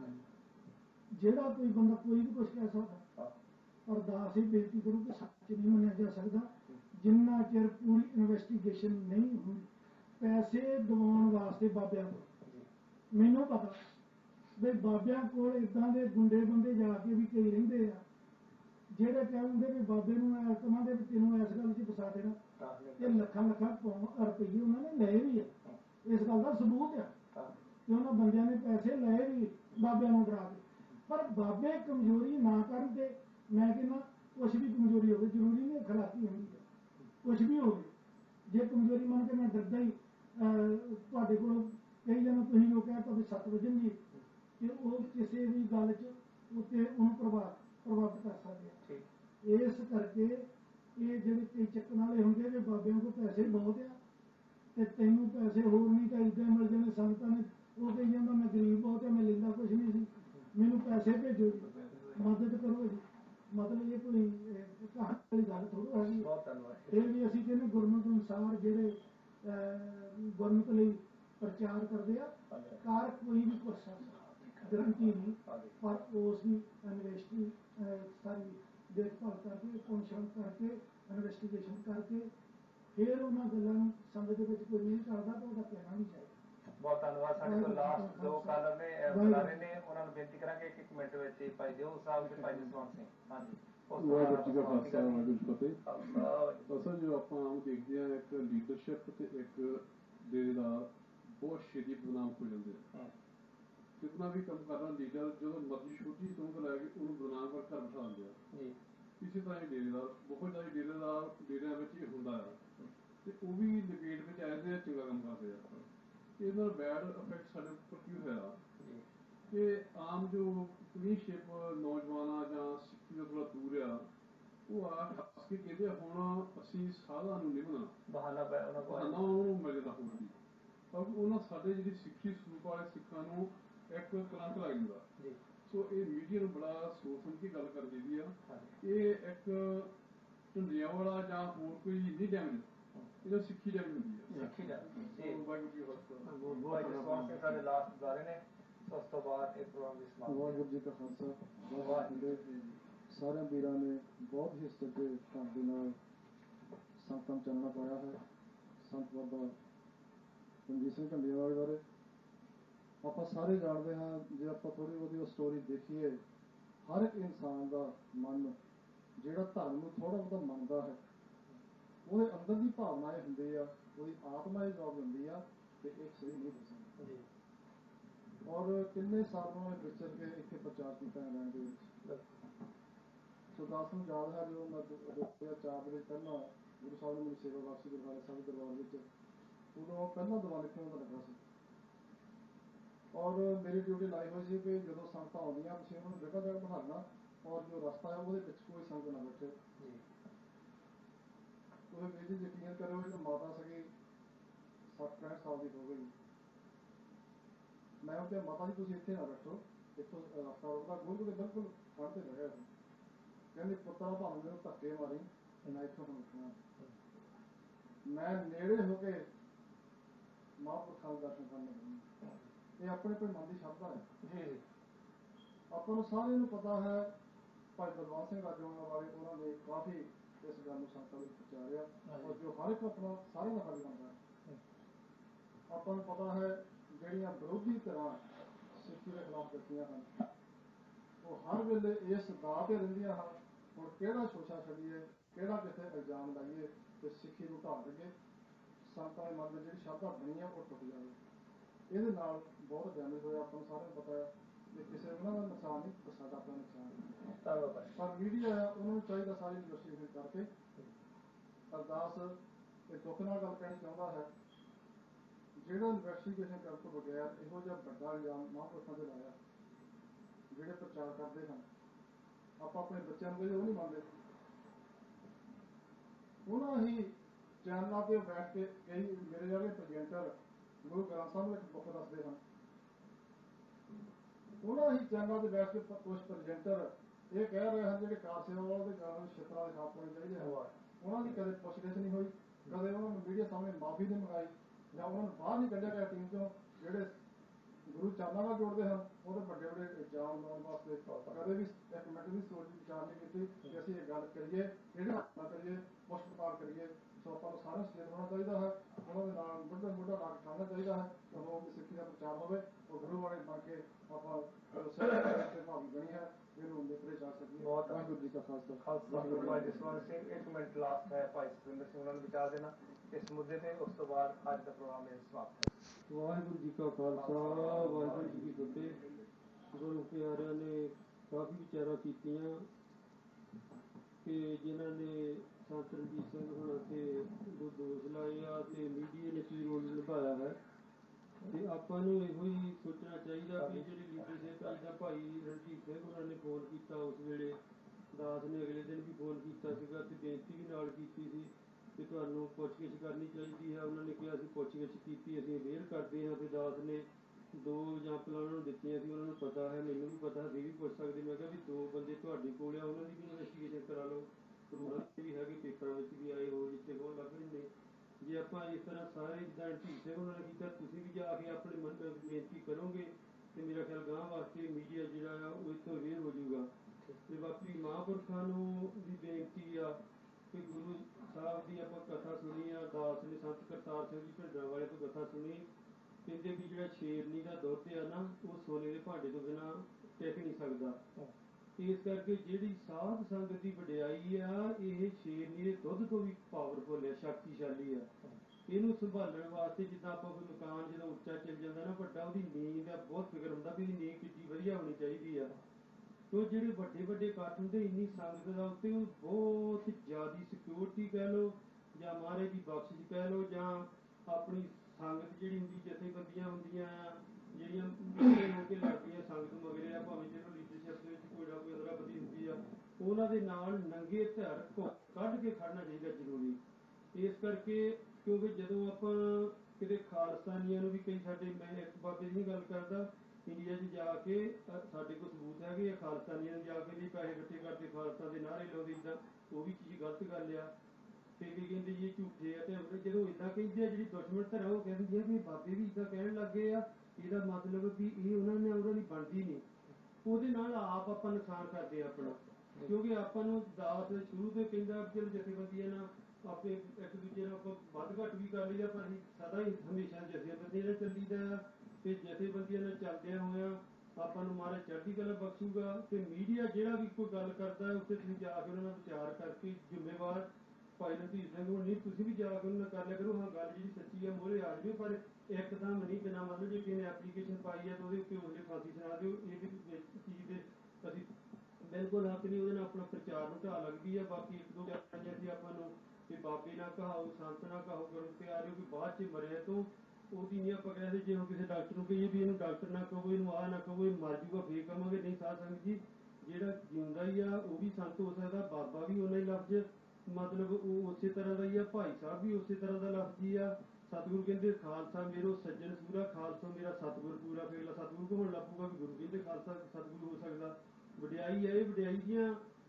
ਦਿੱਤੇ। ਜਿਹੜਾ ਕੋਈ ਬੰਦਾ ਕੋਈ ਵੀ ਕੁਛ ਕਹਿ ਸਕਦਾ, ਪਰ ਦਾਸ ਇਹ ਬੇਨਤੀ ਕਰੂ ਕਿ ਸੱਚ ਨਹੀਂ ਮੰਨਿਆ ਜਾ ਸਕਦਾ ਜਿੰਨਾ ਚਿਰ ਪੂਰੀ ਇਨਵੈਸਟੀਗੇਸ਼ਨ ਨਹੀਂ ਹੁੰਦੀ। ਪੈਸੇ ਦਿਵਾਉਣ ਵਾਸਤੇ ਬਾਬਿਆਂ ਕੋਲ ਮੈਨੂੰ ਪਤਾ ਵੀ ਬਾਬਿਆਂ ਕੋਲ ਇਦਾਂ ਦੇ ਗੁੰਡੇ ਬੰਦੇ ਜਾ ਕੇ ਵੀ ਕਈ ਰਹਿੰਦੇ ਆ ਜਿਹੜੇ ਕਹਿੰਦੇ ਵੀ ਬਾਬੇ ਨੂੰ ਐਤਮਾਂ ਦੇ ਵਿੱਚ ਤੈਨੂੰ ਇਸ ਗੱਲ 'ਚ ਫਸਾ ਦੇਣਾ ਤੇ ਲੱਖਾਂ ਲੱਖਾਂ ਰੁਪਈਏ ਉਹਨਾਂ ਨੇ ਲਏ ਵੀ ਆ। ਇਸ ਗੱਲ ਦਾ ਸਬੂਤ ਆ ਕਿ ਉਹਨਾਂ ਬੰਦਿਆਂ ਨੇ ਪੈਸੇ ਲਏ ਵੀ ਬਾਬਿਆਂ ਨੂੰ ਡਰਾ ਕੇ। ਪਰ ਬਾਬੇ ਕਮਜ਼ੋਰੀ ਨਾ ਕਰਨ ਤੇ ਮੈਂ ਕਹਿੰਦਾ ਕੁਛ ਵੀ ਕਮਜ਼ੋਰੀ ਹੋਵੇ ਜ਼ਰੂਰੀ ਨਹੀਂ ਖਿਲਾਫੀ ਹੁੰਦੀ ਹੈ, ਕੁਛ ਵੀ ਹੋਵੇ ਜੇ ਕਮਜ਼ੋਰੀ ਮੰਨ ਕੇ ਮੈਂ ਡਰਦਾ ਹੀ ਤੁਹਾਡੇ ਕੋਲੋਂ ਕਈ ਜਣਾ ਤੁਸੀਂ ਜੋ ਕਹਿ ਤਾ ਵੀ ਸੱਤ ਵਜਣਗੇ ਕਿ ਉਹ ਕਿਸੇ ਵੀ ਗੱਲ 'ਚ ਉੱਤੇ ਉਹਨੂੰ ਪ੍ਰਭਾਵ ਪ੍ਰਭਾਵਿਤ ਕਰ ਸਕਦੇ ਆ। ਇਸ ਕਰਕੇ ਇਹ ਜਿਹੜੇ ਕਈ ਚੱਕਣ ਵਾਲੇ ਹੁੰਦੇ ਵੀ ਬਾਬਿਆਂ ਕੋਲ ਪੈਸੇ ਬਹੁਤ ਆ ਤੇ ਤੈਨੂੰ ਪੈਸੇ ਹੋਰ ਨਹੀਂ ਤਾਂ ਇੱਦਾਂ ਮਿਲ ਜਾਣੇ। ਸੰਗਤਾਂ ਨੇ ਉਹ ਕਹੀ ਜਾਂਦਾ ਮੈਂ ਗਰੀਬ ਬਹੁਤ ਆ, ਮੈਂ ਲੈਂਦਾ ਕੁਛ ਨਹੀਂ ਸੀ, ਮੈਨੂੰ ਪੈਸੇ ਭੇਜੋ ਜੀ, ਮਦਦ ਕਰੋ ਜੀ। ਮਤਲਬ ਇਹ ਕੋਈ ਕਹਾਣੀ ਵਾਲੀ ਗੱਲ ਥੋੜ੍ਹਾ ਹੈਗੀ। ਫਿਰ ਵੀ ਅਸੀਂ ਕਹਿੰਦੇ ਗੁਰਮਤਿ ਅਨੁਸਾਰ ਜਿਹੜੇ ਗੁਰਮਤਿ ਲਈ ਪ੍ਰਚਾਰ ਕਰਦੇ ਆ ਕਾਰ ਕੋਈ ਵੀ ਕਰ ਸਕਦਾ, ਗਰੰਟੀ ਨਹੀਂ, ਪਰ ਉਸ ਦੀ ਇਨਵੈਸਟੀ ਸਾਰੀ ਦੇਖਭਾਲ ਕਰਕੇ ਕਮਿਸ਼ਨ ਕਰਕੇ ਇਨਵੈਸਟੀਗੇਸ਼ਨ ਕਰਕੇ ਫਿਰ ਉਹਨਾਂ ਗੱਲਾਂ ਨੂੰ ਸੰਗਤ ਦੇ ਵਿੱਚ ਕੋਈ ਨਹੀਂ ਕਰਦਾ ਤਾਂ ਉਹਦਾ ਕਹਿਣਾ ਨਹੀਂ ਚਾਹੀਦਾ। ਬਹੁਤ ਧੰਨਵਾਦ। ਸਾਡੇ ਕੋਲ ਲਾਸਟ ਦੋ ਕਾਲਰ ਨੇ ਬੁਲਾਰੇ ਨੇ, ਉਹਨਾਂ ਨੂੰ ਬੇਨਤੀ ਕਰਾਂਗੇ ਇੱਕ ਇੱਕ ਮਿੰਟ ਵਿੱਚ ਹੀ ਭਾਈ ਦਿਓ ਸਾਹਿਬ ਤੇ ਭਾਈ ਜਸਵੰਤ ਸਿੰਘ। ਹਾਂਜੀ, ਵਾਹਿਗੁਰੂ ਜੀ ਕਾ ਖਾਲਸਾ ਵਾਹਿਗੁਰੂ ਜੀ ਕੀ ਫਤਿਹ। ਅਸਲ ਜੋ ਆਪਾਂ ਆਮ ਦੇਖਦੇ ਹਾਂ ਇੱਕ ਲੀਡਰਸ਼ਿਪ ਤੇ ਇੱਕ ਡੇਰੇਦਾਰ ਬਹੁਤ ਛੇਤੀ ਬਦਨਾਮ ਹੋ ਜਾਂਦੇ ਆ। ਜਿਤਨਾ ਵੀ ਕੰਮ ਕਰਨਾ ਲੀਡਰ ਜਦੋਂ ਮਰਜ਼ੀ ਛੋਟੀ ਤੋਂ ਲੈ ਕੇ ਉਹਨੂੰ ਬਦਨਾਮ ਕਰ ਘਰ ਬਿਠਾ ਦਿੰਦੇ ਆ। ਇਸੇ ਤਰ੍ਹਾਂ ਹੀ ਡੇਰੇਦਾਰ ਬਹੁਤ ਜ਼ਿਆਦਾ ਡੇਰੇਦਾਰ ਡੇਰਿਆਂ ਵਿੱਚ ਇਹ ਹੁੰਦਾ ਆ ਤੇ ਉਹ ਵੀ ਲਪੇਟ ਵਿੱਚ ਆ ਜਾਂਦੇ ਆ, ਚੰਗਾ ਕੰਮ ਕਰਦੇ ਆ। ਇਹਦੇ ਨਾਲ ਬੈਡ ਇਫੈਕਟ ਸਾਡੇ ਉੱਪਰ ਕੀ ਹੋਇਆ ਕਿ ਆਮ ਜੋ ਕਲੀਨਸ਼ਿਪ ਨੌਜਵਾਨ ਆ ਜਾਂ ਸਿੱਖੀ ਤੋਂ ਥੋੜਾ ਦੂਰ ਆ ਉਹ ਆ ਹੱਸ ਕੇ ਕਹਿੰਦੇ ਹੁਣ ਅਸੀਂ ਸਾਧਾਂ ਨੂੰ ਨਹੀਂ ਬਣਾਉਣਾ, ਬਹਾਨਾ ਬਹਾਨਾ ਉਹਨੂੰ ਮਿਲ ਜਾਂਦਾ ਹੋਰ ਵੀ। ਕਿਉਂਕਿ ਉਹਨਾਂ ਸਾਡੇ ਜਿਹੜੀ ਸਿੱਖੀ ਸਰੂਪ ਵਾਲੇ ਸਿੱਖਾਂ ਨੂੰ ਇੱਕ ਕਲੰਕ ਲੱਗ ਜਾਂਦਾ। ਸੋ ਇਹ ਮੀਡੀਆ ਨੂੰ ਬੜਾ ਸੋਚ ਸਮਝ ਕੇ ਗੱਲ ਕਰ ਚਾਹੀਦੀ ਆ। ਇਹ ਇੱਕ ਝੁੰਡਿਆਂ ਵਾਲਾ ਜਾਂ ਹੋਰ ਕੋਈ ਨਹੀਂ ਡੈਮੇਜ, ਇਹਦਾ ਸਿੱਖੀ ਡੈਮੇਜ ਹੁੰਦੀ ਹੈ। ਸਿੱਖੀ ਵਾਹਿਗੁਰੂ ਜੀ ਖਾਲਸਾ। ਸਾਡੇ ਲਾਸਟ ਬੁਲਾਰੇ ਨੇ, ਉਸ ਤੋਂ ਬਾਅਦ ਇਹ ਪ੍ਰੋਗਰਾਮ ਦੀ ਸਮਾਪਤੀ। ਵਾਹਿਗੁਰੂ ਜੀ ਕਾ ਖਾਲਸਾ ਵਾਹਿਗੁਰੂ ਜੀ। ਸਾਰਿਆਂ ਵੀਰਾਂ ਨੇ ਬਹੁਤ ਹੀ ਸੱਚੇ ਢੰਗ ਦੇ ਨਾਲ ਸੰਗਤਾਂ ਨੂੰ ਚਾਨਣਾ ਪਾਇਆ ਹੈ। ਸੰਤ ਬਾਬਾ ਰਣਜੀਤ ਸਿੰਘ ਝੰਡੀਆਂ ਵਾਲੇ ਬਾਰੇ ਆਪਾਂ ਸਾਰੇ ਜਾਣਦੇ ਹਾਂ। ਜੇ ਆਪਾਂ ਥੋੜ੍ਹੀ ਬਹੁਤੀ ਉਹ ਸਟੋਰੀ ਦੇਖੀਏ, ਹਰ ਇੱਕ ਇਨਸਾਨ ਦਾ ਮਨ ਜਿਹੜਾ ਧਰਮ ਨੂੰ ਥੋੜ੍ਹਾ ਬਹੁਤਾ ਮੰਨਦਾ ਹੈ ਉਹਦੇ ਅੰਦਰ ਦੀ ਭਾਵਨਾ ਇਹ ਹੁੰਦੀ ਆ, ਉਹਦੀ ਆਤਮਾ ਇਹ ਜਵਾਬ ਦਿੰਦੀ ਆ ਕਿ ਇਹ ਸਹੀ ਨਹੀਂ ਦੱਸਣਾ। ਔਰ ਕਿੰਨੇ ਸਾਲ ਉਹਨਾਂ ਨੇ ਵਿਚਰ ਕੇ ਇੱਥੇ ਪ੍ਰਚਾਰ ਕੀਤਾ ਇੰਗਲੈਂਡ ਦੇ ਵਿੱਚ। ਸੋ ਦਾਸ ਨੂੰ ਯਾਦ ਹੈ ਜਦੋਂ ਮੈਂ ਦੋ ਹਜ਼ਾਰ ਚਾਰ ਦੇ ਵਿੱਚ ਪਹਿਲਾਂ ਗੁਰੂ ਸਾਹਿਬ ਨੇ ਮੈਨੂੰ ਸੇਵਾ ਬਖਸ਼ੀ ਗੁਰੂ ਨਾਨਕ ਸਾਹਿਬ ਦਰਬਾਰ ਵਿੱਚ, ਉਦੋਂ ਪਹਿਲਾਂ ਦੀਵਾਨ ਲਿਖਣ ਦਾ ਲੱਗਾ ਸੀ ਔਰ ਮੇਰੀ ਡਿਊਟੀ ਲਾਈ ਹੋਈ ਸੀ ਕਿ ਜਦੋਂ ਸੰਗਤਾਂ ਆਉਂਦੀਆਂ ਤੁਸੀਂ ਉਹਨਾਂ ਨੂੰ ਜਗ੍ਹਾ ਜਗ੍ਹਾ ਬਿਠਾਉਣਾ ਔਰ ਜੋ ਰਸਤਾ ਹੈ ਉਹਦੇ ਵਿੱਚ ਕੋਈ ਸੰਗਤ ਨਾ ਬੈਠੇ। ਤੁਸੀਂ ਵੀਰ ਜੀ ਯਕੀਨ ਕਰਿਓ ਇੱਕ ਮਾਤਾ ਸੀਗੀ ਸੱਠ ਪੈਂਹਠ ਸਾਲ ਦੀ ਹੋ ਗਈ। ਮੈਂ ਉਹ ਕਿਹਾ ਮਾਤਾ ਜੀ ਤੁਸੀਂ ਇੱਥੇ ਨਾ ਬੈਠੋ, ਇੱਥੋਂ ਰਸਤਾ ਰੁਕਦਾ ਗੁਰੂ ਦੇ ਬਿਲਕੁਲ ਫਰੰਟ ਤੇ ਬਹਿ ਸੀ। ਕਹਿੰਦੀ ਪੁੱਤਰਾ ਭਾਵੇਂ ਮੈਨੂੰ ਧੱਕੇ ਮਾਰੀ ਮੈਂ ਇੱਥੋਂ ਹੁਣ ਉੱਠਣਾ। ਮੈਂ ਨੇੜੇ ਹੋ ਕੇ ਮਹਾਂਪੁਰਖਾਂ ਦੇ ਦਰਸ਼ਨ ਕਰਨ ਮਿਲਣਗੇ। ਇਹ ਆਪਣੇ ਆਪਣੇ ਮਨ ਦੀ ਸ਼ਰਧਾ ਹੈ ਜੀ ਜੀ। ਆਪਾਂ ਨੂੰ ਸਾਰਿਆਂ ਨੂੰ ਪਤਾ ਹੈ ਭਾਈ ਬਲਵੰਤ ਸਿੰਘ ਰਾਜੋਆਣਾ ਵਾਲੇ ਉਹਨਾਂ ਨੇ ਕਾਫੀ ਇਸ ਗੱਲ ਨੂੰ ਸੰਗਤਾਂ ਵਿੱਚ ਪ੍ਰਚਾਰਿਆ ਔਰ ਜੋ ਹਰ ਇੱਕ ਆਪਣਾ ਸਾਰਿਆਂ ਦਾ ਫਰਜ਼ ਬਣਦਾ ਹੈ। ਆਪਾਂ ਨੂੰ ਪਤਾ ਹੈ ਜਿਹੜੀਆਂ ਵਿਰੋਧੀ ਧਿਰਾਂ ਸਿੱਖੀ ਦੇ ਖਿਲਾਫ ਦਿੱਤੀਆਂ ਹਨ ਉਹ ਹਰ ਵੇਲੇ ਇਸ ਦਾਅ ਤੇ ਰਹਿੰਦੀਆਂ ਹਨ ਹੁਣ ਕਿਹੜਾ ਸ਼ੋਸ਼ਾ ਛੱਡੀਏ, ਕਿਹੜਾ ਕਿਤੇ ਇਲਜ਼ਾਮ ਲਾਈਏ ਤੇ ਸਿੱਖੀ ਨੂੰ ਢਾਹ ਲੱਗੇ, ਸੰਗਤਾਂ ਦੇ ਮਨ ਵਿੱਚ ਜਿਹੜੀ ਸ਼ਰਧਾ ਬਣੀ ਆ ਉਹ ਟੁੱਟ ਜਾਵੇ। ਇਹਦੇ ਨਾਲ ਬਹੁਤ ਡੈਮੇਜ ਹੋਇਆ, ਆਪਾਂ ਨੂੰ ਸਾਰਿਆਂ ਨੂੰ ਪਤਾ ਹੈ ਕਿ ਕਿਸੇ ਉਹਨਾਂ ਦਾ ਨੁਕਸਾਨ ਨਹੀਂ ਪਰ ਸਾਡਾ ਆਪਣਾ ਨੁਕਸਾਨ ਹੈ। ਪਰ ਮੀਡੀਆ ਆ ਉਹਨਾਂ ਨੂੰ ਚਾਹੀਦਾ ਸਾਰੀ ਇਨਵੈਸਟੀਗੇਸ਼ਨ ਕਰਕੇ। ਅਰਦਾਸ ਇਹ ਦੁੱਖ ਨਾਲ ਗੱਲ ਕਹਿਣੀ ਚਾਹੁੰਦਾ ਹੈ ਜਿਹੜਾ ਇਨਵੈਸਟੀਗੇਸ਼ਨ ਕਰਨ ਤੋਂ ਬਗੈਰ ਇਹੋ ਜਿਹਾ ਵੱਡਾ ਇਲਜ਼ਾਮ ਮਹਾਂਪੁਰਖਾਂ ਤੇ ਲਾਇਆ, ਜਿਹੜੇ ਪ੍ਰਚਾਰ ਕਰਦੇ ਹਨ, ਆਪਾਂ ਆਪਣੇ ਬੱਚਿਆਂ ਨੂੰ ਕਹਿੰਦੇ ਉਹ ਨਹੀਂ ਮੰਨਦੇ। ਉਹਨਾਂ ਹੀ ਚੈਨਲਾਂ ਤੇ ਬੈਠ ਕੇ ਕਈ ਮੇਰੇ ਵਰਗੇ ਪ੍ਰੈਜੈਂਟਰ ਗੁਰੂ ਗ੍ਰੰਥ ਸਾਹਿਬ ਨੂੰ ਇੱਕ ਬੁੱਕ ਦੱਸਦੇ ਹਨ। ਉਹਨਾਂ ਹੀ ਚੈਨਲਾਂ ਤੇ ਬੈਠ ਕੇ ਕੁਝ ਪ੍ਰੈਜੈਂਟਰ ਇਹ ਕਹਿ ਰਹੇ ਹਨ ਜਿਹੜੇ ਕਾਰ ਸੇਵਾ ਵਾਲੇ ਦੇ ਗਾਲਾਂ ਨੂੰ ਛਿੱਤਰਾਂ ਦੇ ਖਾਪ ਪਾਉਣੇ ਚਾਹੀਦੇ ਹਨ। ਉਹਨਾਂ ਦੀ ਕਦੇ ਪੁੱਛਗਿੱਛ ਨਹੀਂ ਹੋਈ, ਕਦੇ ਉਹਨਾਂ ਨੂੰ ਮੀਡੀਆ ਸਾਹਮਣੇ ਮਾਫੀ ਨਹੀਂ ਮੰਗਾਈ ਜਾਂ ਉਹਨਾਂ ਨੂੰ ਬਾਹਰ ਨਹੀਂ ਕੱਢਿਆ ਗਿਆ ਟੀਮ ਚੋਂ। ਜਿਹੜੇ ਗੁਰੂ ਚਰਨਾਂ ਨਾਲ ਜੋੜਦੇ ਹਨ ਉਹਦੇ ਵੱਡੇ ਵੱਡੇ ਇਲਜ਼ਾਮ ਲਾਉਣ ਵਾਸਤੇ ਕਦੇ ਵੀ ਇੱਕ ਮਿੰਟ ਵੀ ਸੋਚ ਵਿਚਾਰ ਨਹੀਂ ਕੀਤੀ ਕਿ ਅਸੀਂ ਇਹ ਗੱਲ ਕਰੀਏ, ਕਿਹੜੇ ਨਾ ਕਰੀਏ, ਪੁੱਛ ਪੜਤਾਲ ਕਰੀਏ। ਸੋ ਆਪਾਂ ਨੂੰ ਸਾਰਿਆਂ ਨੂੰ ਸੁਚੇਤ ਹੋਣਾ ਚਾਹੀਦਾ ਹੈ, ਉਹਨਾਂ ਦੇ ਨਾਲ ਮੁੱਢਾ ਮੁੱਢਾ ਲਾ ਕੇ ਖੜਨਾ ਚਾਹੀਦਾ ਹੈ ਜਦੋਂ ਕਿ ਸਿੱਖੀ ਦਾ ਪ੍ਰਚਾਰ ਹੋਵੇ ਉਹ ਗੁਰੂ ਵਾਲੇ ਬਣ ਕੇ ਆਪਾਂ ਸਿੱਖ ਭਾਵੀ ਬਣੀ ਹੈ ਇਹਨੂੰ ਨਿਪਰੇ ਜਾ ਸਕੀਏ। ਵਾਹਿਗੁਰੂ ਜੀ ਕਾ ਖਾਲਸਾ। ਖਾਲਸਾ ਭਾਈ ਜਸਵੰਤ ਸਿੰਘ। ਇੱਕ ਮਿੰਟ ਲਾਸਟ ਹੈ ਭਾਈ ਸੁਖਵਿੰਦਰ ਸਿੰਘ, ਉਹਨਾਂ ਨੂੰ ਵਿਚਾਰ ਦੇਣਾ ਇਸ ਮੁੱਦੇ ਤੇ, ਉਸ ਤੋਂ ਬਾਅਦ ਅੱਜ ਦਾ ਪ੍ਰੋਗਰਾਮ ਇਹ ਸਮਾਪਤ ਹੈ। ਵਾਹਿਗੁਰੂ ਜੀ ਕਾ ਖਾਲਸਾ, ਵਾਹਿਗੁਰੂ ਜੀ ਕੀ ਫਤਿਹ। ਗੁਰੂ ਪਿਆਰਿਆਂ ਨੇ ਕਾਫੀ ਵਿਚਾਰਾਂ ਕੀਤੀਆਂ ਕਿ ਜਿਨ੍ਹਾਂ ਨੇ ਸੰਤ ਰਣਜੀਤ ਸਿੰਘ ਹੋਣਾ ਤੇ ਜੋ ਦੋਸ਼ ਲਾਏ ਆ ਤੇ ਮੀਡੀਆ ਨੇ ਕੀ ਰੋਲ ਨਿਭਾਇਆ ਹੈ। ਤੇ ਆਪਾਂ ਨੂੰ ਇਹੋ ਹੀ ਸੋਚਣਾ ਚਾਹੀਦਾ ਵੀ ਜਿਹੜੀ ਲੀਡਰਸ਼ਿਪ ਹੈ, ਜਿੱਦਾਂ ਭਾਈ ਰਣਜੀਤ ਸਿੰਘ ਹੋਣਾ ਨੇ ਫੋਨ ਕੀਤਾ ਉਸ ਵੇਲੇ, ਦਾਸ ਨੇ ਅਗਲੇ ਦਿਨ ਵੀ ਫੋਨ ਕੀਤਾ ਸੀਗਾ ਤੇ ਬੇਨਤੀ ਵੀ ਨਾਲ ਕੀਤੀ ਸੀ ਕਿ ਤੁਹਾਨੂੰ ਪੁੱਛਗਿੱਛ ਕਰਨੀ ਚਾਹੀਦੀ ਹੈ। ਉਹਨਾਂ ਨੇ ਕਿਹਾ ਅਸੀਂ ਪੁੱਛਗਿੱਛ ਕੀਤੀ, ਅਸੀਂ ਅਵੇਅਰ ਕਰਦੇ ਹਾਂ। ਤੇ ਦਾਸ ਨੇ ਦੋ ਐਗਜ਼ਾਮਪਲਾਂ ਉਹਨਾਂ ਨੂੰ ਦਿੱਤੀਆਂ ਸੀ, ਉਹਨਾਂ ਨੂੰ ਪਤਾ ਹੈ, ਮੈਨੂੰ ਵੀ ਪਤਾ, ਅਸੀਂ ਵੀ ਪੁੱਛ ਸਕਦੇ। ਮੈਂ ਕਿਹਾ ਵੀ ਦੋ ਬੰਦੇ ਤੁਹਾਡੇ ਕੋਲ ਆ, ਉਹਨਾਂ ਦੀ ਵੀ ਇਨਵੈਸਟੀਗੇਸ਼ਨ ਕਰਾ ਲਓ। ਕਰੂਰਾਂ ਦੇ ਵੀ ਹੈਗੇ, ਪੇਪਰਾਂ ਵਿੱਚ ਵੀ ਆਏ ਹੋ, ਜਿੱਥੇ ਬਹੁਤ ਲੱਭ ਰਹੇ ਨੇ। ਜੇ ਆਪਾਂ ਇਸ ਤਰ੍ਹਾਂ ਸਾਰੇ ਜਿੱਦਾਂ ਰਣਜੀਤ ਸਿੰਘ ਉਹਨਾਂ ਨੇ ਕੀਤਾ, ਤੁਸੀਂ ਵੀ ਜਾ ਕੇ ਆਪਣੀ ਮਨ ਬੇਨਤੀ ਕਰੋਗੇ ਤੇ ਮੇਰਾ ਖਿਆਲ ਗਾਂਹ ਵਾਸਤੇ ਮੀਡੀਆ ਜਿਹੜਾ ਆ ਉਹ ਇੱਥੋਂ ਅਵੇਅਰ ਹੋ ਜਾਊਗਾ। ਤੇ ਬਾਕੀ ਮਹਾਂਪੁਰਖਾਂ ਨੂੰ ਵੀ ਬੇਨਤੀ ਆ ਕਿ ਗੁਰੂ ਸਾਹਿਬ ਦੀ ਆਪਾਂ ਕਥਾ ਸੁਣੀ ਆ, ਦਾਸ ਨੇ ਸੰਤ ਕਰਤਾਰ ਸਿੰਘ ਜੀ ਭਿੰਡਰਾਂ ਵਾਲੇ ਤੋਂ ਕਥਾ ਸੁਣੀ। ਕਹਿੰਦੇ ਵੀ ਜਿਹੜਾ ਸ਼ੇਰਨੀ ਦਾ ਦੁੱਧ ਆ ਨਾ ਉਹ ਸੋਨੇ ਦੇ ਭਾਂਡੇ ਤੋਂ ਬਿਨਾਂ ਟਿਕ ਨਹੀਂ ਸਕਦਾ। ਇਸ ਕਰਕੇ ਜਿਹੜੀ ਸਾਧ ਸੰਗਤ ਦੀ ਵਡਿਆਈ ਆ ਇਹ ਸ਼ੇਰਨੀ ਦੇ ਦੁੱਧ ਤੋਂ ਵੀ ਪਾਵਰਫੁਲ ਆ, ਸ਼ਕਤੀਸ਼ਾਲੀ ਆ। ਇਹਨੂੰ ਸੰਭਾਲਣ ਵਾਸਤੇ ਜਿੱਦਾਂ ਆਪਾਂ ਕੋਈ ਮਕਾਨ ਜਦੋਂ ਉੱਚਾ ਚੱਲ ਜਾਂਦਾ ਨਾ ਵੱਡਾ, ਉਹਦੀ ਨੀਂਹ ਦਾ ਬਹੁਤ ਫਿਕਰ ਹੁੰਦਾ ਵੀ ਇਹਦੀ ਨੀਂਹ ਕਿੱਡੀ ਵਧੀਆ ਹੋਣੀ ਚਾਹੀਦੀ ਆ। ਤੇ ਜਿਹੜੇ ਵੱਡੇ ਵੱਡੇ ਇਕੱਠ ਹੁੰਦੇ ਇੰਨੀ ਸੰਗਤ ਦਾ ਉੱਤੇ ਉਹ ਬਹੁਤ ਜ਼ਿਆਦਾ ਸਿਕਿਉਰਿਟੀ ਕਹਿ ਲਓ ਜਾਂ ਮਹਾਰਾਜ ਦੀ ਬਖਸ਼ਿਸ਼ ਕਹਿ ਲਓ ਜਾਂ ਆਪਣੀ ਸੰਗਤ ਜਿਹੜੀ ਹੁੰਦੀ, ਜਥੇਬੰਦੀਆਂ ਹੁੰਦੀਆਂ ਆ ਜਿਹੜੀਆਂ ਇਕੱਠੇ ਹੋ ਕੇ ਲੜਦੀਆਂ ਸੰਗਤ ਮਗਰੇ ਆ, ਭਾਵੇਂ ਚਲੋ ਲੀਡਰਸ਼ਿਪ ਦੇ ਵਿੱਚ ਕੋਈ ਨਾ ਕੋਈ ਅਦਰਾਬਦੀ ਹੁੰਦੀ ਆ, ਉਹਨਾਂ ਦੇ ਨਾਲ ਨੰਗੇ ਧੜ ਕੱਢ ਕੇ ਖੜਨਾ ਚਾਹੀਦਾ ਜ਼ਰੂਰੀ। ਇਸ ਕਰਕੇ ਕਿਉਂਕਿ ਜਦੋਂ ਆਪਾਂ ਕਿਤੇ ਖਾਲਸਤਾਨੀਆਂ ਨੂੰ ਵੀ ਕਈ ਸਾਡੇ, ਮੈਂ ਇੱਕ ਬਾਬੇ ਦੀ ਗੱਲ ਕਰਦਾ ਇੰਡੀਆ 'ਚ ਜਾ ਕੇ ਸਾਡੇ ਕੋਲ ਸਬੂਤ ਹੈਗੇ ਆ, ਖਾਲਸਤਾਨੀਆਂ ਨੂੰ ਜਾ ਕੇ ਵੀ ਪੈਸੇ ਇਕੱਠੇ ਕਰਦੇ, ਖਾਲਸਾ ਦੇ ਨਾਅਰੇ ਲਾਉਂਦੇ, ਇੱਦਾਂ ਉਹ ਵੀ ਚੀਜ਼ ਗਲਤ ਗੱਲ ਆ। ਤੇ ਕੀ ਕਹਿੰਦੇ ਜੀ ਝੂਠੇ ਆ। ਤੇ ਜਦੋਂ ਇੱਦਾਂ ਕਹਿੰਦੇ ਆ ਜਿਹੜੀ ਦੁਸ਼ਮਣ ਧਿਰਾਂ ਉਹ ਕਹਿੰਦੀ ਆ ਵੀ ਬਾਬੇ ਵੀ ਇੱਦਾਂ ਕਹਿਣ ਲੱਗੇ ਆ, ਇਹਦਾ ਮਤਲਬ ਵੀ ਇਹ ਉਹਨਾਂ ਨੇ ਉਹਨਾਂ ਦੀ ਬਣਦੀ ਨਹੀਂ। ਉਹਦੇ ਨਾਲ ਆਪ ਆਪਾਂ ਨੁਕਸਾਨ ਕਰਦੇ ਆ ਆਪਣਾ, ਕਿਉਂਕਿ ਆਪਾਂ ਨੂੰ ਦਾਸ ਸ਼ੁਰੂ ਤੋਂ ਕਹਿੰਦਾ ਚਲੋ ਜਥੇਬੰਦੀਆਂ ਨਾਲ ਆਪੇ ਇੱਕ ਦੂਜੇ ਨਾਲ ਆਪਾਂ ਵੱਧ ਘੱਟ ਵੀ ਕਰ ਲਈਦਾ, ਪਰ ਅਸੀਂ ਸਦਾ ਹੀ ਹਮੇਸ਼ਾ ਜਥੇਬੰਦੀਆਂ ਨਾਲ ਚੱਲੀਦਾ ਤੇ ਜਥੇਬੰਦੀਆਂ ਨਾਲ ਚੱਲਦਿਆਂ ਹੋਇਆਂ ਆਪਾਂ ਨੂੰ ਮਹਾਰਾਜ ਚੜ੍ਹਦੀ ਕਲਾ ਬਖਸ਼ੂਗਾ। ਤੇ ਮੀਡੀਆ ਜਿਹੜਾ ਵੀ ਕੋਈ ਗੱਲ ਕਰਦਾ ਉੱਥੇ ਤੁਸੀਂ ਜਾ ਕੇ ਉਹਨਾਂ ਨਾਲ ਵਿਚਾਰ ਕਰਕੇ ਜ਼ਿੰਮੇਵਾਰ ਭਾਈ ਰਣਜੀਤ ਸਿੰਘ ਹੁਣ ਨਹੀਂ, ਤੁਸੀਂ ਵੀ ਜਾ ਕੇ ਉਹਨਾਂ ਨਾਲ ਕਰ ਲਿਆ ਕਰੋ। ਹਾਂ ਗੱਲ ਜਿਹੜੀ ਸੱਚੀ ਆ ਮੋਹਰੇ ਆ ਜਾਵੇ, ਪਰ ਇੱਕਦਮ ਨਹੀਂ ਬਿਨਾਂ ਮਤਲਬ ਜੇ ਕਿਸੇ ਨੇ ਐਪਲੀਕੇਸ਼ਨ ਪਾਈ ਹੈ ਤਾਂ ਉਹਦੇ ਉੱਤੇ ਉਹਦੇ ਫਾਂਸੀ ਸੁਣਾ ਦਿਓ। ਇਹਦੇ ਚੀਜ਼ ਦੇ ਅਸੀਂ ਬਿਲਕੁਲ ਹੱਕ ਨਹੀਂ, ਉਹਦੇ ਨਾਲ ਆਪਣਾ ਪ੍ਰਚਾਰ ਨੂੰ ਢਾਹ ਲੱਗਦੀ ਆ। ਬਾਕੀ ਇੱਕ ਦੋ ਜਾਣੀਆਂ ਸੀ ਆਪਾਂ ਨੂੰ ਵੀ ਬਾਬੇ ਨਾ ਕਹਾਓ, ਸੰਤ ਨਾ ਕਹਾਓ, ਕਰੋ ਪਿਆਰ ਹੋ ਕਿ ਬਾਅਦ 'ਚ ਮਰਿਆ ਤੋਂ ਉਹਦੀ ਨਹੀਂ ਆਪਾਂ ਕਹਿੰਦੇ। ਜੇ ਹੁਣ ਕਿਸੇ ਡਾਕਟਰ ਨੂੰ ਕਹੀਏ ਵੀ ਇਹਨੂੰ ਡਾਕਟਰ ਨਾ ਕਹੋ, ਇਹਨੂੰ ਆਹ ਨਾ ਕਹੋ, ਇਹ ਮਰ ਜੂਗਾ ਫੇਰ ਕਹਾਂਗੇ। ਨਹੀਂ ਸਾਧ ਸੰਗਤ ਜੀ, ਜਿਹੜਾ ਜਿਉਂਦਾ ਹੀ ਆ ਉਹ ਵੀ ਸੰਤ ਹੋ ਸਕਦਾ, ਬਾਬਾ ਵੀ ਉਹਨਾਂ ਹੀ ਲਫ਼ਜ਼ ਮਤਲਬ ਉਹ ਉਸੇ ਤਰ੍ਹਾਂ ਦਾ ਹੀ ਆ, ਭਾਈ ਸਾਹਿਬ ਵੀ ਉਸੇ ਤਰ੍ਹਾਂ ਦਾ ਲਫ਼ਜ਼ੀ ਆ। ਸਤਿਗੁਰੂ ਕਹਿੰਦੇ ਖਾਲਸਾ ਮੇਰੋ ਸੱਜਣ ਸੂਰਾ, ਖਾਲਸਾ ਮੇਰਾ ਸਤਿਗੁਰ ਪੂਰਾ। ਫੇਰ ਸਤਿਗੁਰੂ ਘੁੰਮਣ ਲੱਪੂਗਾ ਵੀ ਗੁਰੂ ਕਹਿੰਦੇ ਖਾਲਸਾ ਸਤਿਗੁਰੂ ਹੋ ਸਕਦਾ। ਵਡਿਆਈ ਹੈ ਇਹ, ਵਡਿਆਈ ਦੀਆਂ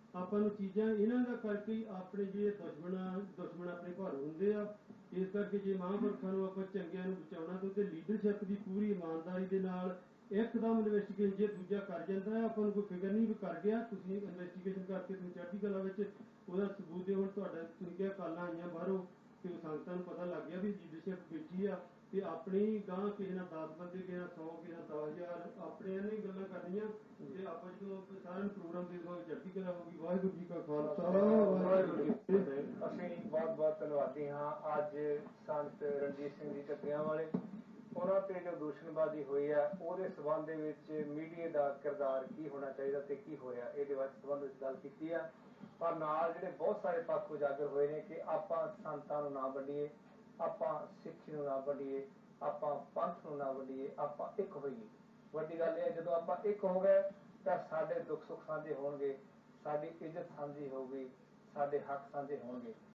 ਆਪਾਂ ਨੂੰ ਚੀਜ਼ਾਂ ਇਹਨਾਂ ਦਾ ਕਰਕੇ ਹੀ ਆਪਣੇ ਜਿਹੜੇ ਦੁਸ਼ਮਣ ਦੁਸ਼ਮਣ ਆਪਣੇ ਘਰ ਹੁੰਦੇ ਆ। ਇਸ ਕਰਕੇ ਜੇ ਮਹਾਂਪੁਰਖਾਂ ਨੂੰ ਆਪਾਂ ਚੰਗਿਆਂ ਨੂੰ ਬਚਾਉਣਾ ਤੇ ਉਹਦੇ ਲੀਡਰਸ਼ਿਪ ਦੀ ਪੂਰੀ ਇਮਾਨਦਾਰੀ ਦੇ ਨਾਲ ਇੱਕਦਮ ਇਨਵੈਸਟੀਗੇਸ਼ਨ ਜੇ ਦੂਜਾ ਕਰ ਜਾਂਦਾ ਹੈ ਆਪਾਂ ਨੂੰ ਕੋਈ ਫਿਕਰ ਨਹੀਂ ਵੀ ਕਰ ਗਿਆ, ਤੁਸੀਂ ਇਨਵੈਸਟੀਗੇਸ਼ਨ ਕਰਕੇ ਤੁਸੀਂ ਚੜ੍ਹਦੀ ਕਲਾ ਵਿੱਚ ਉਹਦਾ ਸਬੂਤ ਦਿਓ। ਹੁਣ ਤੁਹਾਡਾ ਤੁਸੀਂ ਕਿਹਾ ਕਾਲਾਂ ਆਈਆਂ ਬਾਹਰੋਂ ਤੇ ਸੰਗਤਾਂ ਨੂੰ ਪਤਾ ਲੱਗ ਗਿਆ ਵੀ ਲੀਡਰਸ਼ਿਪ ਬੈਠੀ ਆ ਤੇ ਆਪਣੀ ਗਾਂ ਕਿਸੇ ਨਾਲ ਦਸ ਬੰਦੇ, ਕਿਸੇ ਨਾਲ ਸੌ, ਕਿਸੇ ਨਾਲ ਦਸ ਹਜ਼ਾਰ ਆਪਣਿਆਂ ਨੇ ਗੱਲਾਂ ਕਰਨੀਆਂ ਤੇ ਆਪਾਂ ਜਦੋਂ ਸਾਰਿਆਂ ਨੂੰ ਪ੍ਰੋਗਰਾਮ ਦੇ ਦਵਾਂਗੇ ਚੜ੍ਹਦੀ ਕਲਾ ਹੋਊਗੀ। ਵਾਹਿਗੁਰੂ ਜੀ ਕਾ ਖਾਲਸਾ, ਵਾਹਿਗੁਰੂ ਜੀ ਕੀ ਫਤਿਹ। ਅਸੀਂ ਬਹੁਤ ਬਹੁਤ ਧੰਨਵਾਦੀ ਹਾਂ ਅੱਜ ਸੰਤ ਰਣਜੀਤ ਸਿੰਘ ਜੀ ਢੱਡਰੀਆਂ ਵਾਲੇ, ਉਹਨਾਂ ਤੇ ਜੋ ਦੂਸ਼ਣਬਾਜ਼ੀ ਹੋਈ ਹੈ ਉਹਦੇ ਸਬੰਧ ਦੇ ਵਿੱਚ ਮੀਡੀਆ ਦਾ ਕਿਰਦਾਰ ਕੀ ਹੋਣਾ ਚਾਹੀਦਾ ਤੇ ਕੀ ਹੋ ਰਿਹਾ ਇਹਦੇ ਵਿੱਚ ਸਬੰਧ ਵਿੱਚ ਗੱਲ ਕੀਤੀ ਆ। ਪਰ ਨਾਲ ਜਿਹੜੇ ਬਹੁਤ ਸਾਰੇ ਪੱਖ ਉਜਾਗਰ ਹੋਏ ਨੇ ਕਿ ਆਪਾਂ ਸੰਤਾਂ ਨੂੰ ਨਾ ਵੰਡੀਏ, ਆਪਾਂ ਸਿੱਖੀ ਨੂੰ ਨਾ ਵੰਡੀਏ, ਆਪਾਂ ਪੰਥ ਨੂੰ ਨਾ ਵੰਡੀਏ, ਆਪਾਂ ਇੱਕ ਹੋਈਏ। ਵੱਡੀ ਗੱਲ ਇਹ ਹੈ ਜਦੋਂ ਆਪਾਂ ਇੱਕ ਹੋ ਗਏ ਤਾਂ ਸਾਡੇ ਦੁੱਖ ਸੁੱਖ ਸਾਂਝੇ ਹੋਣਗੇ, ਸਾਡੀ ਇੱਜ਼ਤ ਸਾਂਝੀ ਹੋਊਗੀ, ਸਾਡੇ ਹੱਕ ਸਾਂਝੇ ਹੋਣਗੇ।